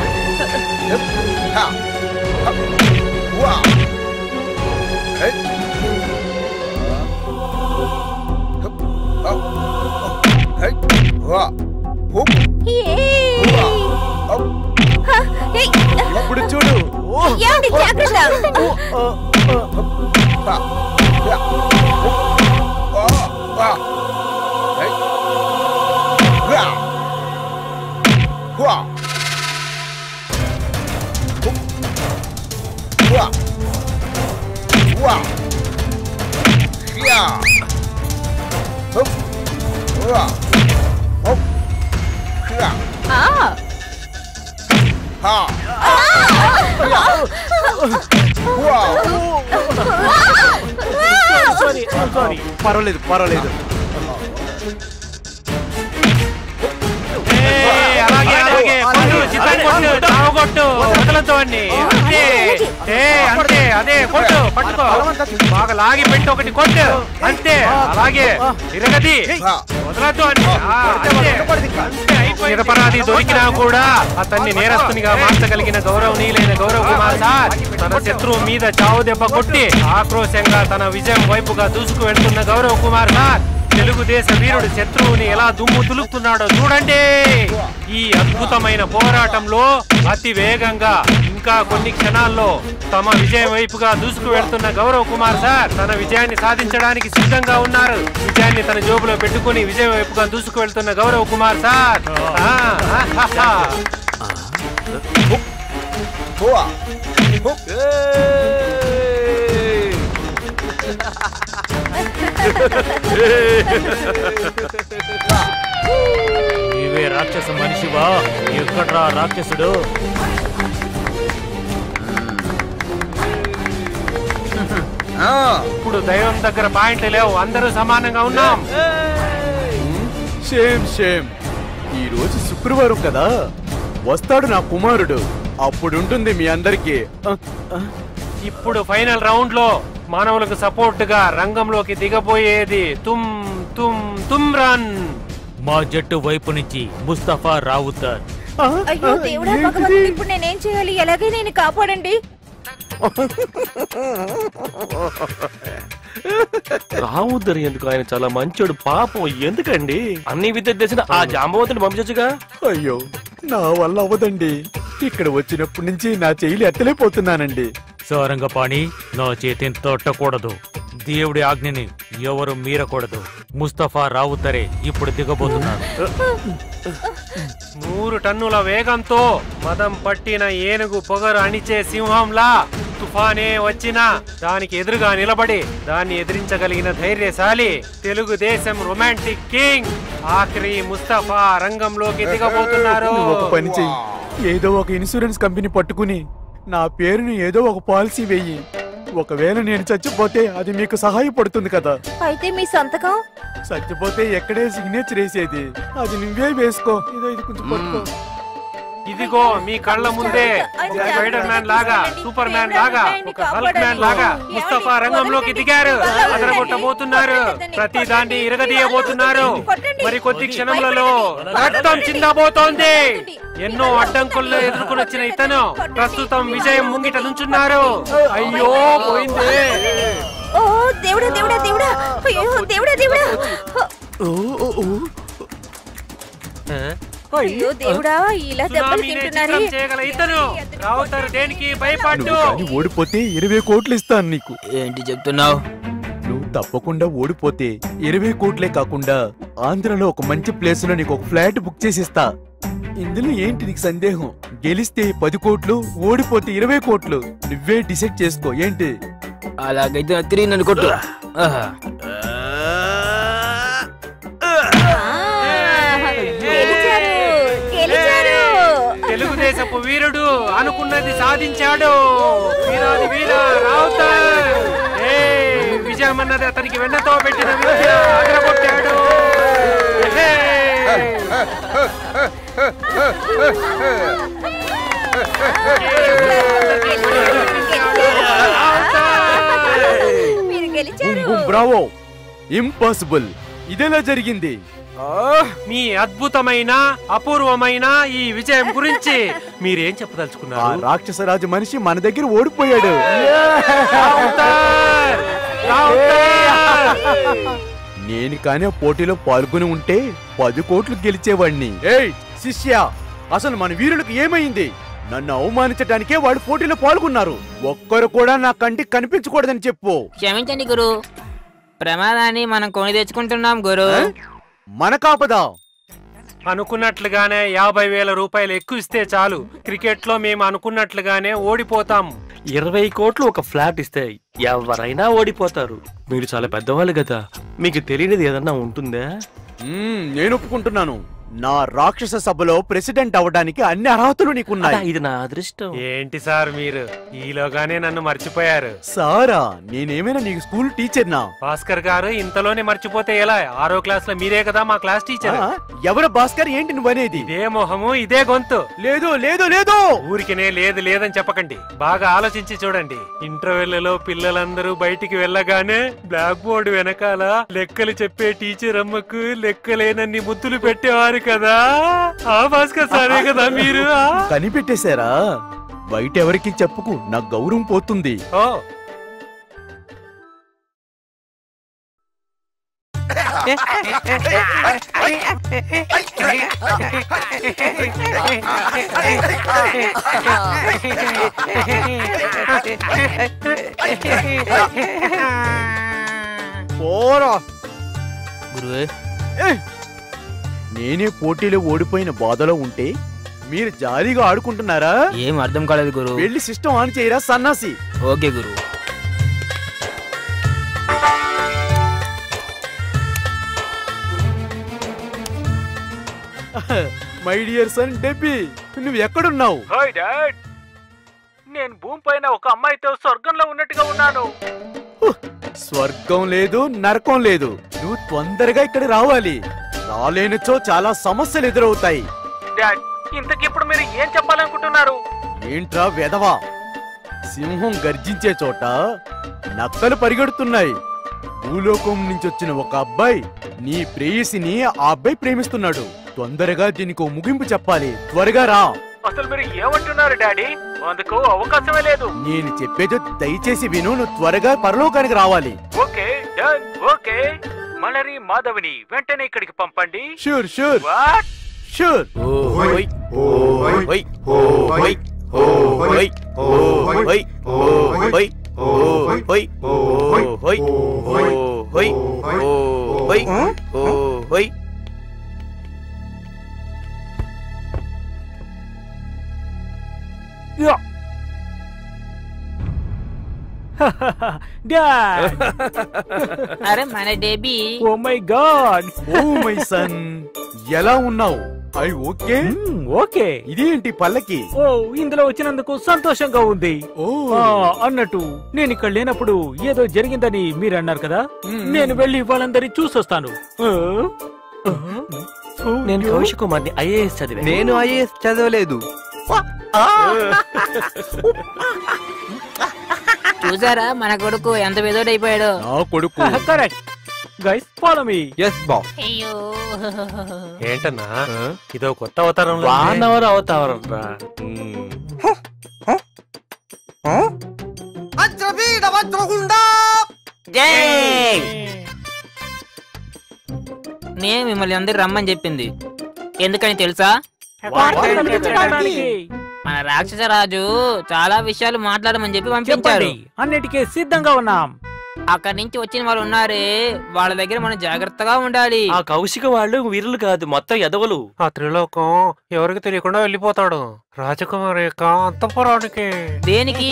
ఇప్పుడు చూడు. పర్వాలేదు పర్వాలేదు. అలాగే అలాగే కొట్టు, చిత్తం కొట్టు, చావగొట్టు, వదలొద్దు అన్ని. అంతే ఏ అంతే అదే కొట్టు, పట్టుకో, బాగా లాగి పెట్టి ఒకటి కొట్టు, అంతే. అలాగే తిరగది, వదలొద్దు అన్ని. నిరపరాధి దొరికినా కూడా అతన్ని నేరస్తునిగా మార్చగలిగిన గౌరవనీయులైన గౌరవ్ కుమార్ సార్ తన శత్రువు మీద చావు దెబ్బ కొట్టి ఆక్రోశంగా తన విజయం వైపుగా దూసుకు వెళ్తున్న గౌరవ్ కుమార్ సార్ తెలుగుదేశ వీరుడు శత్రువుని ఎలా దుమ్ము దులుపుతున్నాడో చూడండి. ఈ అద్భుతమైన పోరాటంలో అతి వేగంగా ఇంకా కొన్ని క్షణాల్లో తమ విజయం వైపుగా దూసుకు వెళ్తున్న గౌరవ్ కుమార్ సార్ తన విజయాన్ని సాధించడానికి సిద్ధంగా ఉన్నారు. విజయాన్ని తన జోబులో పెట్టుకుని విజయం వైపుగా దూసుకు వెళ్తున్న గౌరవ్ కుమార్ సార్ ఇవే రాక్షస మనిషివా? ఎక్కడ్రా రాక్షసుడు? ఇప్పుడు దైవం దగ్గర పాయింట్లు లేవు, అందరూ సమానంగా ఉన్నాం. Shame shame. ఈ రోజు శుక్రవారం కదా, వస్తాడు నా కుమారుడు, అప్పుడుంటుంది మీ అందరికి. ఇప్పుడు ఫైనల్ రౌండ్ లో మానవులకు సపోర్ట్ గా రంగంలోకి దిగబోయేది తుమ్ తుమ్ తుమ్ రన్. మా జట్టు వైపు నుంచి ముస్తఫా రావుతర్. అయ్యో దేవుడా భగవంతుడు, ఇప్పుడు నేనేం చేయాలి? ఎలాగే నేను కాపాడండి. రావుద్దరు ఎందుకు? ఆయన చాలా మంచోడు పాపం. ఎందుకండి అన్ని విద్య తెలిసిన ఆ జాంబవతిని పంపించచ్చుగా. అయ్యో నా వల్ల అవ్వదండి. ఇక్కడ వచ్చినప్పటి నుంచి నా చెయ్యిలు ఎత్తలేకపోతున్నానండి. సారంగపాణి, నా చేతిని తొట్టకూడదు. దేవుడి ఆజ్ఞని ఎవరు మీరకూడదు. ముస్తఫా రావుతరే ఇప్పుడు దిగబోతున్నారు. నూరు టన్నుల వేగంతో మదం పట్టిన ఏనుగు పొగరు అణిచే సింహంలా తుఫానే వచ్చినా దానికి ఎదురుగా నిలబడి దాన్ని ఎదిరించగలిగిన ధైర్యశాలి తెలుగుదేశం రొమాంటిక్ కింగ్ ఆఖరి ముస్తఫా రంగంలోకి దిగబోతున్నారు. ఒక పని చెయ్యి, ఏదో ఒక ఇన్సూరెన్స్ కంపెనీ పట్టుకుని నా పేరుని ఏదో ఒక పాలసీ వెయ్యి. ఒకవేళ నేను చచ్చిపోతే అది మీకు సహాయపడుతుంది కదా. అయితే మీ సంతకం? చచ్చిపోతే ఎక్కడే సిగ్నేచర్ వేసేది, అది నువ్వే వేసుకో. ఇదో ఇది కొంచెం పట్టుకో. ఇదిగో మీ కళ్ళ ముందే స్పైడర్ మ్యాన్ లాగా, సూపర్ మ్యాన్ లాగా, ఒక హల్క్ మ్యాన్ లాగా ముస్తఫా రంగంలోకి దిగారు. అదరగొట్టబోతున్నారు, ప్రతి దాన్ని ఇరగదీయబోతున్నారు. మరి కొద్ది క్షణములలో రక్తం చిందబోతోంది. ఎన్నో అడ్డంకుల్లో ఎదుర్కొని వచ్చిన ఇతను ప్రస్తుతం విజయం ముంగిట నుంచున్నారు. అయ్యో పోయింది. ఓ దేవుడా దేవుడా దేవుడా, అయ్యో దేవుడా దేవుడా. అయ్యో దేవుడా, ఇలా దెబ్బలు తింటున్నారే. ఇతను రావుతారు, దేనికి భయపడ్డు. ఓడిపోతే ఇరవై కోట్లు ఇస్తాను నీకు. ఏంటి చెప్తున్నావు? నువ్వు తప్పకుండా ఓడిపోతే ఇరవై కోట్లే కాకుండా ఆంధ్రలో ఒక మంచి ప్లేస్ లో నీకు ఒక ఫ్లాట్ బుక్ చేసిస్తా. ఇందులో ఏంటి నీకు సందేహం? గెలిస్తే పది కోట్లు, ఓడిపోతే ఇరవై కోట్లు. నువ్వే డిసైడ్ చేసుకో ఏంటి. అలాగైతే తిరిగి నన్ను కొట్టు. తెలుగుదేశపు వీరుడు అనుకున్నది సాధించాడు. వీరాది వీర రావుతార్ విజయం అన్నది అతనికి వెన్నతో పెట్టిన విద్య అదరగొట్టాడు. బ్రావో! ఇంపాసిబుల్! ఇదెలా జరిగింది? మీ అద్భుతమైన అపూర్వమైన ఈ విజయం గురించి మీరేం చెప్పదలుచుకున్నారు? రాక్షసరాజు మనిషి మన దగ్గర ఓడిపోయాడు. నేను కానీ పోటీలో పాల్గొని ఉంటే పది కోట్లు గెలిచేవాడిని. ఏయ్ శిష్య, అసలు మన వీరులకు ఏమైంది? నన్ను అవమానించడానికే వాడు పోటీలో పాల్గొన్నారు. ఒక్కరు కూడా నా కంటికి కనిపించకూడదని చెప్పు. క్షమించండి గురు, ప్రమాదాన్ని మనం కొని తెచ్చుకుంటున్నాం గురు. మన కాపదా అనుకున్నట్లుగానే యాభై వేల రూపాయలు ఎక్కువ ఇస్తే చాలు. క్రికెట్ లో మేము అనుకున్నట్లుగానే ఓడిపోతాం. ఇరవై కోట్లు ఒక ఫ్లాట్ ఇస్తే ఎవరైనా ఓడిపోతారు. మీరు చాలా పెద్దవాళ్ళు కదా, మీకు తెలియనిది ఏదన్నా ఉంటుందా? నేను ఒప్పుకుంటున్నాను. నా రాక్షస సభలో ప్రెసిడెంట్ అవడానికి అన్ని అర్హతలు నీకున్నాయి. ఇది నా అదృష్టం. ఏంటి సార్ మీరు ఈలోగానే నన్ను మర్చిపోయారు? సారా, నేనేమైనా నీకు స్కూల్ టీచర్నా? భాస్కర్ గారు ఇంతలోనే మర్చిపోతే ఎలా? ఆరో క్లాస్ లో మీరే కదా మా క్లాస్ టీచర్. ఎవరు భాస్కర్? ఏంటి నువ్వనేది? ఇదే మొహము ఇదే గొంతు. లేదు లేదు లేదు ఊరికినే లేదు లేదని చెప్పకండి, బాగా ఆలోచించి చూడండి. ఇంటర్వెల్లలో పిల్లలందరూ బయటికి వెళ్ళగానే బ్లాక్ బోర్డు వెనకాల లెక్కలు చెప్పే టీచర్ అమ్మకు లెక్కలేనన్ని ముద్దులు పెట్టేవారు కదా. ఆ భాస్కర్ సరే కదా మీరు? కనిపెట్టేశారా? బయట ఎవరికి చెప్పుకు, నా గౌరవం పోతుంది. ఓ పోరా గురువే, నేనే పోటీలో ఓడిపోయిన బాధలో ఉంటే మీరు జాలీగా ఆడుకుంటున్నారా? ఏం అర్థం కాలేదు గురు. వెళ్ళి సిస్టమ్ ఆన్ చేయరా సన్నాసి. Okay guru. My dear son Debbie, నువ్వు ఎక్కడున్నావు? హాయ్ డాడ్, నేను భూమి పైన ఒక అమ్మాయితో స్వర్గంలో ఉన్నట్టుగా ఉన్నాను. స్వర్గం లేదు, నరకం లేదు. నువ్వు తొందరగా ఇక్కడ రావాలి. రాలేనిచో చాలా సమస్యలు ఎదురవుతాయి. డాడ్, ఇంతకిప్పుడు మీరు ఏం చెప్పాలనుకుంటున్నారు? ఏంట్రా వెధవా? సింహం గర్జించే చోట నక్కలు పరిగెడుతున్నాయి. భూలోకం నుంచి వచ్చిన ఒక అబ్బాయి నీ ప్రేయసిని ఆ అబ్బాయి ప్రేమిస్తున్నాడు. తొందరగా దీనికి ఓ ముగింపు చెప్పాలి. త్వరగా రా. అసలు మీరు ఏమంటున్నారు డాడీ? అందుకు అవకాశమే లేదు. నేను చెప్పేది దయచేసి విను. నువ్వు త్వరగా పరలోకానికి రావాలి. Okay done. ఓకే, మలరి మాధవిని వెంటనే ఇక్కడికి పంపండి. Sure sure what sure. ఓయ్ ఓయ్ ఓయ్ ఓయ్ ఓయ్ ఓయ్ ఓయ్ ఓయ్ ఓయ్ ఓయ్ ఓయ్ ఓయ్. అరే మన baby. Oh my god. Oh my son, ఎలా ఉన్నావు? I okay okay. ఇదేంటి పల్లకి? ఓ, ఇందులో వచ్చినందుకు సంతోషంగా ఉంది. ఓ అన్నట్టు నేను ఇక్కడ లేనప్పుడు ఏదో జరిగిందని మీరు అన్నారు కదా. నేను వెళ్ళి వాళ్ళందరి చూసొస్తాను. నేను కౌశిక్ కుమార్ని ఐఏఎస్ చదివా. నేను ఐఏఎస్ చదవలేదు. చూసారా మన కొడుకు ఎంత బెదోడైపోయాడు. నా కొడుకు. Correct guys, follow me. Yes boss. అయ్యో, ఏంటన్నా ఇదో కొత్త అవతారం. వానవరం అవతారం రా. నేను మిమ్మల్ని అందరు రమ్మని చెప్పింది ఎందుకని తెలుసా? మన రాక్షస రాజు చాలా విషయాలు మాట్లాడమని చెప్పి పంపించారు. అన్నిటికీ సిద్ధంగా ఉన్నాం. అక్కడి నుంచి వచ్చిన వాళ్ళు ఉన్నారే వాళ్ళ దగ్గర మనం జాగ్రత్తగా ఉండాలి. ఆ కౌశిక వాళ్ళు వీరులు కాదు, మొత్తం ఎదవలు. ఆ త్రిలోకం ఎవరికి తెలియకుండా వెళ్ళిపోతాడు రాజకుమారి యొక్క అంతఃపురానికి. దేనికి?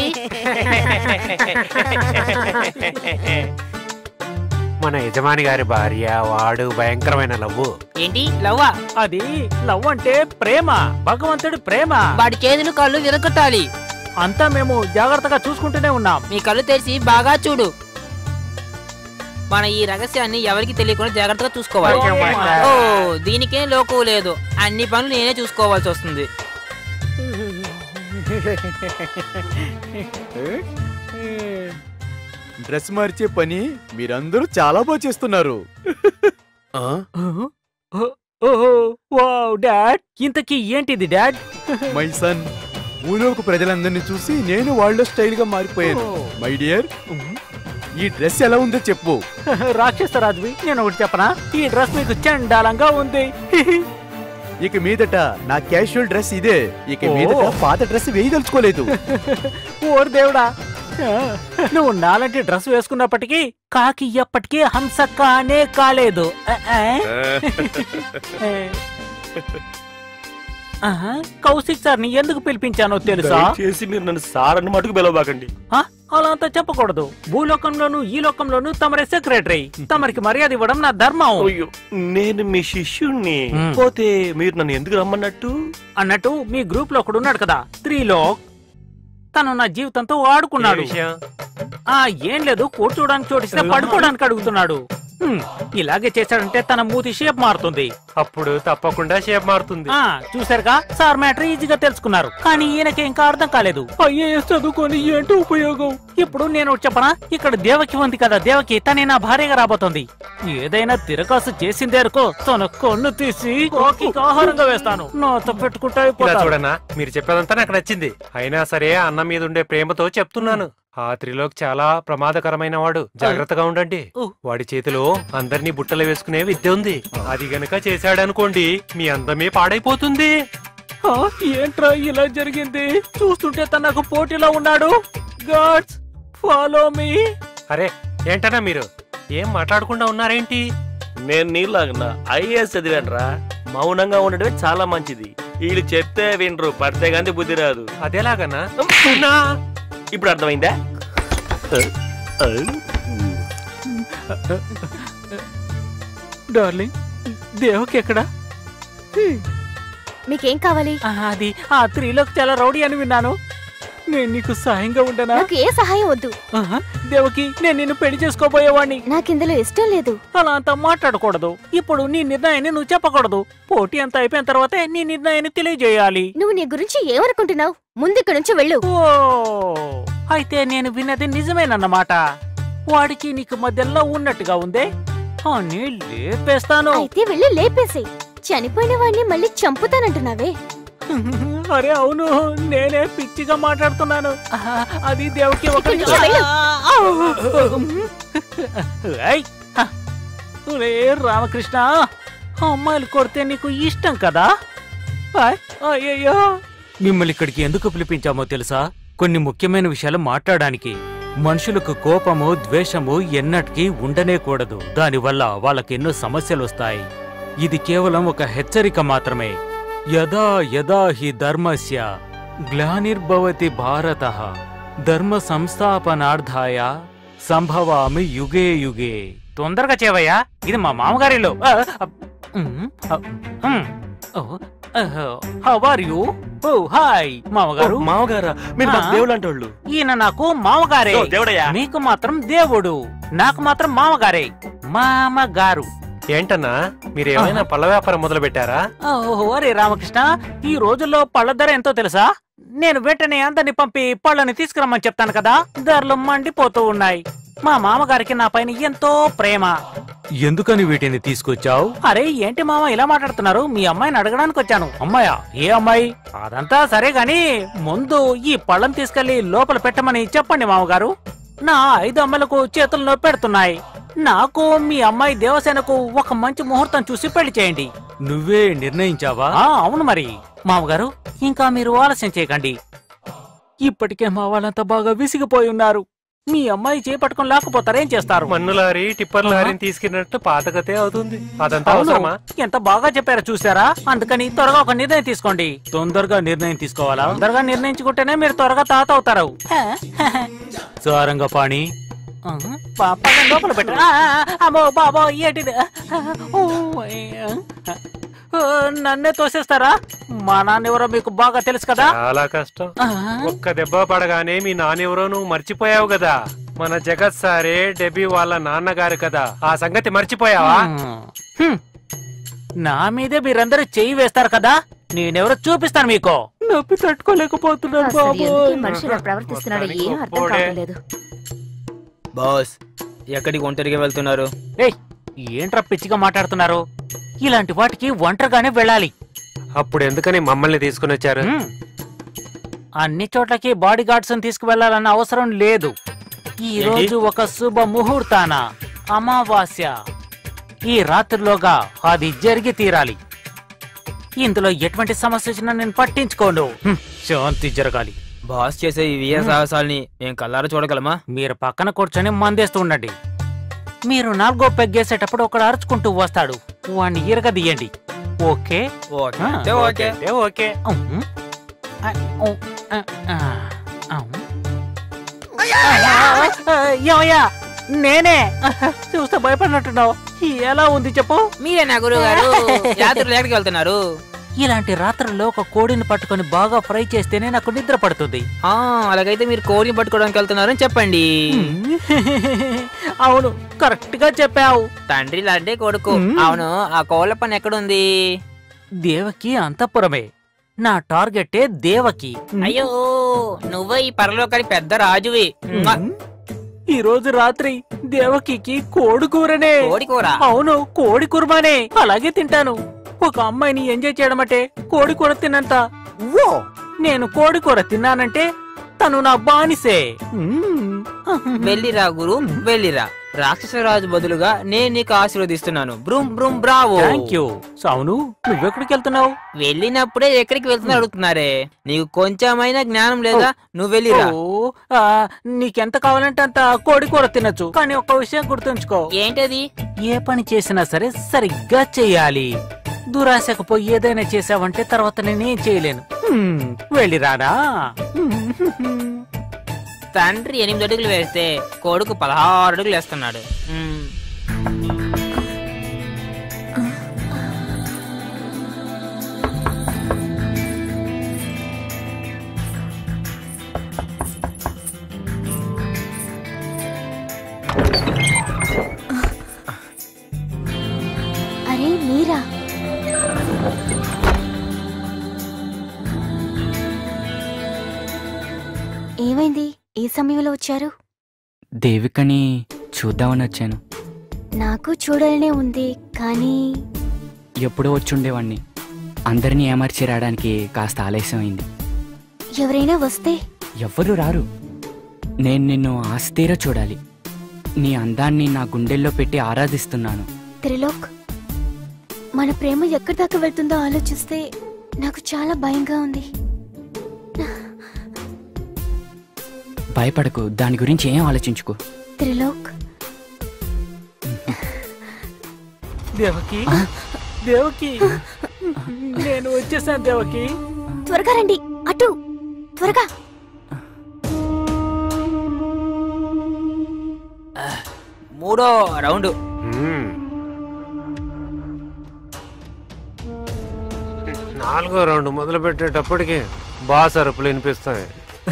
మన యజమాని గారి భార్య వాడు భయంకరమైన లవ్వు. ఏంటి లవ్వా? అది లవ్ అంటే ప్రేమ, భగవంతుడి ప్రేమ. వాడి చేతులు కళ్ళు విరగొట్టాలి. అంతా మేము జాగ్రత్తగా చూసుకుంటూనే ఉన్నాం. మీ కళ్ళు తెరిచి బాగా చూడు. మన ఈ రహస్యాన్ని ఎవరికి తెలియకుండా జాగ్రత్తగా చూసుకోవాలి. ఓ దీనికేం లోకు లేదు, అన్ని పనులు నేనే చూసుకోవాల్సి వస్తుంది. డ్రెస్ మార్చే పని మీరందరూ చాలా బాగా చేస్తున్నారు. డాడ్ ఇంతకీ ఏంటిది డాడ్? మై సన్, భూలోక ప్రజలందరినీ చూసి నేను వాళ్ళ స్టైల్ గా మారిపోయాను. మై డియర్, ఈ డ్రెస్ ఎలా ఉందో చెప్పు. రాక్షస రాజువి, నేను ఒకటి చెప్పనా? ఈ డ్రెస్ మీకు చండాలంగా ఉంది. ఇక మీదట నా క్యాషువల్ డ్రెస్ ఇదే. ఇక మీదట పాత డ్రెస్ వేయదలుచుకోలేదు. ఓర్ దేవుడా, నువ్వు నాలంటి డ్రెస్ వేసుకున్నప్పటికీ కాకి ఎప్పటికీ హంస కానే కాలేదు. కౌశిక్ సార్ ని ఎందుకు పిలిపించానో తెలుసా? చేసి మీరు నన్ను సార్ అన్న మటుకు పిలవబాకండి. అలా అంతా చెప్పకూడదు. భూలోకంలోను ఈ లోకంలోను తమరే సెక్రటరీ, తమరికి మర్యాద ఇవ్వడం నా ధర్మం. నేను మీ శిష్యుణ్ణి, పోతే మీరు నన్ను ఎందుకు రమ్మన్నట్టు? అన్నట్టు మీ గ్రూప్ లో ఒకడు ఉన్నాడు కదా త్రిలోక్, తను నా జీవితంతో ఆడుకున్నాడు. ఆ ఏం లేదు, కూర్చోడానికి చోటిస్తే పడుకోవడానికి అడుగుతున్నాడు. ఇలాగే చేశాడంటే తన మూతి షేప్ మారుతుంది. అప్పుడు తప్పకుండా షేప్ మారుతుంది. ఆ చూసారుగా, సార్ మ్యాటర్ ఈజీగా తెలుసుకున్నారు. కానీ ఈయనకి ఇంకా అర్థం కాలేదు. ఐఏఎస్ చదువుకొని ఏంటో ఉపయోగం. ఇప్పుడు నేను చెప్పనా, ఇక్కడ దేవకి ఉంది కదా, దేవకి తనే నా భార్యగా రాబోతోంది. ఏదైనా తిరకాసు చేసిందే అనుకో, తన కన్ను తీసి ఆహారంగా వేస్తాను. నాతో పెట్టుకుంటా. చూడనా, మీరు చెప్పేదంతా నాకు నచ్చింది. అయినా సరే అన్న మీద ఉండే ప్రేమతో చెప్తున్నాను. ఆ త్రిలోక్ చాలా ప్రమాదకరమైన వాడు, జాగ్రత్తగా ఉండండి. వాడి చేతిలో అందరినీ బుట్టలు వేసుకునే విద్య ఉంది. అది గనక చేశాడనుకోండి మీ అందమే పాడైపోతుంది. ఏంట్రా ఇలా జరిగింది? చూస్తుంటే తన నాకు పోటీలో ఉన్నాడు. Gods follow me. అరే ఏంటన్నా మీరు ఏం మాట్లాడకుండా ఉన్నారేంటి? నేను నీలాగనా ఐఏఎస్ చదివానరా. మౌనంగా ఉండడమే చాలా మంచిది. వీళ్ళు చెప్తే వినరు, పడితే గానీ బుద్ధి రాదు. అదేలాగనా? ఇప్పుడు అర్థమైందా? డార్లింగ్, దేవకి ఎక్కడా? మీకేం కావాలి? అది ఆ త్రీలోకి చాలా రౌడీ అని విన్నాను. నేను నీకు సహాయంగా ఉండనా? నాకు ఏ సహాయం వద్దు. దేవకి, నేను నిన్ను పెళ్లి చేసుకోబోయేవాడిని. నాకు ఇందులో ఇష్టం లేదు. అలా అంతా మాట్లాడకూడదు. ఇప్పుడు నీ నిర్ణయాన్ని నువ్వు చెప్పకూడదు. పోటీ అంతా అయిపోయిన తర్వాతే నీ నిర్ణయాన్ని తెలియజేయాలి. నువ్వు నీ గురించి ఏమనుకుంటున్నావు? ముందు ఇక్కడ నుంచి వెళ్ళు. ఓ అయితే నేను విన్నది నిజమేనన్నమాట. వాడికి నీకు మధ్యలో ఉన్నట్టుగా ఉందే. అని లేపేస్తాను. అయితే వెళ్ళి లేపేసి చనిపోయిన వాడిని మళ్ళీ చంపుతానంటున్నావే. అరే అవును, నేనే పిచ్చిగా మాట్లాడుతున్నాను. అది దేవుకి ఒక రామకృష్ణ, అమ్మాయిలు కొడితే నీకు ఇష్టం కదా? అయ్యయ్యో, మిమ్మల్ని ఇక్కడికి ఎందుకు పిలిపించామో తెలుసా? కొన్ని ముఖ్యమైన విషయాలు మాట్లాడడానికి. మనుషులకు కోపము, ద్వేషము ఎన్నటికీ ఉండనే కూడదు. దానివల్ల వాళ్ళకి ఎన్నో సమస్యలు వస్తాయి. ఇది కేవలం ఒక హెచ్చరిక మాత్రమే. యదా యదా హి ధర్మస్య గ్లానిర్భవతి భారతః ధర్మ సంస్థాపనార్థాయ సంభవామి యుగే యుగే. తొందరగా చేవయ్యా, ఇది మా మామగారిలో. How are you? Oh hi మామగారు. మామగారా? మీరు మాకు దేవుడు అంటోళ్ళు. ఈయన నాకు మామగారే. మీకు మాత్రం దేవుడు, నాకు మాత్రం మామగారే. మామగారు ఏంటన్నా, మీరేమైనా పళ్ళ వ్యాపారం మొదలు పెట్టారా? ఓహో అరే రామకృష్ణ, ఈ రోజుల్లో పళ్ళ ధర ఎంతో తెలుసా? నేను వెంటనే అందరిని పంపి పళ్ళని తీసుకురమ్మని చెప్తాను కదా, ధరలు మండిపోతూ ఉన్నాయి. మా మామగారికి నా పైన ఎంతో ప్రేమ. ఎందుకని వీటిని తీసుకొచ్చావు? అరే ఏంటి మామ ఇలా మాట్లాడుతున్నారు? మీ అమ్మాయిని అడగడానికి వచ్చాను. అమ్మాయా? ఏ అమ్మాయి? అదంతా సరే గాని ముందు ఈ పళ్ళని తీసుకెళ్లి లోపల పెట్టమని చెప్పండి మామగారు. నా ఐదు అమ్మలకు చేతుల్లో పెడుతున్నాయి. నాకు మీ అమ్మాయి దేవసేనకు ఒక మంచి ముహూర్తం చూసి పెళ్లి చేయండి. నువ్వే నిర్ణయించావా? అవును మరి మామగారు, ఇంకా మీరు ఆలస్యం చేయకండి. ఇప్పటికే మా వాళ్ళంతా బాగా విసిగిపోయి ఉన్నారు. మీ అమ్మాయి చేపట్టుకొని లాక్కుపోతారేం చేస్తారు? మన్ను లారీ టిప్పర్ లారీని తీసుకున్నట్టు పాతగతే అవుతుంది. అదంతా అవసరమా? ఎంత బాగా చెప్పారో చూసారా? అందుకని త్వరగా ఒక నిర్ణయం తీసుకోండి. తొందరగా నిర్ణయం తీసుకోవాలా? తొందరగా నిర్ణయించుకుంటేనే మీరు త్వరగా తాత అవుతారు. సారంగపాణి లోపల పెట్ట. అమ్మో బాబో ఏంటిది? నన్నే తోసేస్తారా? మా నాన్న ఎవరో మీకు బాగా తెలుసు కదా. చాలా కష్టం. ఒక్క దెబ్బ పడగానే మీ నాన్నెవరో నువ్వు మర్చిపోయావు కదా. మన జగత్ సారే డెబీ వాళ్ళ నాన్నగారు కదా. ఆ సంగతి మర్చిపోయావా? నా మీదే మీరందరూ చెయ్యి వేస్తారు కదా. నేనెవరో చూపిస్తాను మీకు. నొప్పి తట్టుకోలేకపోతున్నాను బాబు. ప్రవర్తిస్తున్నాడు ఏం అర్థం కావట్లేదు. బాస్ ఎక్కడికి ఒంటరిగా వెళ్తున్నారు? ఏయ్ ఏంట్రా పిచ్చిగా మాట్లాడుతున్నారు? ఇలాంటి వాటికి ఒంటరిగానే వెళ్ళాలి. అప్పుడు ఎందుకని మమ్మల్ని తీసుకుని వచ్చారు? అన్ని చోట్లకి బాడీ గార్డ్స్ తీసుకువెళ్లాలన్న అవసరం లేదు. ఈ రోజు ఒక శుభ ముహూర్తాన అమావాస్య. ఈ రాత్రిలోగా అది జరిగి తీరాలి. ఇందులో ఎటువంటి సమస్య వచ్చినా నేను పట్టించుకోను. శాంతి జరగాలి. బాస్ చేసే ఈ వీర సాహసాల్ని మేము కళ్ళారా చూడగలమా? మీరు పక్కన కూర్చొని మందేస్తూ ఉండండి. మీరు నాలుగో పెగ్గేసేటప్పుడు ఒకడు అరుచుకుంటూ వస్తాడు. వాణ్ణి ఇరగదీయండి. Okay okay okay okay. నేనే చూస్తే భయపడినట్టున్నావు. ఎలా ఉంది చెప్పు? మీరేనా గురువు గారు? రాత్రులు ఎక్కడికి వెళ్తున్నారు? ఇలాంటి రాత్రుల్లో ఒక కోడిని పట్టుకొని బాగా ఫ్రై చేస్తేనే నాకు నిద్ర పడుతుంది. అలాగైతే మీరు కోడిని పట్టుకోవడానికి వెళ్తున్నారని చెప్పండి. అవును, కరెక్ట్ గా చెప్పావు. తండ్రి లాంటి కొడుకు. అవును, ఆ కోళ్ల పని ఎక్కడుంది? దేవకి అంతఃపురమే. నా టార్గెటే దేవకి. అయ్యో, నువ్వు ఈ పరలోకానికి పెద్ద రాజువి. ఈ రోజు రాత్రి దేవకి కోడి కూరనే. కోడి కూర? అవును, కోడి కుర్మానే. అలాగే తింటాను. ఒక అమ్మాయిని ఎంజాయ్ చేయడం అంటే కోడి కూర తిన్నంత. నేను కోడి కూర తిన్నానంటే తను నా బానిసే. వెళ్ళిరా గురు, వెళ్ళిరా. రాక్షసరాజు బదులుగా నేను నీకు ఆశీర్వదిస్తున్నాను. Brum brum bravo. థాంక్యూ. సౌను, నువ్వెక్కడికి వెళ్తున్నావు? వెళ్ళినప్పుడే ఎక్కడికి వెళ్తున్నా అడుగుతున్నారే. నీకు కొంచెమైనా జ్ఞానం లేదా? నువ్వు వెళ్ళిరా. నీకెంత కావాలంటే అంత కోడి కూర తినొచ్చు. కానీ ఒక విషయం గుర్తుంచుకో. ఏంటది? ఏ పని చేసినా సరే సరిగ్గా చెయ్యాలి. దురాశకు పోయి ఏదైనా చేసావంటే తర్వాత నేనేం చేయలేను. వెళ్ళిరానా? తండ్రి ఎనిమిది అడుగులు వేస్తే కొడుకు పదహారు అడుగులు వేస్తున్నాడు. అరే మీరా? ఏమైంది? ఏ సమయంలో వచ్చారు? దేవికని చూద్దామని వచ్చాను. నాకు చూడాలనే ఉంది, కానీ ఎప్పుడో వచ్చుండేవాణ్ణి. అందరినీ ఏమర్చి రావడానికి కాస్త ఆలస్యం అయింది. ఎవరైనా వస్తే? ఎవ్వరూ రారు. నేను నిన్ను ఆస్తీరా చూడాలి. నీ అందాన్ని నా గుండెల్లో పెట్టి ఆరాధిస్తున్నాను. త్రిలోక్, మన ప్రేమ ఎక్కడి దాకా వెళ్తుందో ఆలోచిస్తే నాకు చాలా భయంగా ఉంది. భయపడకు, దాని గురించి ఏం ఆలోచించుకో. త్రిలోక్. దేవకి, దేవకి, నేను వచ్చేసాను. దేవకి, త్వరగా రండి. అటు త్వరగా. మూడో రౌండ్. నాలుగో రౌండ్ మొదలు పెట్టేటప్పటికి బాస్ అరుపులు వినిపిస్తాయి.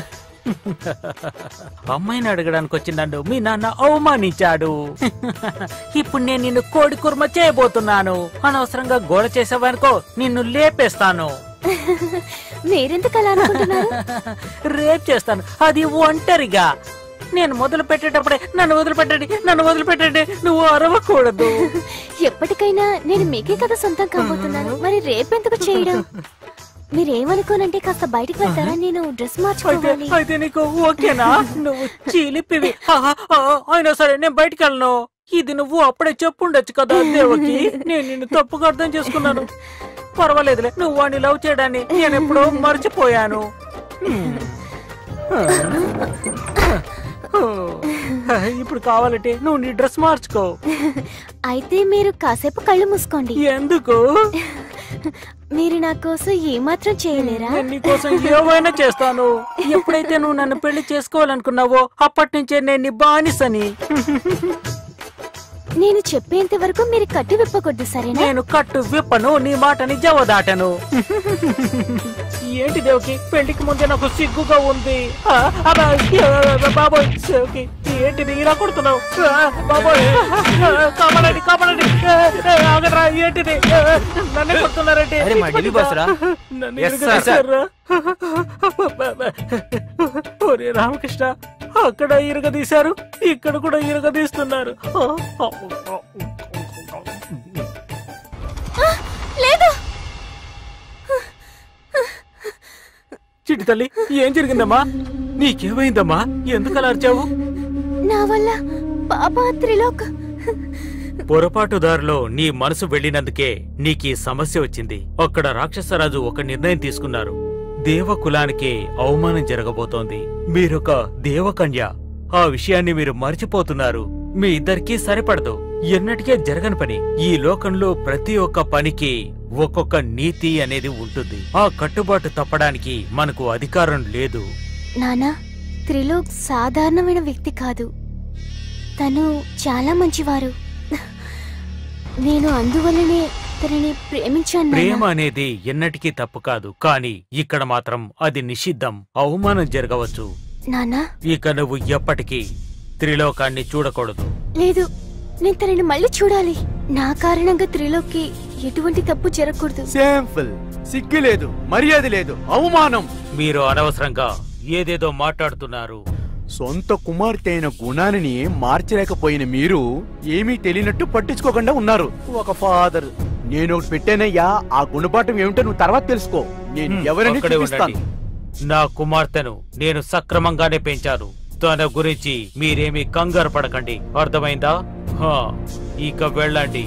అమ్మాయిని అడగడానికి వచ్చి నన్ను మీ నాన్న అవమానించాడు. ఇప్పుడు నేను నిన్ను కోడి కుర్మ చేయబోతున్నాను. అనవసరంగా గోడ చేసావనుకో నిన్ను లేపేస్తాను. మీరెందుకు అలా అనుకుంటున్నారు? రేప్ చేస్తాను, అది ఒంటరిగా. నేను మొదలు పెట్టేటప్పుడే నన్ను వదిలిపెట్టండి, నన్ను వదిలిపెట్టండి, నువ్వు అరవకూడదు. ఎప్పటికైనా నేను మీకే కదా సొంతం కాబోతున్నాను, మరి రేపెందుకు చేయడం? మీరేమనుకోనంటే కాస్త బయటకు వెళ్తారా? నేను డ్రెస్ మార్చుకోవాలి. అయితే నీకు ఓకేనా? నువ్వు చీలిపివి. అయినా సరే నేను బయటికి వెళ్ళను. ఇది నువ్వు అప్పుడే చెప్పుండొచ్చు కదా దేవకి. నేను నిన్ను తప్పుగా అర్థం చేసుకున్నాను. పర్వాలేదులే, నువ్వు వాడిని లవ్ చేయడాన్ని నేను ఎప్పుడో మర్చిపోయాను. ఇప్పుడు కావాలంటే నువ్వు నీ డ్రెస్ మార్చుకో. అయితే మీరు కాసేపు కళ్ళు మూసుకోండి. ఎందుకు? మీరు నా కోసం ఏమాత్రం చేయలేరా? నీ కోసం ఏమైనా చేస్తాను. ఎప్పుడైతే నువ్వు నన్ను పెళ్లి చేసుకోవాలనుకున్నావో అప్పటి నుంచే నేను నీ బానిసని. నేను చెప్పేంత వరకు మీరు కట్టు విప్పకూడదు, సరేనా? నేను కట్టు విప్పను, నీ మాటని జవదాటను. ఏంటి దేవకి, పెళ్లికి ముందే నాకు సిగ్గుగా ఉంది. బాబోయ్ దేవకి, ఏంటిది ఇలా కొడుతున్నావు? బాబోయ్ కాపాడండి, కాపాడండి, ఆగరా, ఏంటిది నన్నే కొడుతున్నారంటే? ఒరే రామకృష్ణ, అక్కడ ఇరగదీశారు, ఇక్కడ కూడా ఇరగదీస్తున్నారు. లేదు చిట్టి తల్లి, ఏం జరిగిందమ్మా? నీకేమైందమ్మా? ఎందుకు అలా అరిచావు? నా వల్ల పాపా త్రిలోక్ పొరపాటుదారిలో నీ మనసు వెళ్ళినందుకే నీకీ సమస్య వచ్చింది. అక్కడ రాక్షసరాజు ఒక నిర్ణయం తీసుకున్నారు. దేవకులానికే అవమానం జరగబోతోంది. మీరొక దేవకన్య, ఆ విషయాన్ని మీరు మర్చిపోతున్నారు. మీ ఇద్దరికీ సరిపడదు, ఎన్నటికే జరగని పని. ఈ లోకంలో ప్రతి ఒక్క పనికి ఒక్కొక్క నీతి అనేది ఉంటుంది. ఆ కట్టుబాటు తప్పడానికి మనకు అధికారం లేదు. నానా, త్రిలోక్ సాధారణమైన వ్యక్తి కాదు, తను చాలా మంచివారు. నేను అందువల్లనే తనని ప్రేమించాను. ప్రేమ అనేది ఎన్నటికీ తప్పు కాదు, కానీ ఇక్కడ మాత్రం అది నిషిద్ధం. అవమానం జరగవచ్చు. నానా, ఇక నువ్వు ఎప్పటికీ త్రిలోకాన్ని చూడకూడదు. లేదు, నేను తనని మళ్ళీ చూడాలి. నా కారణంగా త్రిలోక్కి ఎటువంటి తప్పు జరగకూడదు. సింపుల్. సిగ్గు లేదు, మర్యాద లేదు, అవమానం. మీరు అనవసరంగా ఏదేదో మాట్లాడుతున్నారు. సొంత కుమార్తె అయిన గుణాన్ని మార్చలేకపోయిన మీరు ఏమీ తెలియనట్టు పట్టించుకోకుండా ఉన్నారు. ఒక ఫాదర్, నేను ఒకటి పెట్టానయ్యా, ఆ గుణపాఠం ఏమిటో నువ్వు తర్వాత తెలుసుకో. నేను ఎవరిని చూపిస్తాను. నా కుమార్తెను నేను సక్రమంగానే పెంచాను. తన గురించి మీరేమీ కంగారు పడకండి, అర్థమైందా? ఇక వెళ్ళండి.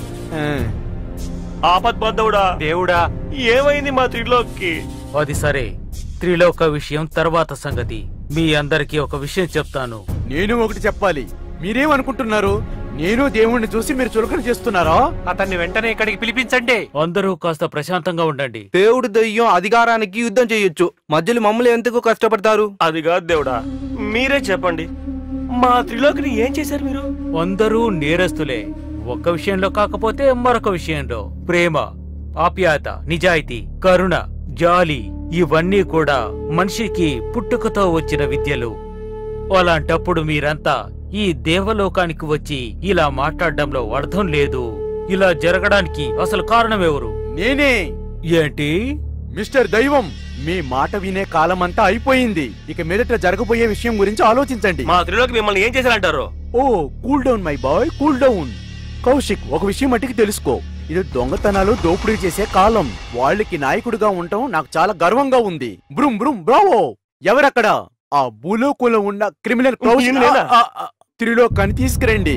ఆపద్బాంధవుడా, దేవుడా, ఏమైంది మా త్రిలోక్కి? అది సరే, త్రిలోక విషయం తర్వాత సంగతి. మీ అందరికీ ఒక విషయం చెప్తాను. నేను ఒకటి చెప్పాలి. మీరేమనుకుంటున్నారు? నేను దేవుణ్ణి చూసి మీరు చులకన చేస్తున్నారా? అతన్ని వెంటనే ఇక్కడికి పిలిపించండి. అందరూ కాస్త ప్రశాంతంగా ఉండండి. దేవుడు దయ్యం అధికారానికి యుద్ధం చేయొచ్చు, మధ్యలో మమ్మల్ని ఎందుకు కష్టపడతారు? అది కాదు దేవుడా, మీరే చెప్పండి, మా త్రిలోకిని ఏం చేశారు మీరు? అందరూ నేరస్తులే. ఒక్క విషయంలో కాకపోతే మరొక విషయంలో. ప్రేమ, ఆప్యాయత, నిజాయితీ, కరుణ, జాలి, ఇవన్నీ కూడా మనిషికి పుట్టుకతో వచ్చిన విద్యలు. అలాంటప్పుడు మీరంతా ఈ దేవలోకానికి వచ్చి ఇలా మాట్లాడడంలో అర్థం లేదు. ఇలా జరగడానికి అసలు కారణం ఎవరు? నేనే. ఏంటి మిస్టర్ దైవం, మీ మాట వినే కాలం అంతా అయిపోయింది. ఇక మీదట జరగబోయే విషయం గురించి ఆలోచించండి. మా త్రిలోకి మిమ్మల్ని ఏం చేశారంటారు? Oh cool down my boy, cool down. Kaushik, ఒక విషయం మట్టికి తెలుసుకో, ఇది దొంగతనాలు దోపిడీ చేసే కాలం. వాళ్ళకి నాయకుడిగా ఉండటం నాకు చాలా గర్వంగా ఉంది. Brum brum bravo. ఎవరక్కడ? ఆ భూలోకంలో ఉన్న క్రిమినల్ త్రిలోకాన్ని తీసుకురండి.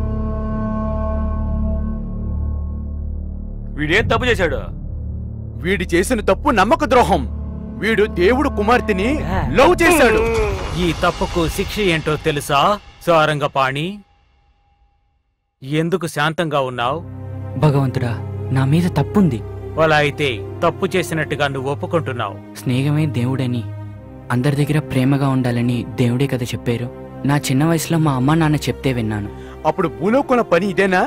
వీడేం తప్పు చేశాడు? వీడు చేసిన తప్పు నమ్మక ద్రోహం. వీడు దేవుడు కుమార్తెని లవ్ చేశాడు. ఈ తప్పుకు శిక్ష ఏంటో తెలుసా సారంగపాణి? ఎందుకు శాంతంగా ఉన్నావు? భగవంతుడా, నా మీద తప్పుంది. అలా అయితే తప్పు చేసినట్టుగా నువ్వు ఒప్పుకుంటున్నావు. స్నేహమే దేవుడని, అందరి దగ్గర ప్రేమగా ఉండాలని దేవుడే కదా చెప్పారు. నా చిన్న వయసులో మా అమ్మ నాన్న చెప్తే విన్నాను. అప్పుడు భూలోకంలో పని ఇదేనా?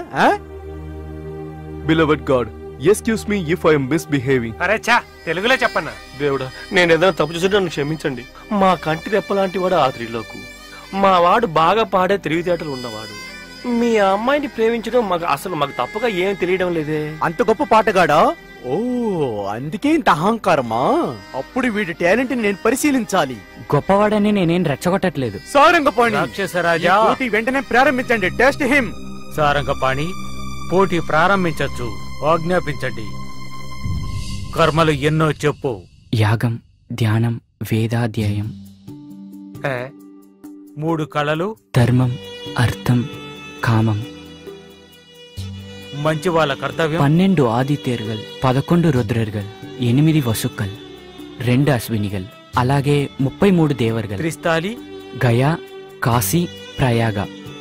Beloved god, excuse me if I am misbehaving. అరే చా, తెలుగులో చెప్పన్నా. దేవుడా, నేను ఏదైనా తప్పు చేసి నన్ను క్షమించండి. మా కంటి రెప్పలాంటి వాడు ఆ త్రిలోకు. మా వాడు బాగా పాడే తెలివితేటలు ఉన్నవాడు. మీ అమ్మాయిని ప్రేమించడం మాకు అసలు మాకు తప్పుగా ఏం తెలియడం లేదే. అంత గొప్ప పాటగాడా? ఓ, అందుకే ఇంత అహంకారమా? అప్పుడు వీడి టాలెంట్ నేను పరిశీలించాలి. గొప్పవాడని నేనేం రెచ్చగొట్టట్లేదు. సారంగపాణి, రాక్షసరాజా, పోటీ వెంటనే ప్రారంభించండి. Test him. సారంగపాణి, పోటీ ప్రారంభించొచ్చు. ఆజ్ఞాపించండి. కర్మలు ఎన్నో చెప్పు. యాగం, ధ్యానం, వేదాధ్యాయం. మూడు కళలు. ధర్మం, అర్థం, కామం. మంచి వాళ్ళ కర్తవ్యం. పన్నెండు ఆదిత్యர்கள், పదకొండు రుద్రர்கள், ఎనిమిది వసుక్కల్, రెండు అశ్వినిగల్, అలాగే ముప్పై మూడు దేవర్గల్. త్రిస్తాలి. గయా, కాశీ, ప్రయాగ,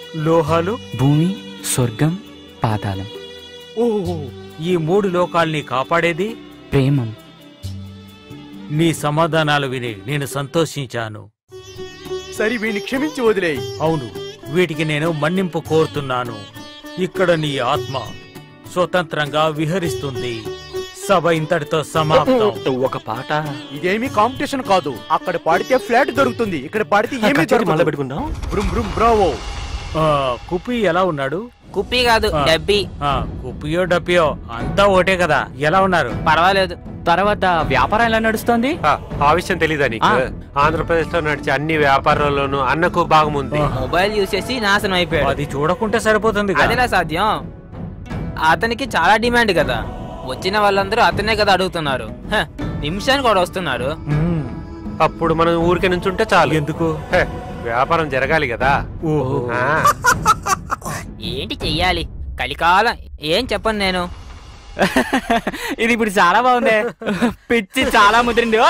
లోహాలు, భూమి, స్వర్గం, పాతాళం. ఓహో, ఈ మూడు లోకాల్ని కాపాడేది ప్రేమం. నీ సమాధానాలు విని నేను సంతోషించాను. సరి వీడిని క్షమించి వదిలేయి. అవును, వీటికి నేను మన్నింపు కోరుతున్నాను. ఇక్కడ నీ ఆత్మ స్వతంత్రంగా విహరిస్తుంది. సభ ఇంతటితో సమాప్తం. ఒక పాట. ఇదేమి కాంపిటీషన్ కాదు. అక్కడ పాడితే ఫ్లాట్ దొరుకుతుంది, ఇక్కడ పాడితే ఏమీ దొరకదు. పెట్టుకుందాం. Brum brum bravo. ఆ, కుప్పి ఎలా ఉన్నాడు? కుప్పి కాదు, ఆ. డబ్బి. ఆ, కుప్పియో డబ్బియో అంతా ఒకటే కదా. ఎలా ఉన్నారు? పర్వాలేదు. తర్వాత వ్యాపారం ఎలా నడుస్తోంది? ఆ, ఆ విషయం తెలీదా నీకు? ఆంధ్రప్రదేశ్ లో నడిచే అన్ని వ్యాపారాల్లోనూ అన్నకు భాగం ఉంది. మొబైల్ యూజ్ చేసి నాశనం అయిపోయాడు. అది చూడకుంటే సరిపోతుంది కదా. అదేలా సాధ్యం? అతనికి చాలా డిమాండ్ కదా. వచ్చిన వాళ్ళందరూ అతనే కదా అడుగుతున్నారు. హ, నిమిషానికి కూడా వస్తున్నారు. మ్మ్. అప్పుడు మనం ఊరికే నుంచుంటే చాలు. ఎందుకు? హే, వ్యాపారం జరగాలి కదా. ఓహో. ఆ, ఏంటి చెయ్యాలి? కలికాలం ఏం చెప్పను నేను. ఇది ఇప్పుడు చాలా బాగుంది. పిచ్చి చాలా ముదిరింది.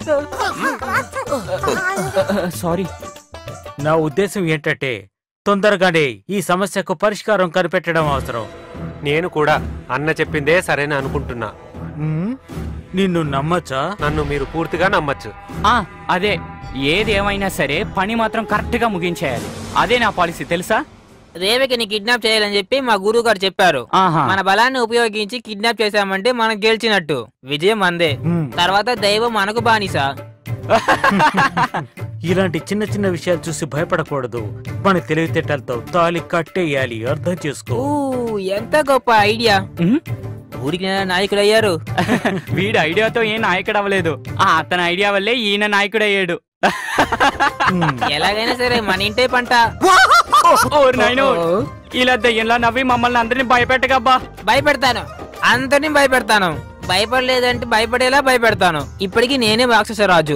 సారీ. నా ఉద్దేశం ఏంటంటే తొందరగానే ఈ సమస్యకు పరిష్కారం కనిపెట్టడం అవసరం. నేను కూడా అన్న చెప్పిందే సరేనా అనుకుంటున్నా. మ్మ్. నిన్ను నమ్మచ్చా? నన్ను మీరు పూర్తిగా నమ్మచ్చు. ఆ, అదే. ఏది ఏమైనా సరే పని మాత్రం కరెక్ట్ గా ముగించేయాలి. అదే నా పాలసీ, తెలుసా? రేవకిని కిడ్నాప్ చేయాలని చెప్పి మా గురువు గారు చెప్పారు. ఆహా. మన బలాన్ని ఉపయోగించి కిడ్నాప్ చేశామంటే మనం గెలిచినట్టు. విజయం అందే. మ్మ్. తర్వాత దైవం మనకు బానిసా. ఇలాంటి చిన్న చిన్న విషయాలు చూసి భయపడకూడదు. మన తెలివితేటలతో తాళి కట్టేయాలి. అర్థం చేసుకో. ఊ, ఎంత గొప్ప ఐడియా. ఉమ్, ఊరికి నాయకుడు అయ్యారు. వీడి ఐడియాతో ఏం నాయకుడు అవ్వలేదు. ఆ, అతని ఐడియా వల్లే ఈయన నాయకుడు అయ్యాడు. ఎలాగైనా సరే మన ఇంటే పంట. ఓరి నాయనో, ఇలా దయ్యంలా నవ్వి మమ్మల్ని అందరినీ భయపెట్టగబ్బా. భయపెడతాను, అందరినీ భయపెడతాను. భయపడలేదంటే భయపడేలా భయపెడతాను. ఇప్పటికి నేనే రాక్షసరాజు.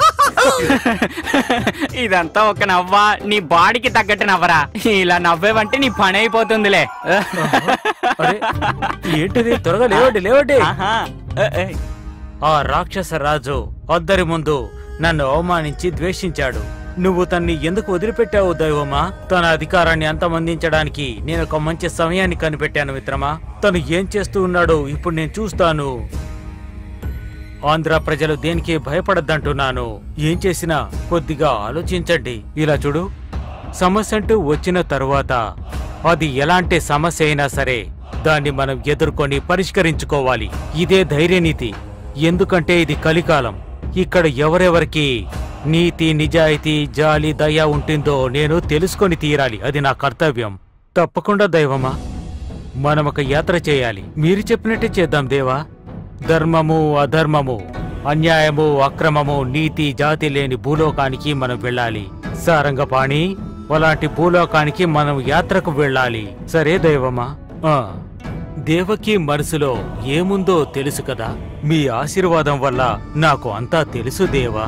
ఇదంతా ఒక నవ్వా? నీ బాడీకి తగ్గట్టు నవ్వరా. ఇలా నవ్వేవంటే నీ పని అయిపోతుందిలే. అరే, ఏంటిది? త్వరగా లేవండి, లేవండి. ఆహా. ఆ రాక్షస రాజు అందరి ముందు నన్ను అవమానించి ద్వేషించాడు. నువ్వు తన్ని ఎందుకు వదిలిపెట్టావు దైవమా? తన అధికారాన్ని అంతమందించడానికి నేను ఒక మంచి సమయాన్ని కనిపెట్టాను మిత్రమా. తను ఏం చేస్తూ ఉన్నాడో ఇప్పుడు నేను చూస్తాను. ఆంధ్ర ప్రజలు దేనికి భయపడద్దంటున్నాను. ఏం చేసినా కొద్దిగా ఆలోచించండి. ఇలా చూడు, సమస్య అంటూ వచ్చిన తరువాత అది ఎలాంటి సమస్య అయినా సరే దాన్ని మనం ఎదుర్కొని పరిష్కరించుకోవాలి. ఇదే ధైర్యనీతి. ఎందుకంటే ఇది కలికాలం. ఇక్కడ ఎవరెవరికి నీతి, నిజాయితీ, జాలి, దయ ఉంటుందో నేను తెలుసుకొని తీరాలి. అది నా కర్తవ్యం. తప్పకుండా దైవమా, మనం ఒక యాత్ర చేయాలి. మీరు చెప్పినట్టే చేద్దాం దేవా. ధర్మము, అధర్మము, అన్యాయము, అక్రమము, నీతి, జాతి లేని భూలోకానికి మనం వెళ్ళాలి. సారంగపాణి, అలాంటి భూలోకానికి మనం యాత్రకు వెళ్ళాలి. సరే దైవమా. ఆ దేవకి మనసులో ఏముందో తెలుసు కదా. మీ ఆశీర్వాదం వల్ల నాకు అంతా తెలుసు దేవా.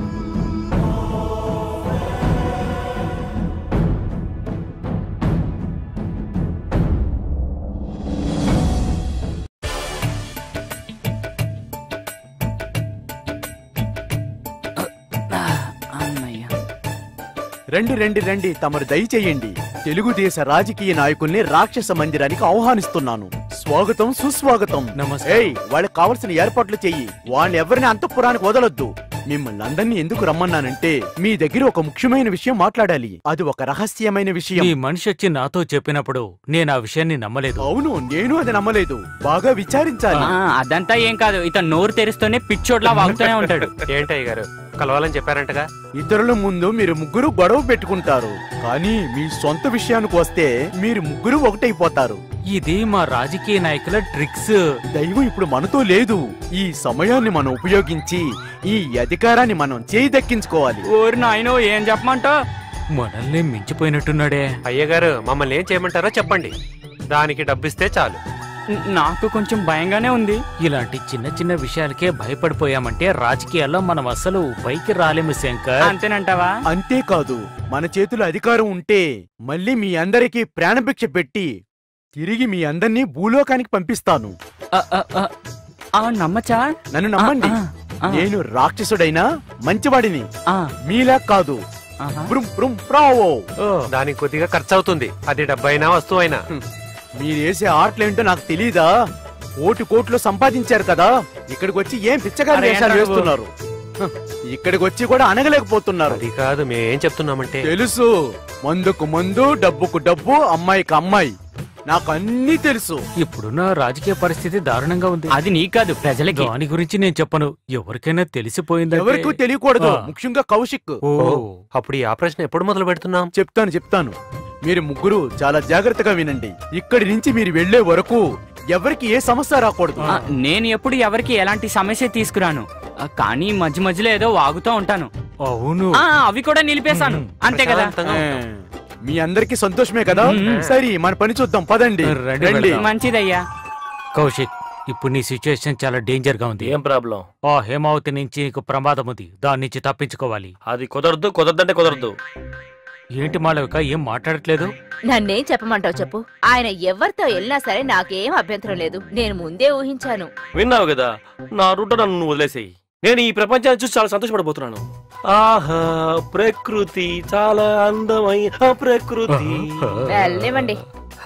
రండి రండి రండి, తమరు దయచేయండి. తెలుగుదేశ రాజకీయ నాయకుల్ని రాక్షస మందిరానికి ఆహ్వానిస్తున్నాను. స్వాగతం, సుస్వాగతం. నమస్తే. ఏయ్, వాళ్ళకి కావలసిన ఏర్పాట్లు చెయ్యి. వాళ్ళని ఎవరిని అంతఃపురానికి వదలొద్దు. మిమ్మల్ని అందరినీ ఎందుకు రమ్మన్నానంటే మీ దగ్గర ఒక ముఖ్యమైన విషయం మాట్లాడాలి. అది ఒక రహస్యమైన విషయం. ఈ మనిషి వచ్చి నాతో చెప్పినప్పుడు నేను ఆ విషయాన్ని నమ్మలేదు. అవును, నేను అది నమ్మలేదు. బాగా విచారించాలి. ఆ, అదంతా ఏం కాదు. ఇతను నోరు తెరిస్తూనే పిచ్చోట్లా వాగుతూనే ఉంటాడు. ఏంటయ్య గారు, కలవాలని చెప్పారంటగా? ఇతరుల ముందు మీరు ముగ్గురు గొడవ పెట్టుకుంటారు, కానీ మీ సొంత విషయానికి వస్తే మీరు ముగ్గురు ఒకటైపోతారు. ఇది మా రాజకీయ నాయకుల ట్రిక్స్. దైవం ఇప్పుడు మనతో లేదు. ఈ సమయాన్ని మనం ఉపయోగించి ఈ అధికారాన్ని మనం చేయి దక్కించుకోవాలి. ఓరి నాయనో, ఏం చెప్పమంటావ్? మనల్ని మించిపోయినట్టున్నాడే. అయ్యగారు, మమ్మల్ని ఏం చేయమంటారో చెప్పండి. దానికి డబ్బిస్తే చాలు. నాకు కొంచెం భయంగానే ఉంది. ఇలాంటి చిన్న చిన్న విషయాలకే భయపడిపోయామంటే రాజకీయాల్లో మనం అసలు పైకి రాలేము శంకర్. అంతేనంటావా? అంతేకాదు, మన చేతిలో అధికారం ఉంటే మళ్ళీ మీ అందరికీ ప్రాణభిక్ష పెట్టి తిరిగి మీ అందరినీ భూలోకానికి పంపిస్తాను. నమ్మచ్చా? నన్ను నమ్మండి. నేను రాక్షసుడైనా మంచివాడిని. మీలా కాదు. Brum brum bravo. దానికి కొద్దిగా ఖర్చు అవుతుంది, అది డబ్బైనా వస్తువు అయినా. మీరు వేసే ఆటలేంటో నాకు తెలీదా? కోటి కోట్లు సంపాదించారు కదా, ఇక్కడికి వచ్చి ఏం పిచ్చగారు అరే వేషాలు ఏంటో వేస్తున్నారు? హ, ఇక్కడికి వచ్చి కూడా అనగలేకపోతున్నారు. అది కాదు, మేమేం చెప్తున్నామంటే తెలుసు, మందుకు మందు, డబ్బుకు డబ్బు, అమ్మాయికి అమ్మాయి, నాకు అన్ని తెలుసు. ఇప్పుడున్న రాజకీయ పరిస్థితి దారుణంగా ఉంది. అది నీ కాదు, ప్రజలకి. దాని గురించి నేను చెప్పను, ఎవరికైనా తెలిసిపోయింది. ఎవరికీ తెలియకూడదు, ముఖ్యంగా కౌశిక్. అప్పుడు ఈ ఆపరేషన్ ఎప్పుడు మొదలు పెడుతున్నాం? చెప్తాను చెప్తాను మీరు ముగ్గురు చాలా జాగ్రత్తగా వినండి. ఇక్కడి నుంచి మీరు వెళ్లే వరకు ఎవరికి ఏ సమస్య రాకూడదు. ఆ, నేను ఎప్పుడు ఎవరికి ఎలాంటి సమస్య తీసుకురాను, ఆ, కానీ మధ్య మధ్యలో ఏదో వాగుతూ ఉంటాను. అవును, ఆ, అవి కూడా నిలిపేశాను, అంతే కదా. మీ అందరికి సంతోషమే కదా? సరే, మన పని చూద్దాం, పదండి. రండి. మంచిదయ్యా. కౌశిక్, ఇప్పుడు నీ సిచ్యుయేషన్ చాలా డేంజర్ గా ఉంది. ఏం ప్రాబ్లం? ఆ హేమావతి నుంచి నీకు ప్రమాదం ఉంది, దాని నుంచి తప్పించుకోవాలి. అది కుదరదు, కుదరదంటే కుదరదు. ఏంటి మాళవిక, ఏం మాట్లాడట్లేదు? నన్నేం చెప్పమంటావు చెప్పు. ఆయన ఎవరితో వెళ్ళినా సరే నాకేం అభ్యంతరం లేదు, నేను ముందే ఊహించాను. విన్నావు కదా, నా రూట్ నన్ను నువ్వు వదిలేసేయి. నేను ఈ ప్రపంచాన్ని చూసి చాలా సంతోషపడబోతున్నాను. ఆహా, ప్రకృతి చాలా అందమైన ప్రకృతి. వెళ్ళనివ్వండి.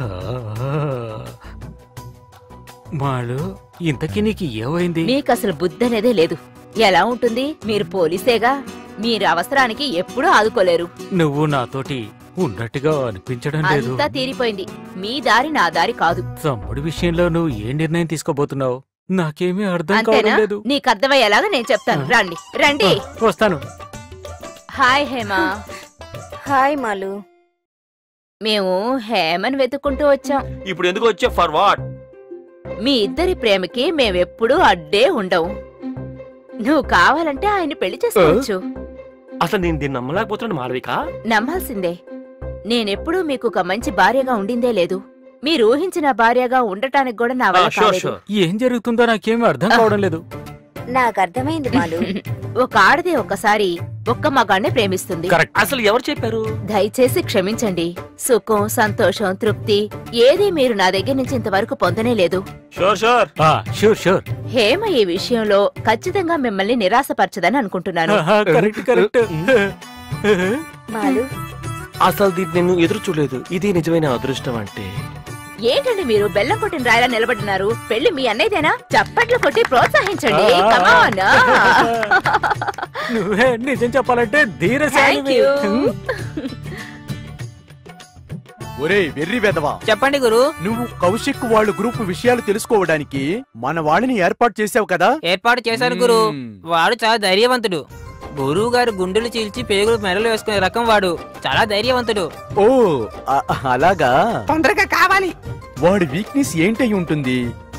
మాలు, ఇంతకీ నీకు ఏమైంది? మీకు అసలు బుద్ధి అనేదే లేదు. ఎలా ఉంటుంది? మీరు పోలీసేగా, మీరు అవసరానికి ఎప్పుడూ ఆదుకోలేరు. నువ్వు నాతోటి ఉన్నట్టుగా అనిపించడం లేదు. అంతా తీరిపోయింది, మీ దారి నా దారి కాదు. తమ్ముడి విషయంలో నువ్వు ఏ నిర్ణయం తీసుకోబోతున్నావు? నాకేమీ అర్థం అంతేనా? కావడం లేదు. నీకు అర్థమయ్యేలాగా నేను చెప్తాను. రండి రండి. వస్తాను. హాయ్ హేమా. హాయ్ మాలు. మేము హేమని వెతుక్కుంటూ వచ్చాం. ఇప్పుడు ఎందుకు వచ్చా? For what? మీ ఇద్దరి ప్రేమకి మేమెప్పుడూ అడ్డే ఉండవు. నువ్వు కావాలంటే ఆయన పెళ్లి చేసుకోవచ్చు. అసలు నేను దీన్ని నమ్మలేకపోతున్నాను మాళవిక. నమ్మాల్సిందే. నేనెప్పుడూ మీకు ఒక మంచి భార్యగా ఉండిందే లేదు. మీరు ఊహించిన భార్యగా ఉండటానికి కూడా నా వల్ల కాలేదు. ఏం జరుగుతుందో నాకేమీ అర్థం కావడం లేదు. నాకు అర్థమైంది మాలు. ఒక ఆడదే ఒక్కసారి ఒక్క మగాడినే ప్రేమిస్తుంది. అసలు ఎవరు చెప్పారు? దయచేసి క్షమించండి. సుఖం, సంతోషం, తృప్తి ఏది మీరు నా దగ్గర నుంచి ఇంతవరకు పొందనే లేదు. Sure sure. హేమ ఈ విషయంలో ఖచ్చితంగా మిమ్మల్ని నిరాశపరచదని అనుకుంటున్నాను. Correct correct. మాలు, అసలు దీన్ని నేను ఎదురు చూడలేదు. ఇది నిజమైన అదృష్టం అంటే. ఏంటండి మీరు బెల్లం కొట్టిన రాయలా నిలబడినారు? పెళ్లి మీ అన్నయ్యదేనా? చప్పట్లు కొట్టి ప్రోత్సహించండి. Come on. నువ్వే నిజం చెప్పాలంటే ధీరశాలివి. ఒరే వెర్రి వెదవా, చెప్పండి గురు. నువ్వు కౌశిక్ వాళ్ళ గ్రూప్ విషయాలు తెలుసుకోవడానికి మన వాళ్ళని ఏర్పాటు చేసావు కదా? ఏర్పాటు చేశాను గురు. వాడు చాలా ధైర్యవంతుడు. గురువు గారు గుండెలు చీల్చి పేగులు మెడలు వేసుకునే రకం వాడు. చాలా ధైర్యవంతుడు. ఓ అ- అలాగా? తొందరగా కావాలి. వాడి వీక్నెస్ ఏంటై ఉంటుంది?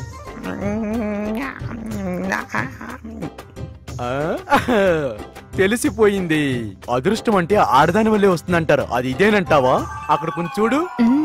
ఆ, తెలిసిపోయింది. అదృష్టం అంటే ఆడదాని వల్లే వస్తుందంటారు, అది ఇదేనంటావా? అక్కడ కొంచెం చూడు.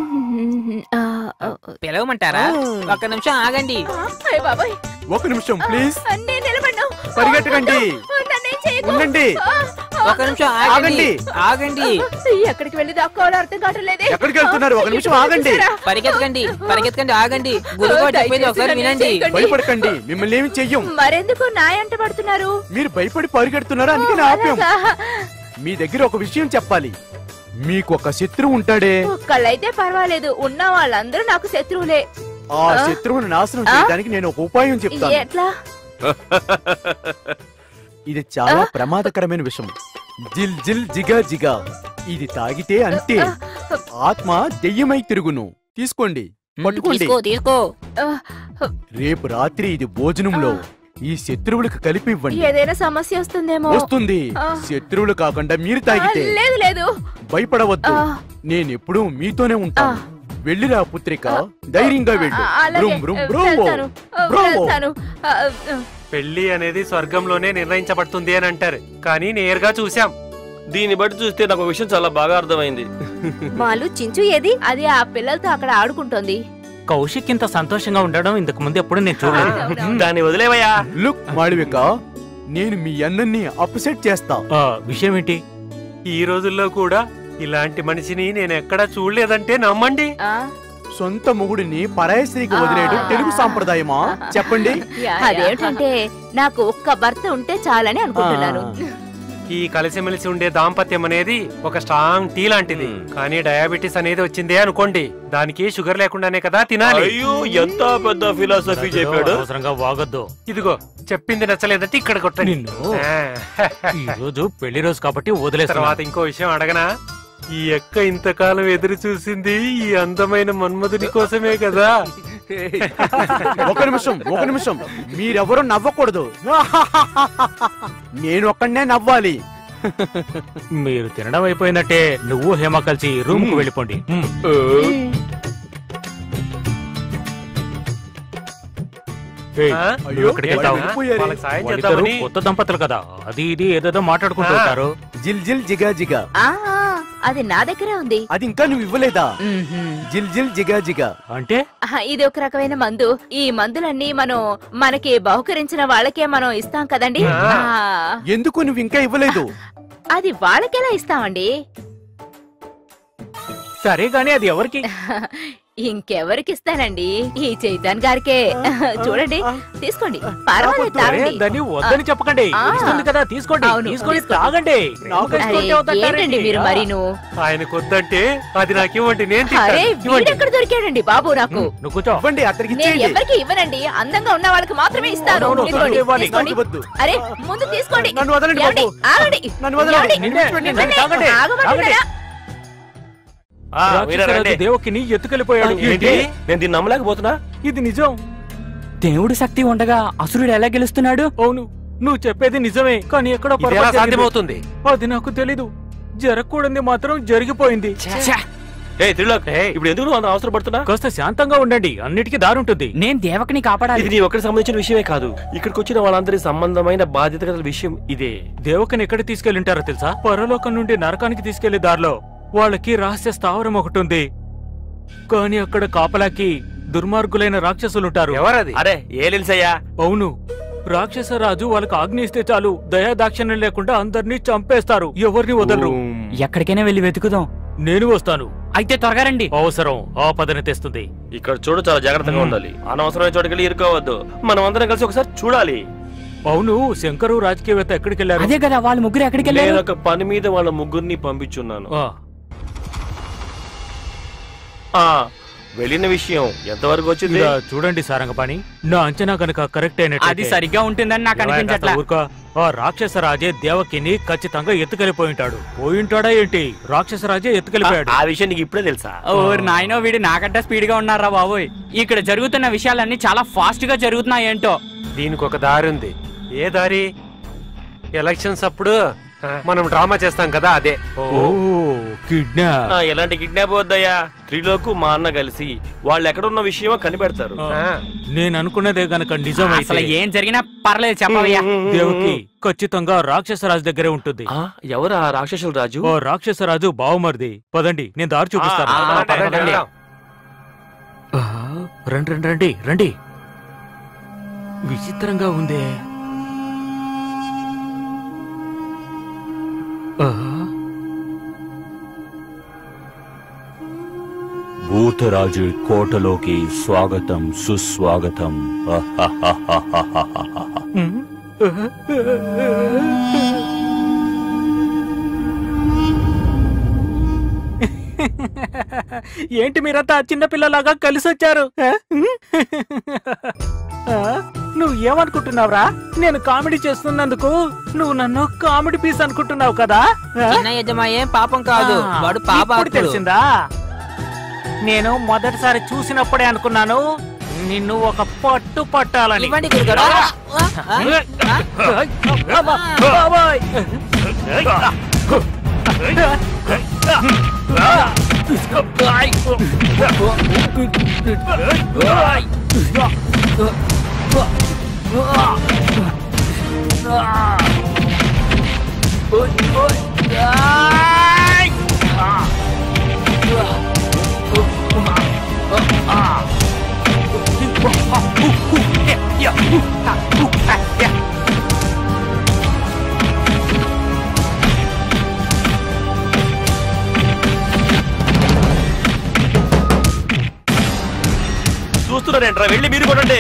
పిలవమంటారా? ఒక్క నిమిషం ఆగండి. అయ్య బాబాయ్, ఒక నిమిషం ప్లీజ్. నేను నిలబడ్డాను. పరిగెట్టకండి. నన్నేం చేయకు. ఉండండి. ఒక నిమిషం ఆగండి. ఆగండి. ఎక్కడికి వెళ్ళి దాక్కోవాలో అర్థం కావట్లేదే. ఎక్కడికి వెళ్తున్నారు? ఒక నిమిషం ఆగండి. పరిగెత్తకండి, పరిగెత్తకండి, ఆగండి. గురువు చెప్పేది ఒకసారి వినండి. భయపడకండి, మిమ్మల్ని ఏమి చెయ్యం. మరెందుకు నా ఎంట పడుతున్నారు? మీరు భయపడి పరిగెడుతున్నారు, అందుకే నా ఆప్యం. మీ దగ్గర ఒక విషయం చెప్పాలి. మీకు ఒక శత్రువు ఉంటాడే. ఒక్కళ్ళైతే పర్వాలేదు, ఉన్న వాళ్ళందరూ నాకు శత్రువులే. ఆ శత్రువును నాశనం చేయడానికి నేను ఒక ఉపాయం చెప్తాను. ఎట్లా? ఇది చాలా ప్రమాదకరమైన విషయం. జిల్ జిల్ జిగా జిగా. ఇది తాగితే అంటే ఆత్మ దెయ్యమై తిరుగును. తీసుకోండి, పట్టుకోండి. తీసుకో తీసుకో. రేపు రాత్రి ఇది భోజనంలో ఈ శత్రువులకు కలిపి ఇవ్వండి. ఏదైనా సమస్య వస్తుందేమో. వస్తుంది. శత్రువులు కాకుండా మీరు తాగితే. లేదు లేదు, భయపడవద్దు, నేను ఎప్పుడూ మీతోనే ఉంటాను. వెళ్ళిరా పుత్రిక, ధైర్యంగా వెళ్ళు. Brum brum bravo bravo. పెళ్లి అనేది స్వర్గంలోనే నిర్ణయించబడుతుంది అని అంటారు, కానీ నేరుగా చూసాం. దీన్ని బట్టి చూస్తే నాకు ఒక విషయం చాలా బాగా అర్థమైంది. మాలు, చించు ఏది? అది ఆ పిల్లలతో అక్కడ ఆడుకుంటోంది. కౌశిక్ ఇంత సంతోషంగా ఉండడం ఇంతకు ముందు ఎప్పుడు నేను చూడలేదు. దాన్ని వదిలేవయ్యా. లుక్ మాళవిక, నేను మీ అన్నన్ని అప్సెట్ చేస్తా. విషయం ఏంటి? ఈ రోజుల్లో కూడా ఇలాంటి మనిషిని నేను ఎక్కడా చూడలేదంటే నమ్మండి. సొంత మొగుడిని పరాయి స్త్రీకి వదిలేయడం తెలుగు సాంప్రదాయమా? చెప్పండి. అదేంటంటే నాకు ఒక్క భర్త ఉంటే చాలని అనుకుంటున్నాను. ఈ కలిసిమెలిసి ఉండే దాంపత్యం అనేది ఒక స్ట్రాంగ్ టీ లాంటిది. కానీ డయాబెటీస్ అనేది వచ్చిందే అనుకోండి, దానికి షుగర్ లేకుండానే కదా తినాలి. అయ్యో ఎంత పెద్ద ఫిలాసఫీ చెప్పాడు. అవసరంగా వాగొద్దు. ఇదిగో చెప్పింది నచ్చలేదంటే ఇక్కడ కొట్టండి. ఈ రోజు పెళ్లి రోజు కాబట్టి వదిలేస్తా. తర్వాత ఇంకో విషయం అడగనా? ఈ అక్క ఇంతకాలం ఎదురు చూసింది ఈ అందమైన మన్మధుని కోసమే కదా. ఒక నిమిషం ఒక నిమిషం మీరెవరూ నవ్వకూడదు. నేను ఒక్కడనే నవ్వాలి. మీరు తినడం అయిపోయిందంటే నువ్వు హేమ కలిసి రూమ్ కు వెళ్ళిపోండి. కొత్త దంపతులు కదా, అది ఇది ఏదేదో మాట్లాడుకుంటుంటారు. జిల్ జిల్ జిగా జిగా అది నా దగ్గరే ఉంది. అది ఇంకా నువ్వు ఇవ్వలేదా? జిల్ జిల్ జిగా జిగా అంటే ఇది ఒక రకమైన మందు. ఈ మందులన్నీ మనం మనకి బహుకరించిన వాళ్ళకే మనం ఇస్తాం కదండి. ఎందుకు నువ్వు ఇంకా ఇవ్వలేదు? అది వాళ్ళకెలా ఇస్తామండి? సరే గాని అది ఎవరికి? ఇంకెవరికి ఇస్తానండి, ఈ చైతన్ గారికే. చూడండి, తీసుకోండి, పర్వాలేదు, తాగండి. దాన్ని వద్దని చెప్పకండి, ఇస్తుంది కదా, తీసుకోండి, తీసుకోండి, తాగండి. ఏంటండి మీరు మరీను? ఆయన కొద్దంటే అది నాకు ఇవ్వండి, నేను అరే వీడెక్కడ దొరికాడండి బాబు నాకు? నేను ఎవరికి ఇవ్వనండి, అందంగా ఉన్న వాళ్ళకి మాత్రమే ఇస్తాను. అరే ముందు తీసుకోండి. ఆగండి. ఆగమంటున్నారా? దేవకిని ఎత్తుకెళ్ళిపోయాడు. నేను దీన్ని నమ్మలేకపోతున్నా. ఇది నిజం. దేవుడి శక్తి ఉండగా అసురుడు ఎలా గెలుస్తున్నాడు? అవును, నువ్వు చెప్పేది నిజమే, కానీ ఎక్కడో సాధ్యమవుతుంది. అది నాకు తెలీదు. జరగకూడదు మాత్రం జరిగిపోయింది. ఇప్పుడు ఎందుకు నువ్వు అవసరం పడుతున్నా? కాస్త శాంతంగా ఉండండి, అన్నిటికీ దారుంటుంది. నేను దేవకిని కాపాడాలి. ఇది నీ ఒక్కడికి సంబంధించిన విషయమే కాదు, ఇక్కడికి వచ్చిన వాళ్ళందరి సంబంధమైన బాధ్యత గల విషయం ఇదే. దేవకిని ఎక్కడ తీసుకెళ్ళింటారో తెలుసా? పరలోకం నుండి నరకానికి తీసుకెళ్లే దారిలో వాళ్ళకి రహస్య స్థావరం ఒకటి ఉంది. కానీ అక్కడ కాపలాకి దుర్మార్గులైన రాక్షసులుంటారు. ఎవరది? అరే ఏలిసయ్యా. అవును, రాక్షస రాజు వాళ్ళకి ఆజ్ఞ ఇస్తే చాలు దయా దాక్షిణ్యం లేకుండా అందరినీ చంపేస్తారు, ఎవరిని వదలరు. ఎక్కడికైనా వెళ్ళి వెతుకుదాం. నేను వస్తాను. అయితే త్వరగా రండి. అవసరం ఆపదని తెస్తుంది. ఇక్కడ చూడు, చాలా జాగ్రత్తగా ఉండాలి. అనవసరమైన చోటుకెళ్ళి ఇరుకోవద్దు. మనం అందరం కలిసి ఒకసారి చూడాలి. అవును, శంకరు రాజకీయవేత్త ఎక్కడికి వెళ్ళారు? అదే కదా, వాళ్ళ ముగ్గురు ఎక్కడికి వెళ్ళారు? నేను ఒక పని మీద వాళ్ళ ముగ్గురిని పంపించున్నాను. వెళ్ళిన విషయం ఎంతవరకు వచ్చింది చూడండి సారంగపాణి. నా అంచనా కనుక కరెక్ట్ అయినట్టు అది సరిగ్గా ఉంటుందని నాకు అనిపించట్లా. ఆ రాక్షస రాజే దేవకిని ఖచ్చితంగా ఎత్తుకెళ్ళిపోయింటాడు. పోయింటాడా ఏంటి? రాక్షస రాజే ఎత్తుకెళ్ళిపోయాడు. ఆ విషయం నీకు ఇప్పుడే తెలుసా? ఓర్ నాయనో, వీడు నాకంటే స్పీడ్ గా ఉన్నారా బాబోయ్. ఇక్కడ జరుగుతున్న విషయాలన్నీ చాలా ఫాస్ట్ గా జరుగుతున్నాయి. ఏంటో దీనికి ఒక దారి ఉంది. ఏ దారి? ఎలక్షన్స్ అప్పుడు మనం డ్రామా చేస్తాం కదా, అదే. కిడ్నాప్. ఎలాంటి కిడ్నాప్ వద్దయ్యా. త్రిలోకు మా అన్న కలిసి వాళ్ళు ఎక్కడున్న విషయమో కనిపెడతారు. నేను అనుకున్నదే గనక నిజమైతే అసలు ఏం జరిగినా పర్లేదు చెప్పవయ్యా. దేవకి ఖచ్చితంగా రాక్షస రాజు దగ్గరే ఉంటుంది. ఎవరా రాక్షసుల రాజు? ఓ రాక్షస రాజు బావుమరిది. పదండి, నేను దారి చూపిస్తాను. రండి రండి రండి రండి. విచిత్రంగా ఉందే. భూతరాజు కోటలోకి స్వాగతం సుస్వాగతం. ఏంటి మీరంతా చిన్నపిల్లలాగా కలిసి వచ్చారు? నువ్వు ఏమనుకుంటున్నావురా? నేను కామెడీ చేస్తున్నందుకు నువ్వు నన్ను కామెడీ పీస్ అనుకుంటున్నావు కదా? చిన్న యజమాయే పాపం కాదు, వాడు పాప. తెలిసిందా? నేను మొదటిసారి చూసినప్పుడే అనుకున్నాను నిన్ను ఒక పట్టు పట్టాలని. చూస్తున్నారేంట్రా? వెళ్ళి మీరు కొనండి.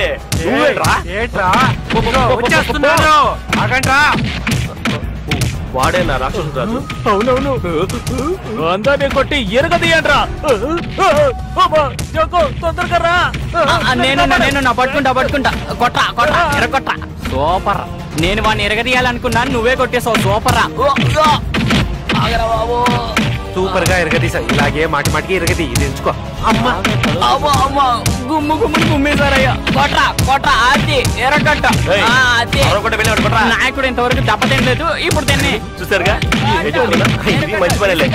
వాడే నా రాక్షసు రాజు. అవునవును, అందరినీ కొట్టి ఎరగదీయండ్రా. తొందరగా రా. నేను నేను నా పట్టుకుంటా పట్టుకుంటా కొట్ట కొట్ట ఎరగొట్ట. సూపర్. నేను వాడిని ఎరగదీయాలనుకున్నాను, నువ్వే కొట్టేసావు. సూపర్ రా. సూపర్ గా ఎరగదీసా. ఇలాగే మాటి మాటికి ఎరగది. ఇది ఎంచుకో. అమ్మా అమ్మా అమ్మా గుమ్ము గుమ్ముని గుమ్మేశారయ్యా. కొట్ర కొట్ర అది ఎరగొట్ట. నాయకుడు ఇంతవరకు దెబ్బ తినలేదు, ఇప్పుడు తిన్నే. చూసారుగా మంచి పనిలే.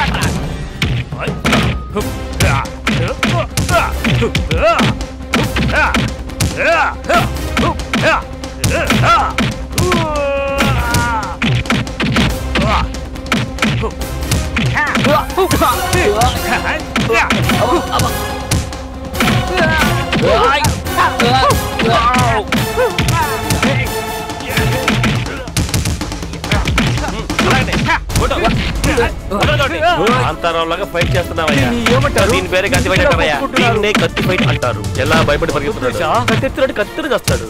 అంతరావులాగా ఫైట్ చేస్తున్నావయ్యా. దీని పేరే కత్తి ఫైట్ అంటారయ్యా. దీన్నే కత్తి ఫైట్ అంటారు. ఎలా భయపడి పరిగెత్తున్నాడు. కత్తెత్తుడు కత్తిని చేస్తాడు.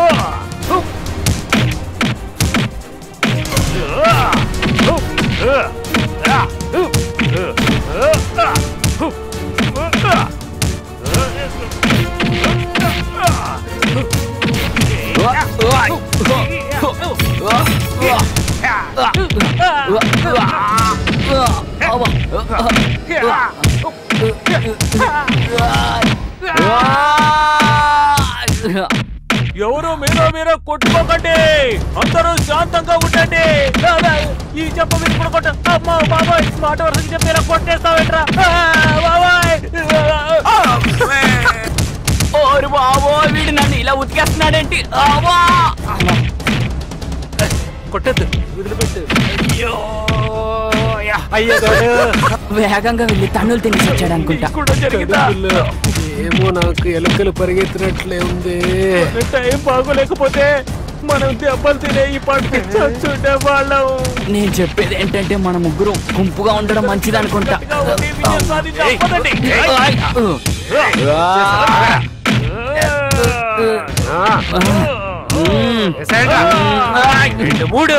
ఎవరు మీరో మీరో కొట్టుకోకండి, అందరూ శాంతంగా ఉండండి. ఈ చెప్ప మీరు కూడా కొట్ట. అమ్మా బాబాయ్, మాట వరుసకి చెప్పి ఇలా కొట్టేస్తావేంట్రా బాబాయ్. ఓరు బాబో, వీడు నన్ను ఇలా ఉతికేస్తున్నాడేంటి. కొట్టద్దు, వదిలిపెట్టు. వేగంగా వెళ్ళి తన్నులు తినేసి వచ్చాడు అనుకుంటా. ఏమో నాకు ఎలుకలు పరిగెత్తినట్లే ఉంది. టైం బాగోలేకపోతే మనం దెబ్బలు తినే ఈ పంట చూడే వాళ్ళం. నేను చెప్పేది ఏంటంటే మన ముగ్గురు గుంపుగా ఉండడం మంచిది అనుకుంటా. మూడు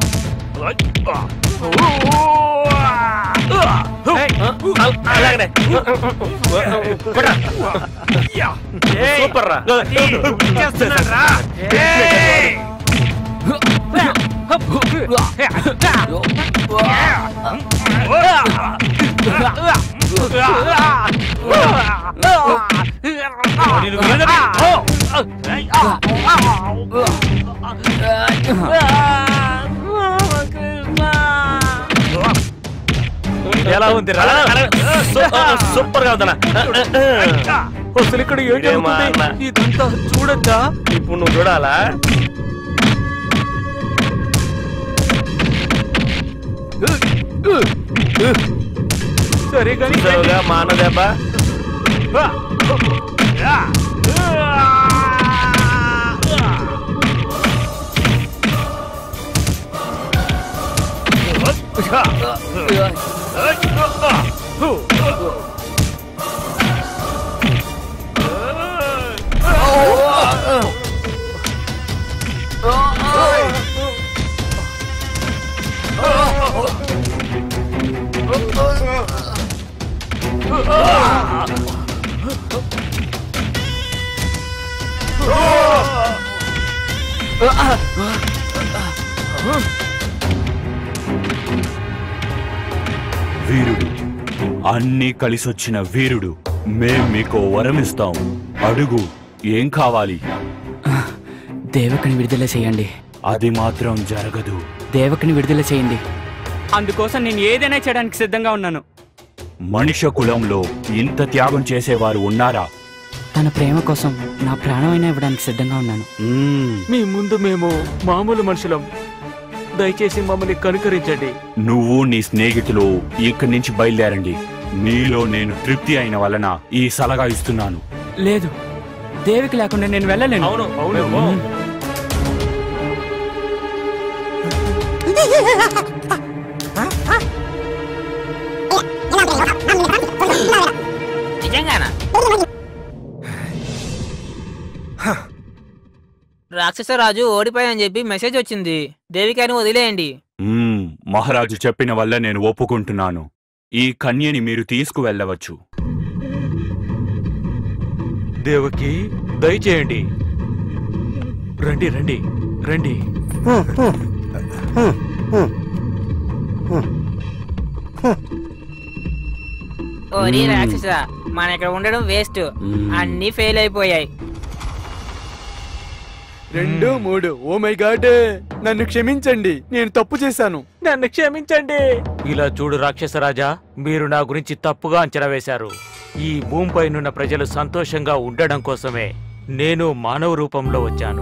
సూపర్ రా. ఎలా ఉంది? సూపర్ గా ఉందన్నా. అసలు ఇక్కడ ఏంటి ఇదంతా చూడొచ్చా? ఇప్పుడు నువ్వు చూడాలా? సరే కానీ మాన దెబ్బ. వీరుడు, అన్నీ కలిసొచ్చిన వీరుడు. మేం మీకు వరమిస్తాం. అడుగు, ఏం కావాలి? దేవకని విడుదల చేయండి. అది మాత్రం జరగదు. దేవకని విడుదల చేయండి. అందుకోసం నేను ఏదైనా చేయడానికి సిద్ధంగా ఉన్నాను. మనిషి కులంలో ఇంత త్యాగం చేసేవారు ఉన్నారా? తన ప్రేమ కోసం నా ప్రాణమైనా ఇవ్వడానికి సిద్ధంగా ఉన్నాను. మీ ముందు మేము మామూలు మనుషులం. దయచేసి మమ్మల్ని కనుకరించండి. నువ్వు నీ స్నేహితులు ఇక్కడి నుంచి బయలుదేరండి. నీలో నేను తృప్తి అయిన వలన ఈ సలహా ఇస్తున్నాను. లేదు, దేవికి లేకుండా నేను వెళ్ళలేను. అవును అవును. నిజంగానా? రాక్షసరాజు ఓడిపోయాని చెప్పి మెసేజ్ వచ్చింది. దేవికాని వదిలేయండి. మ్మ్. మహారాజు చెప్పిన వల్ల నేను ఒప్పుకుంటున్నాను. ఈ కన్యని మీరు తీసుకువెళ్ళవచ్చు. దేవకి దయచేయండి. రండి రండి రండి. ఓరి రాక్షస, మన ఇక్కడ ఉండడం వేస్ట్. అన్ని ఫెయిల్ అయిపోయాయి. రెండు మూడు. ఓ మై గాడ్, నన్ను క్షమించండి, నేను తప్పు చేశాను, నన్ను క్షమించండి. ఇలా చూడు రాక్షసరాజా, మీరు నా గురించి తప్పుగా అంచనా వేశారు. ఈ భూమిపైనున్న ప్రజలు సంతోషంగా ఉండడం కోసమే నేను మానవ రూపంలో వచ్చాను.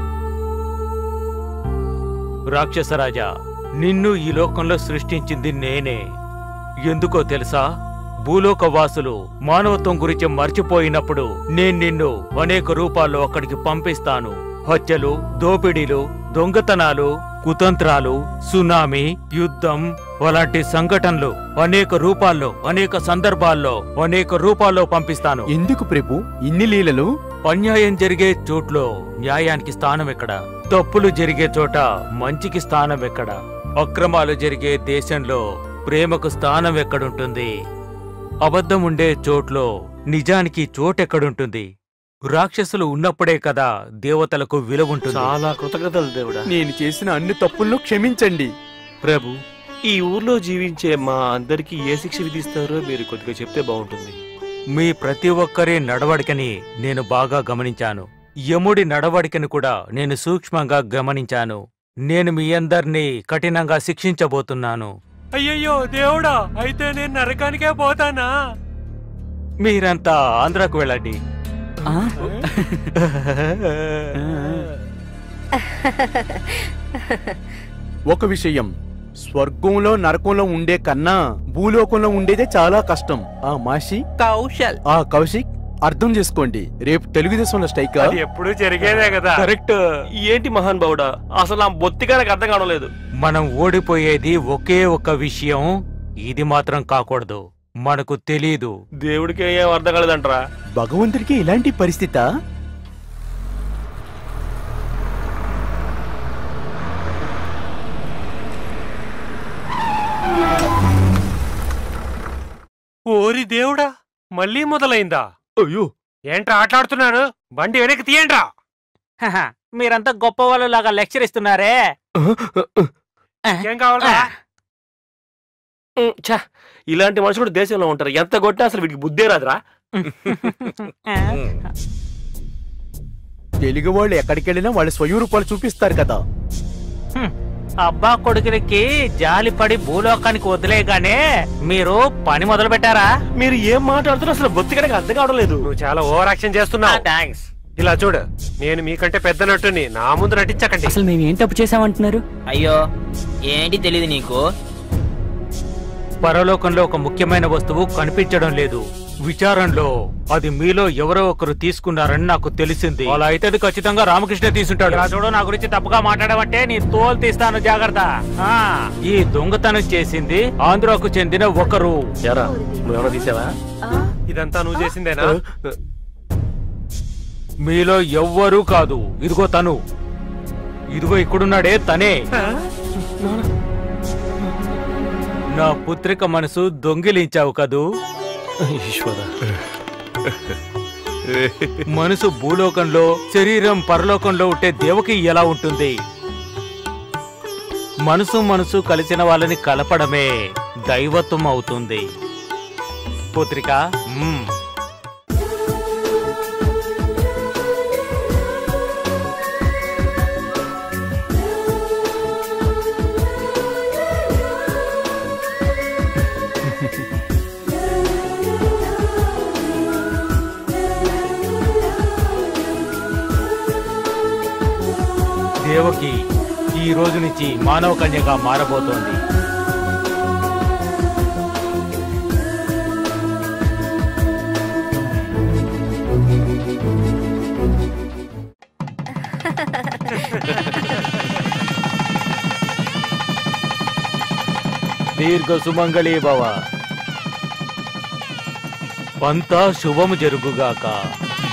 రాక్షసరాజా, నిన్ను ఈ లోకంలో సృష్టించింది నేనే. ఎందుకో తెలుసా? భూలోక వాసులు మానవత్వం గురించి మర్చిపోయినప్పుడు నేను నిన్ను అనేక రూపాల్లో అక్కడికి పంపిస్తాను. హత్యలు, దోపిడీలు, దొంగతనాలు, కుతంత్రాలు, సునామీ, యుద్ధం అలాంటి సంఘటనలు అనేక రూపాల్లో, అనేక సందర్భాల్లో, అనేక రూపాల్లో పంపిస్తాను. ఎందుకు ప్రభు ఇన్ని లీలలు? అన్యాయం జరిగే చోట్లో న్యాయానికి స్థానం ఎక్కడ? తప్పులు జరిగే చోట మంచికి స్థానం ఎక్కడ? అక్రమాలు జరిగే దేశంలో ప్రేమకు స్థానం ఎక్కడుంటుంది? అబద్ధం ఉండే చోట్లో నిజానికి చోటెక్కడుంటుంది? రాక్షసులు ఉన్నప్పుడే కదా దేవతలకు విలువ ఉంటుంది. చాలా కృతజ్ఞతలు దేవుడా. నేను చేసిన అన్ని తప్పులను క్షమించండి ప్రభు. ఈ ఊర్లో జీవించే మా అందరికి ఏ శిక్ష విధిస్తారో మీరు కొద్దిగా చెప్తే బాగుంటుంది. మీ ప్రతి ఒక్కరి నడవడికని నేను బాగా గమనించాను. యముడి నడవడికని కూడా నేను సూక్ష్మంగా గమనించాను. నేను మీ అందర్నీ కఠినంగా శిక్షించబోతున్నాను. అయ్యయ్యో దేవుడా, అయితే నేను నరకానికే పోతానా? మీరంతా ఆంధ్రాకు వెళ్ళండి. ఒక విషయం, స్వర్గంలో నరకంలో ఉండే కన్నా భూలోకంలో ఉండేదే చాలా కష్టం. ఆ మాషి కౌశల్, ఆ కౌశిక్, అర్థం చేసుకోండి, రేపు తెలుగుదేశంలో స్ట్రైక్. ఎప్పుడు జరిగేదే కదా. కరెక్ట్. ఏంటి మహాన్ బావుడా, అసలు ఆ బొత్తిగా నాకు అర్థం కావడం లేదు. మనం ఓడిపోయేది ఒకే ఒక్క విషయం, ఇది మాత్రం కాకూడదు. మనకు తెలీదు. దేవుడికి ఏం అర్థం కాలేదంటరా? భగవంతుడికి ఇలాంటి పరిస్థితా? ఓరి దేవుడా, మళ్ళీ మొదలైందా? అయ్యో, ఏంట్రా ఆటలాడుతున్నారు? బండి వెనక్కి తీయండ్రా. మీరంతా గొప్ప వాళ్ళు లాగా లెక్చర్ ఇస్తున్నారే. ఏం కావాలా? ఛ, ఇలాంటి మనుషులు కూడా దేశంలో ఉంటారు. ఎంత కొట్టినా అసలు వీడికి బుద్ధే రాదురా. తెలుగు వాళ్ళు ఎక్కడికి వెళ్ళినా వాళ్ళ స్వయం రూపాలు చూపిస్తారు కదా. అబ్బా కొడుకులకి జాలి పడి భూలోకానికి వదిలేగానే మీరు పని మొదలు పెట్టారా? మీరు ఏం మాట్లాడుతున్నా అసలు బొత్తిగా నాకు అర్థం కావడం లేదు. నువ్వు చాలా ఓవర్ యాక్షన్ చేస్తున్నావు. థ్యాంక్స్. ఇలా చూడు, నేను మీకంటే పెద్ద నటుని, నా ముందు నటించకండి. అసలు మేము ఏం తప్పు చేసామంటున్నారు? అయ్యో, ఏంటి తెలీదు నీకు? పరలోకంలో ఒక ముఖ్యమైన వస్తువు కనిపించడం లేదు. విచారంలో అది మీలో ఎవరో ఒకరు తీసుకున్నారని నాకు తెలిసింది. అలా అయితే అది ఖచ్చితంగా రామకృష్ణ తీసుంటాడు. చూడు, నా గురించి తప్పుగా మాట్లాడమంటే నీ తోలు తీస్తాను, జాగ్రత్త. ఆ, ఈ దొంగతనం చేసింది ఆంధ్రాకు చెందిన ఒకరు. ఎరా, నువ్వెవరో తీసావా? ఇదంతా నువ్వు చేసిందేనా? మీలో ఎవ్వరూ కాదు. ఇదిగో తను, ఇదిగో ఇక్కడున్నాడే తనే. నా పుత్రిక మనసు దొంగిలించావు కదూ. మనసు భూలోకంలో, శరీరం పరలోకంలో ఉంటే దేవకి ఎలా ఉంటుంది? మనసు మనసు కలిసిన వాళ్ళని కలపడమే దైవత్వం అవుతుంది. పుత్రిక, మ్మ్. దేవకి ఈ రోజు నుంచి మానవ కన్యగా మారబోతోంది. దీర్ఘ సుమంగళీ భవ. అంతా శుభము జరుగుగాక.